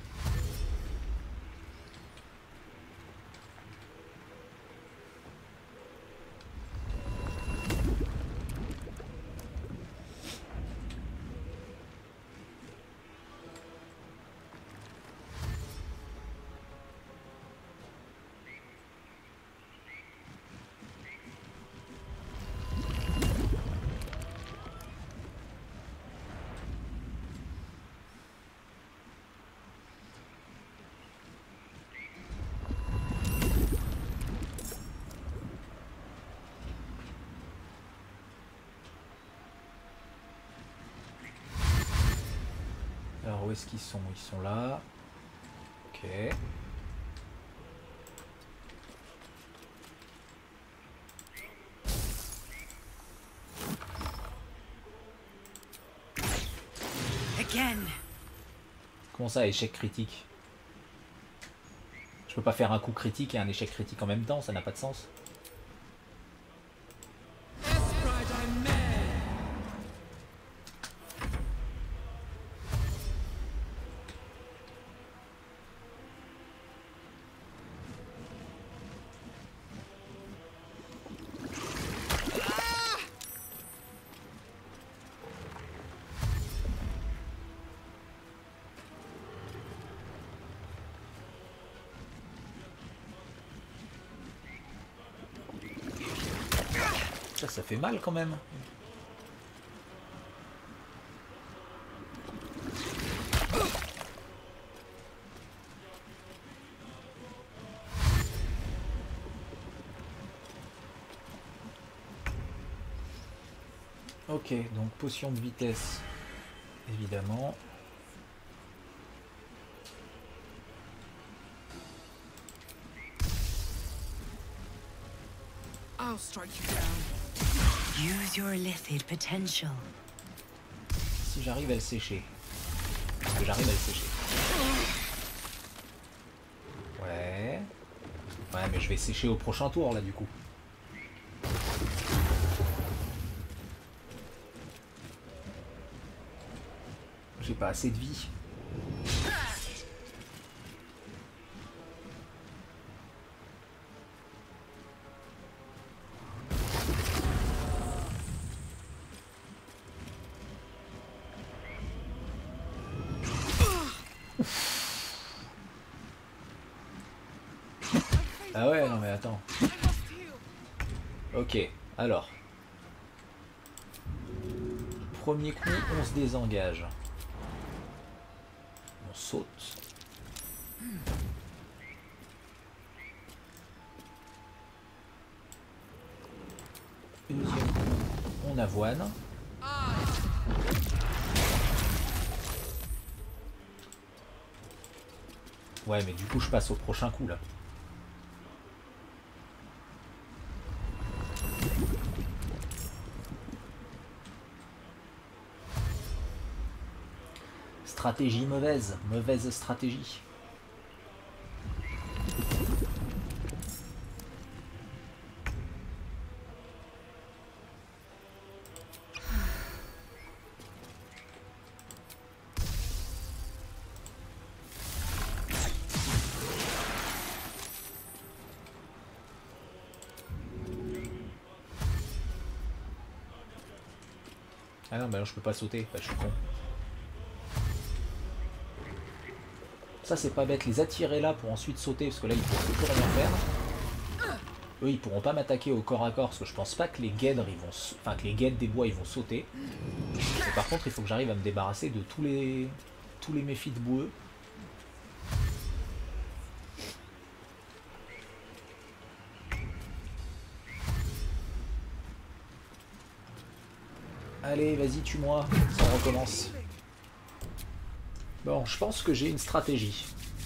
Alors où est-ce qu'ils sont? Ils sont là. Ok. Again. Comment ça, échec critique? Je peux pas faire un coup critique et un échec critique en même temps, ça n'a pas de sens. Ça fait mal quand même. Ok, donc potion de vitesse, évidemment. I'll strike you down. Use your lithid potential. Si j'arrive à le sécher. Est-ce que j'arrive à le sécher? Ouais. Ouais, mais je vais sécher au prochain tour là du coup. J'ai pas assez de vie. Ah ouais, non mais attends. Ok, alors. Premier coup, on se désengage. On saute. Deuxième coup, on avoine. Ouais, mais du coup, je passe au prochain coup là. Stratégie mauvaise, mauvaise stratégie. Ah non, bah non, je peux pas sauter, bah, je suis con. Ça c'est pas bête, les attirer là pour ensuite sauter, parce que là il faut plus rien faire. Eux, ils pourront pas m'attaquer au corps à corps, parce que je pense pas que les guêtres, ils vont... Enfin, que les guêtres des bois, ils vont sauter. Et par contre, il faut que j'arrive à me débarrasser de tous les méphites boueux. Allez, vas-y, tue-moi, ça recommence. Bon, je pense que j'ai une stratégie.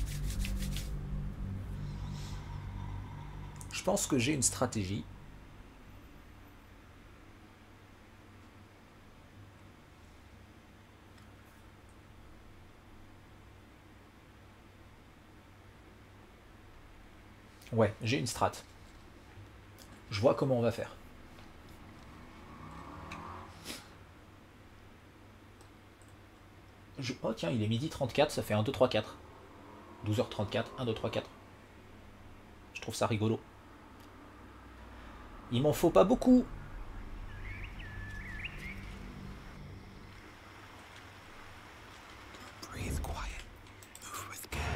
Je pense que j'ai une stratégie. Ouais, j'ai une strat. Je vois comment on va faire. Oh tiens, il est midi 34, ça fait 1, 2, 3, 4. 12h34, 1, 2, 3, 4. Je trouve ça rigolo. Il m'en faut pas beaucoup. Breathe quiet. Move with care.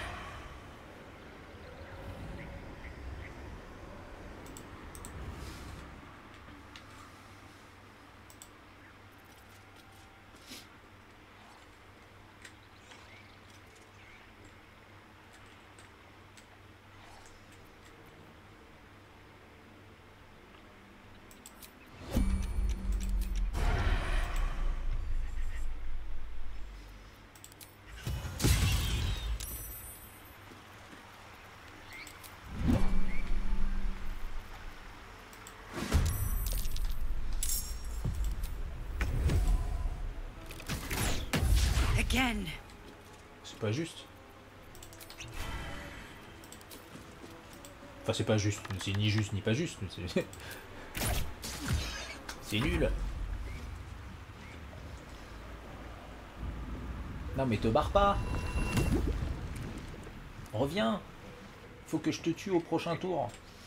Again. C'est pas juste. Enfin, c'est pas juste. C'est ni juste ni pas juste. C'est nul. Non mais te barre pas. Reviens. Faut que je te tue au prochain tour.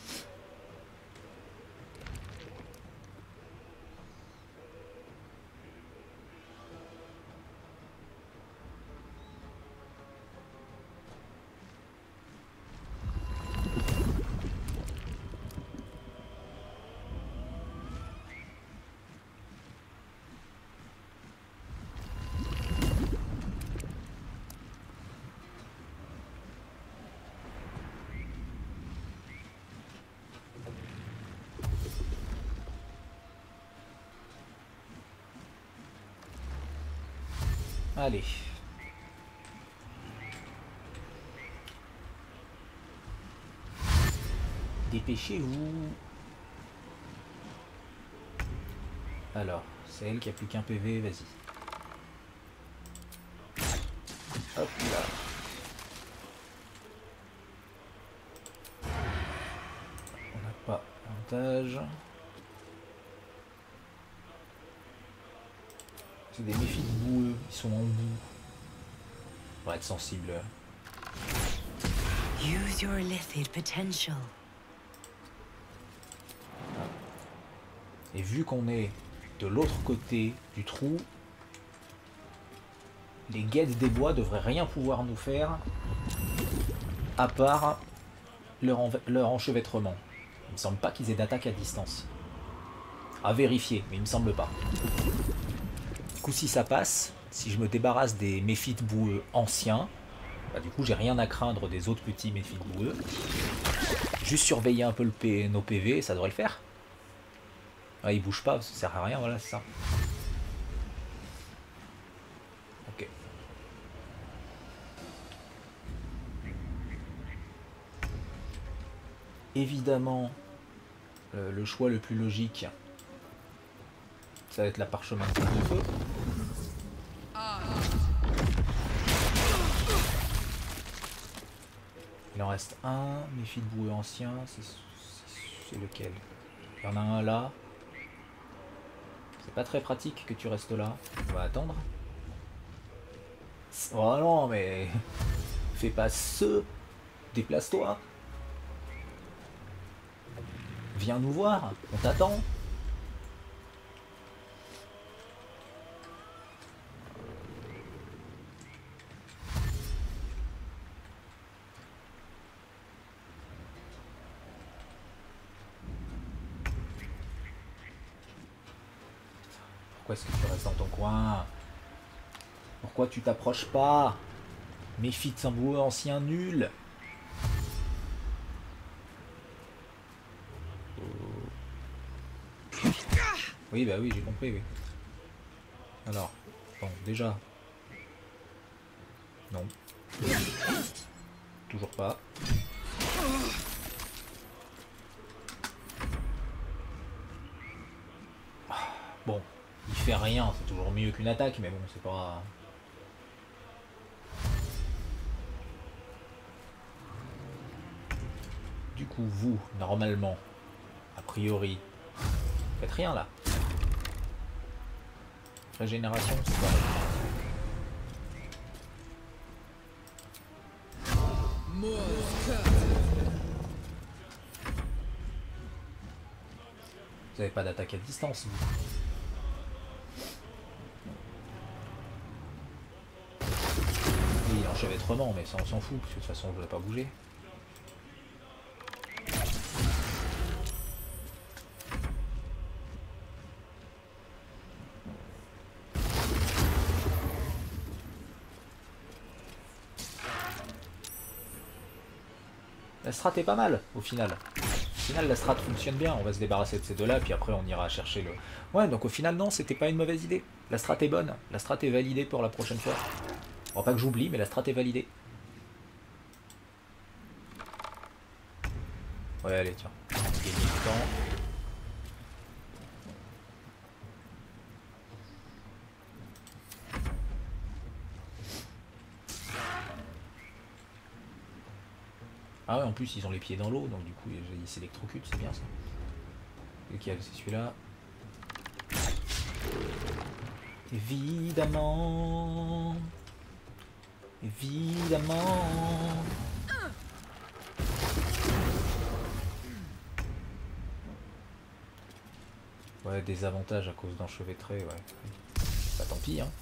Allez. Dépêchez-vous. Alors, c'est elle qui a plus qu'un PV, vas-y. Hop là. On n'a pas avantage. C'est des méphites boueux, ils sont en boue. On va être sensible. Use your lithid potential. Et vu qu'on est de l'autre côté du trou, les guêtres des bois devraient rien pouvoir nous faire à part leur enchevêtrement. Il me semble pas qu'ils aient d'attaque à distance. À vérifier, mais il me semble pas. Du coup, si ça passe, si je me débarrasse des méphites boueux anciens, bah, du coup j'ai rien à craindre des autres petits méphites boueux. Juste surveiller un peu nos PV, ça devrait le faire. Ah, il bouge pas, ça sert à rien, voilà, c'est ça. Ok. Évidemment, le choix le plus logique, ça va être la parchemin de feu. Il en reste un, méfie de boueux ancien, c'est lequel? Il y en a un là. C'est pas très pratique que tu restes là. On va attendre. Oh non, mais... Fais pas ce... Déplace-toi. Viens nous voir, on t'attend. Pourquoi est-ce que tu restes dans ton coin? Pourquoi tu t'approches pas? Méfie de son beau ancien nul. Oui, bah oui, j'ai compris, oui. Alors, bon, déjà. Non. Toujours pas. Bon, il fait rien, c'est toujours mieux qu'une attaque, mais bon, c'est pas... Du coup, vous, normalement, a priori, faites rien là. Régénération, c'est pas vrai. Vous avez pas d'attaque à distance, vous. Oui, l'enchevêtrement, mais ça on s'en fout, parce que de toute façon je ne vais pas bouger. La strat est pas mal, au final. Au final, la strat fonctionne bien. On va se débarrasser de ces deux-là, puis après on ira chercher le... Ouais, donc au final, non, c'était pas une mauvaise idée. La strat est bonne. La strat est validée pour la prochaine fois. Bon, pas que j'oublie, mais la strat est validée. Ouais, allez, tiens. Gagner du temps. Ah ouais, en plus ils ont les pieds dans l'eau, donc du coup ils s'électrocutent, c'est bien ça. Lequel? C'est celui-là. Évidemment. Évidemment. Ouais, des avantages à cause d'enchevêtré, ouais. Bah tant pis, hein.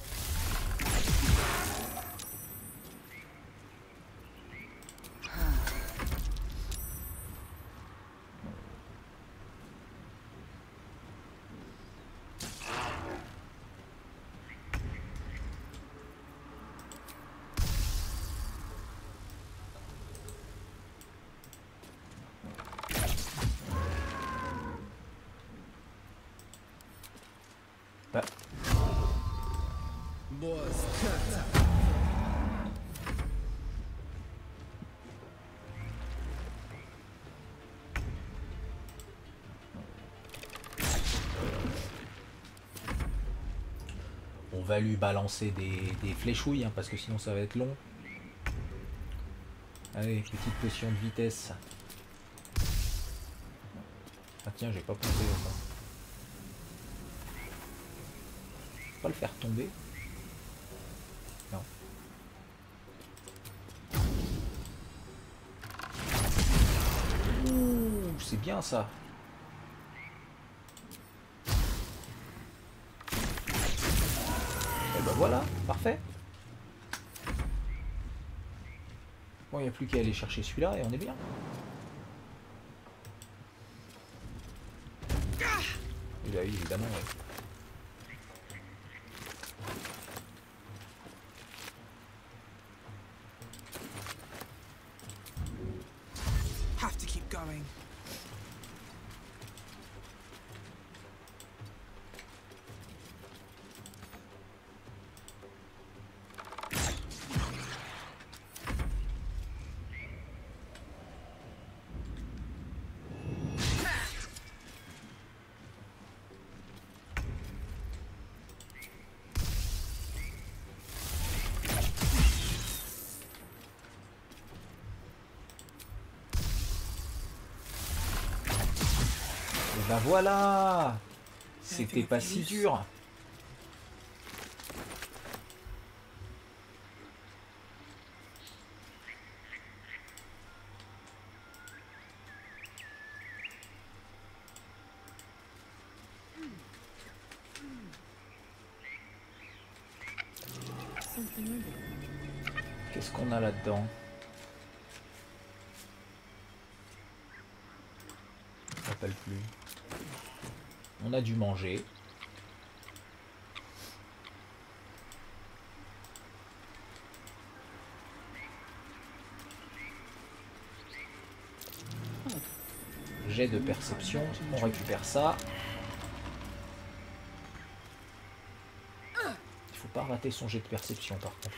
Bah. On va lui balancer des fléchouilles, hein, parce que sinon ça va être long. Allez, petite potion de vitesse. Ah tiens, j'ai pas pensé à ça. Pas le faire tomber. Non. Ouh, c'est bien ça. Et ben voilà, parfait. Bon, il n'y a plus qu'à aller chercher celui-là et on est bien. Et bah oui, évidemment, ouais. Have to keep going. Bah voilà, c'était pas si dur. Qu'est-ce qu'on a là-dedans? Je me rappelle plus. On a dû manger. jet de perception, on récupère ça. Il faut pas rater son jet de perception par contre.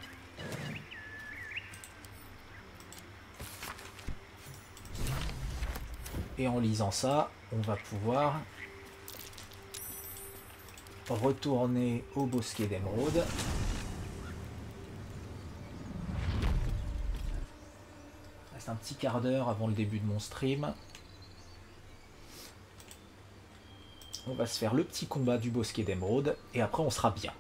Et en lisant ça, on va pouvoir retourner au bosquet d'émeraude. Il reste un petit quart d'heure avant le début de mon stream. On va se faire le petit combat du bosquet d'émeraude et après on sera bien.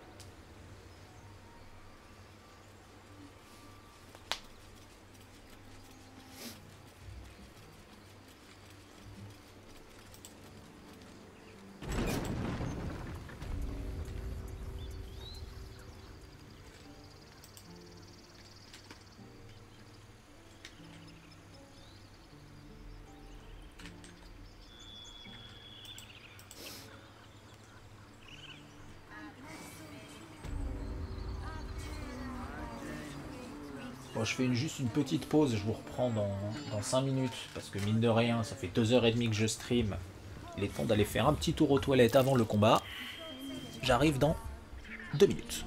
Bon, je fais juste une petite pause, je vous reprends dans 5 minutes, parce que mine de rien, ça fait 2h30 que je stream. Il est temps d'aller faire un petit tour aux toilettes avant le combat. J'arrive dans 2 minutes.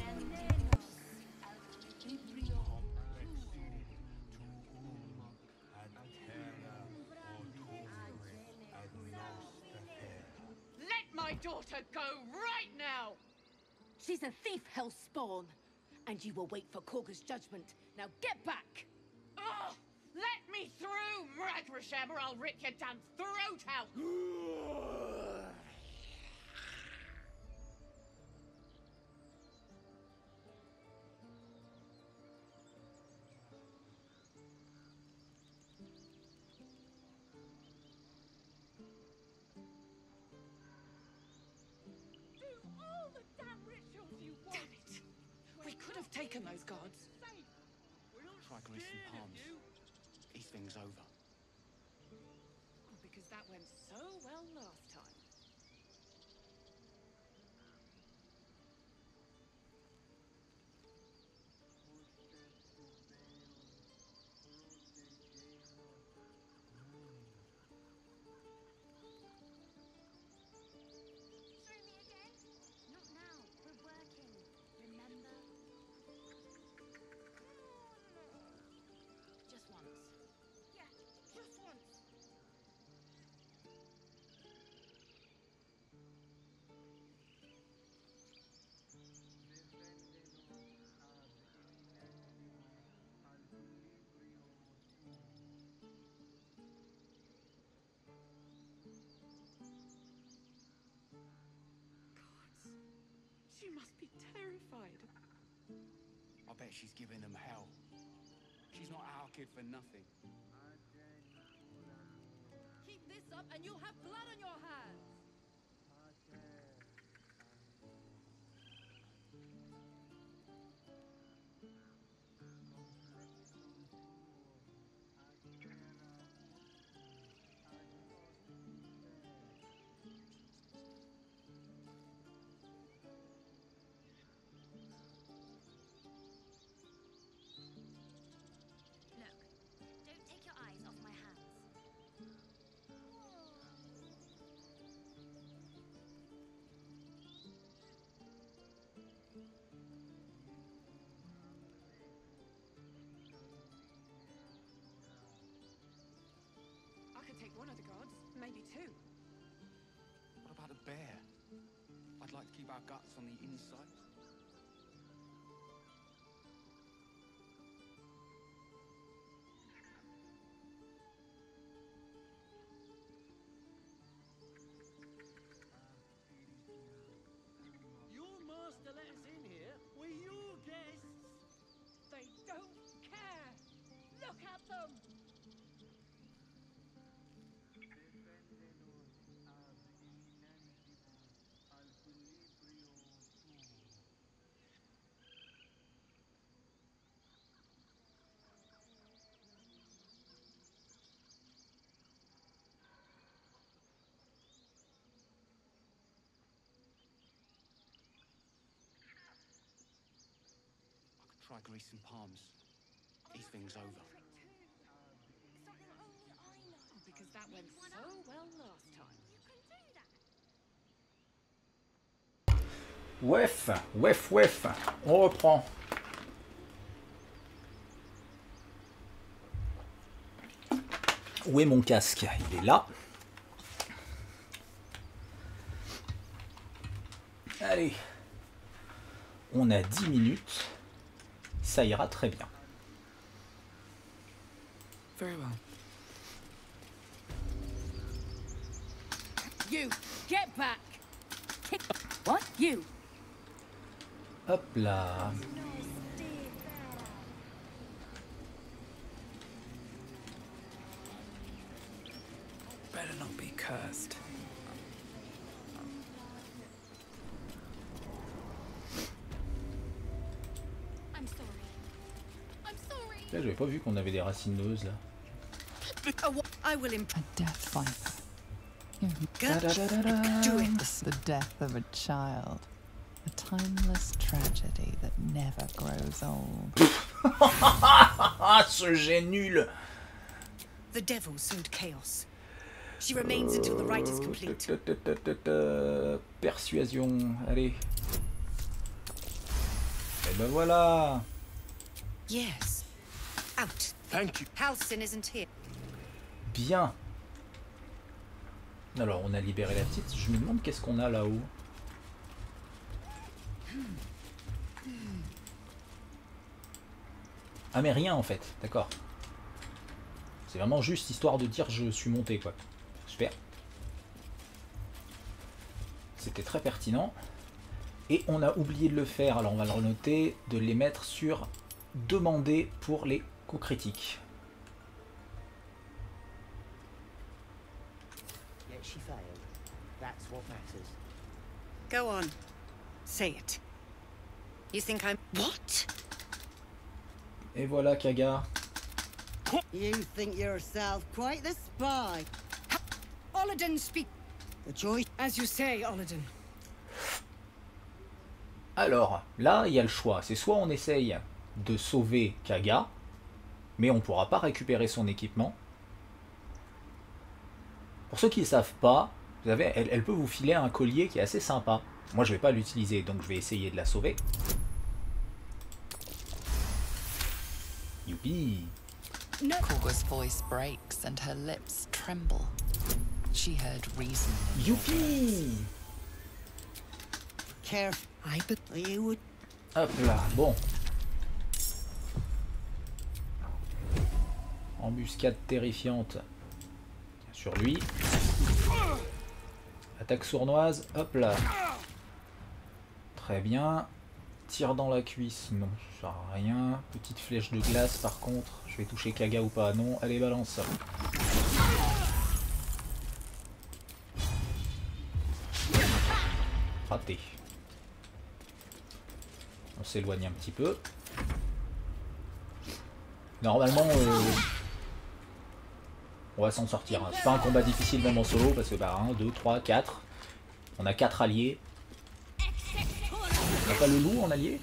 Let my daughter go right now! She's a thief, Hellspawn. And you will wait for Korga's judgment. Now get back! Oh, let me through, Mragrasham, or I'll rip your damn throat out! Do all the damn rituals you want! Damn it! We could have taken those guards. Try greasing palms. These things over. Because that went so well last time. She must be terrified. I bet she's giving them hell. She's not our kid for nothing. Keep this up and you'll have blood on your hands. Don't take your eyes off my hands. I could take one of the guards, maybe two. What about a bear? I'd like to keep our guts on the inside. Your master let us in here. We're your guests. They don't care. Look at them. Try greasing palms. These things over. Because that That went so well last time. Ouef, ouef, ouef. On reprend. Où est mon casque? Il est là. Allez. On a 10 minutes. Ça ira très bien. Very well. You, get back! What? You! Hop là. Better not be cursed. I'm sorry. I'm sorry. Là, j'avais pas vu qu'on avait des racineuses là. I will imp- a death viper. Da-da-da-da-da. Do it. It's the death of a child. A timeless tragedy that never grows old. Ce jet nul. The devil sowed chaos. She remains until the rite is complete. Persuasion, allez. Et ben voilà. Yes. Out. Thank you. Halcyon isn't here. Bien. Alors, on a libéré la petite. Je me demande qu'est-ce qu'on a là-haut. Ah mais rien en fait, d'accord. C'est vraiment juste histoire de dire je suis monté quoi. Super. C'était très pertinent. Et on a oublié de le faire, alors on va le renoter, de les mettre sur demander pour les coups critiques. Yet she failed. That's what matters. Go on. Say it. You think I'm... What? Et voilà Kaga. You think yourself quite the spy. Olladin speak. The choice. As you say, Olladin. Alors, là, il y a le choix. C'est soit on essaye de sauver Kaga, mais on ne pourra pas récupérer son équipement. Pour ceux qui ne savent pas, vous savez, elle peut vous filer un collier qui est assez sympa. Moi, je ne vais pas l'utiliser, donc je vais essayer de la sauver. Youpi! Korga's voice breaks and her lips tremble. She heard reason. Youpi! Careful. You would. Hop là, bon. Embuscade terrifiante sur lui. Attaque sournoise, hop là. Très bien. Tir dans la cuisse, non, ça sert à rien. Petite flèche de glace par contre. Je vais toucher Kaga ou pas? Non, allez balance. Raté. On s'éloigne un petit peu. Normalement, on va s'en sortir. Hein. C'est pas un combat difficile même en solo parce que bah 1, 2, 3, 4. On a 4 alliés. On n'a pas le loup en allié?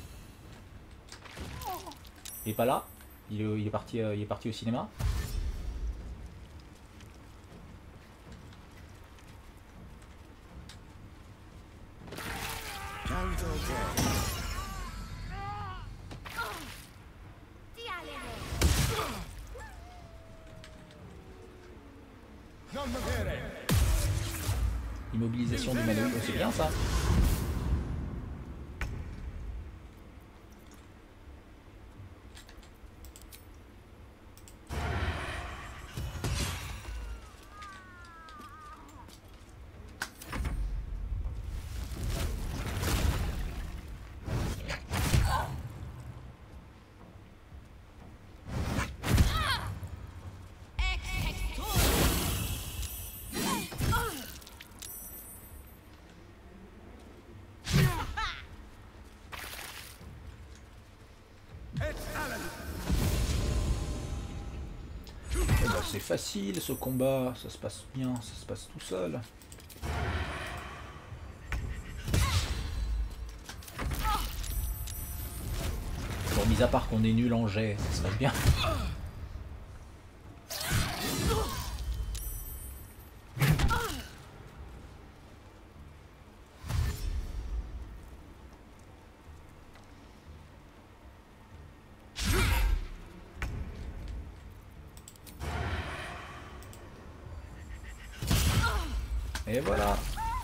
Il est pas là? Il est parti au cinéma? Immobilisation du manœuvre, c'est bien ça. C'est facile ce combat, ça se passe bien, ça se passe tout seul. Bon, mis à part qu'on est nul en jet, ça se passe bien. Et voilà.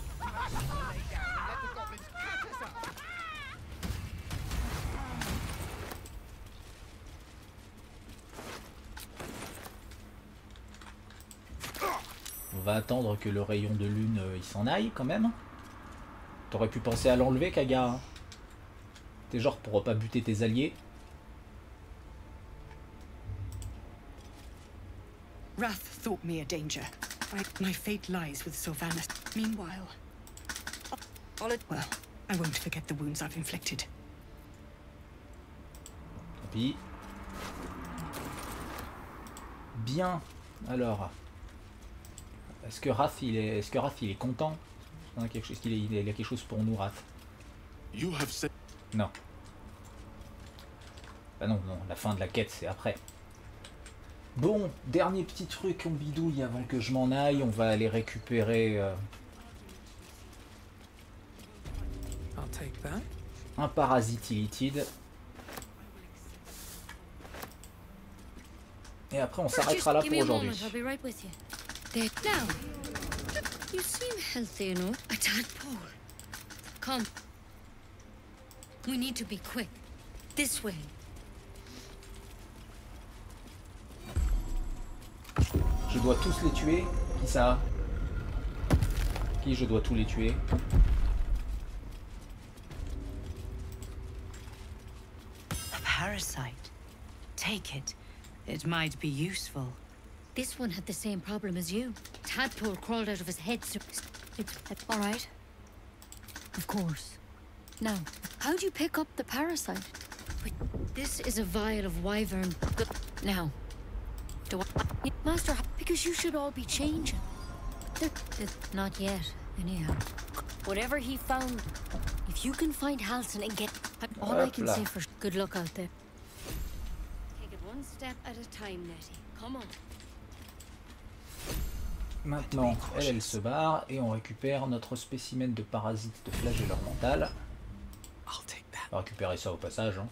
On va attendre que le rayon de lune il s'en aille quand même. T'aurais pu penser à l'enlever, Kaga. T'es genre pour pas buter tes alliés. Wrath thought me a danger. My fate lies with Sylvanas. Meanwhile, well, I won't forget the wounds I've inflicted. Tant pis. Bien. Alors, est-ce que Wrath il est content? Il a quelque chose pour nous, Wrath. Non. Bah non, la fin de la quête c'est après. Bon, dernier petit truc en bidouille avant que je m'en aille, on va aller récupérer un parasite illithide. Et après on s'arrêtera là pour aujourd'hui. Now, you seem healthy, you know. A tadpole. Come. We need to be quick. This way. Je dois tous les tuer. Qui ça? Qui je dois tous les tuer? A parasite. Take it. It might be useful. This one had the same problem as you. Tadpole crawled out of his head, so it's all right. Of course. Now, how do you pick up the parasite? Wait, this is a vial of wyvern. Now, do I, Master? Because you should all be changing. Not yet, anyhow. Whatever he found, if you can find Halsin and get all I can say for good luck out there. Take it one step at a time, Nettie. Come on. Maintenant, elle se barre et on récupère notre spécimen de parasite de flagelleur mental. On va récupérer ça au passage. Hein.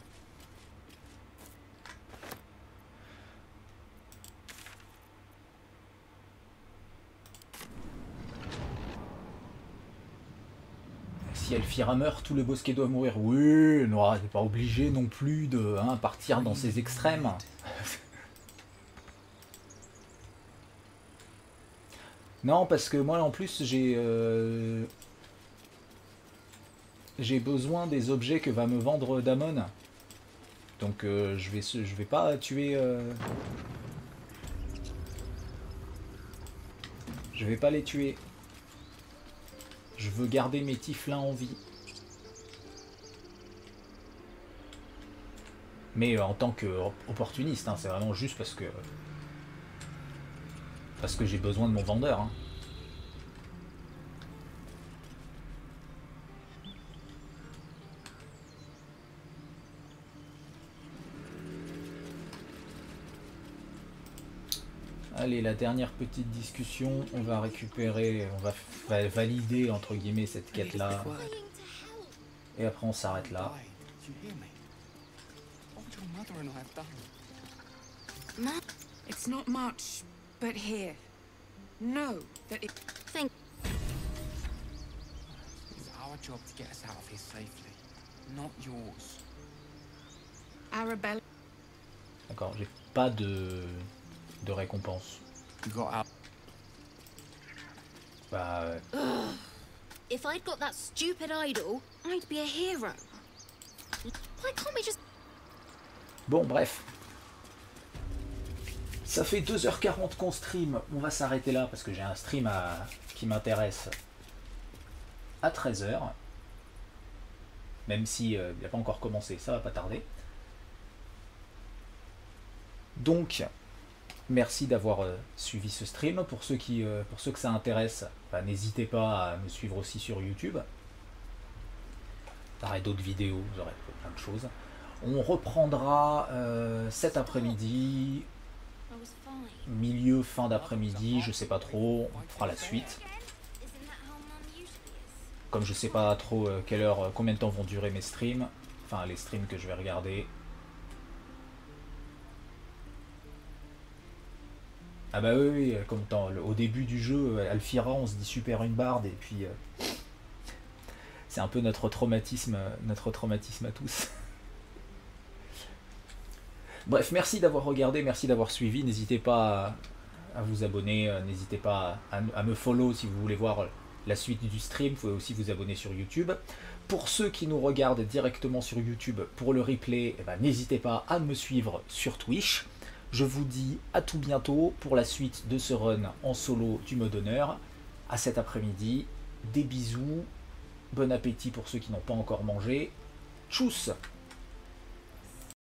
Si Elfira meurt, tout le bosquet doit mourir. Oui, non, t'es pas obligé non plus de partir dans ces extrêmes. Non, parce que moi en plus j'ai besoin des objets que va me vendre Damon. Donc je vais pas tuer je vais pas les tuer. Je veux garder mes tieflins en vie. Mais en tant qu'opportuniste, hein, c'est vraiment juste parce que j'ai besoin de mon vendeur. Hein. Allez, la dernière petite discussion, on va récupérer, on va valider entre guillemets cette quête là. Et après on s'arrête là. It's not much, but here. Know that it. Think. It's our job to get us out of here safely, not yours. Arabella. D'accord, j'ai pas de récompense. Bah. If I'd got that stupid idol, I'd be a hero. Why can't we just... Bon, bref. Ça fait 2h40 qu'on stream. On va s'arrêter là parce que j'ai un stream qui m'intéresse à 13h. Même si il n'a pas encore commencé, ça va pas tarder. Donc, merci d'avoir suivi ce stream. Pour ceux que ça intéresse, bah, n'hésitez pas à me suivre aussi sur YouTube. Vous aurez d'autres vidéos, vous aurez plein de choses. On reprendra cet après-midi, milieu, fin d'après-midi, je sais pas trop, on fera la suite. Comme je sais pas trop combien de temps vont durer mes streams, enfin les streams que je vais regarder. Ah bah oui, oui, comme au début du jeu, Alfira, on se dit super une barde, et puis c'est un peu notre traumatisme à tous. Bref, merci d'avoir regardé, merci d'avoir suivi, n'hésitez pas à vous abonner, n'hésitez pas à me follow si vous voulez voir la suite du stream, vous pouvez aussi vous abonner sur YouTube. Pour ceux qui nous regardent directement sur YouTube, pour le replay, eh ben, n'hésitez pas à me suivre sur Twitch. Je vous dis à tout bientôt pour la suite de ce run en solo du mode honneur. À cet après-midi, des bisous, bon appétit pour ceux qui n'ont pas encore mangé. Tchuss!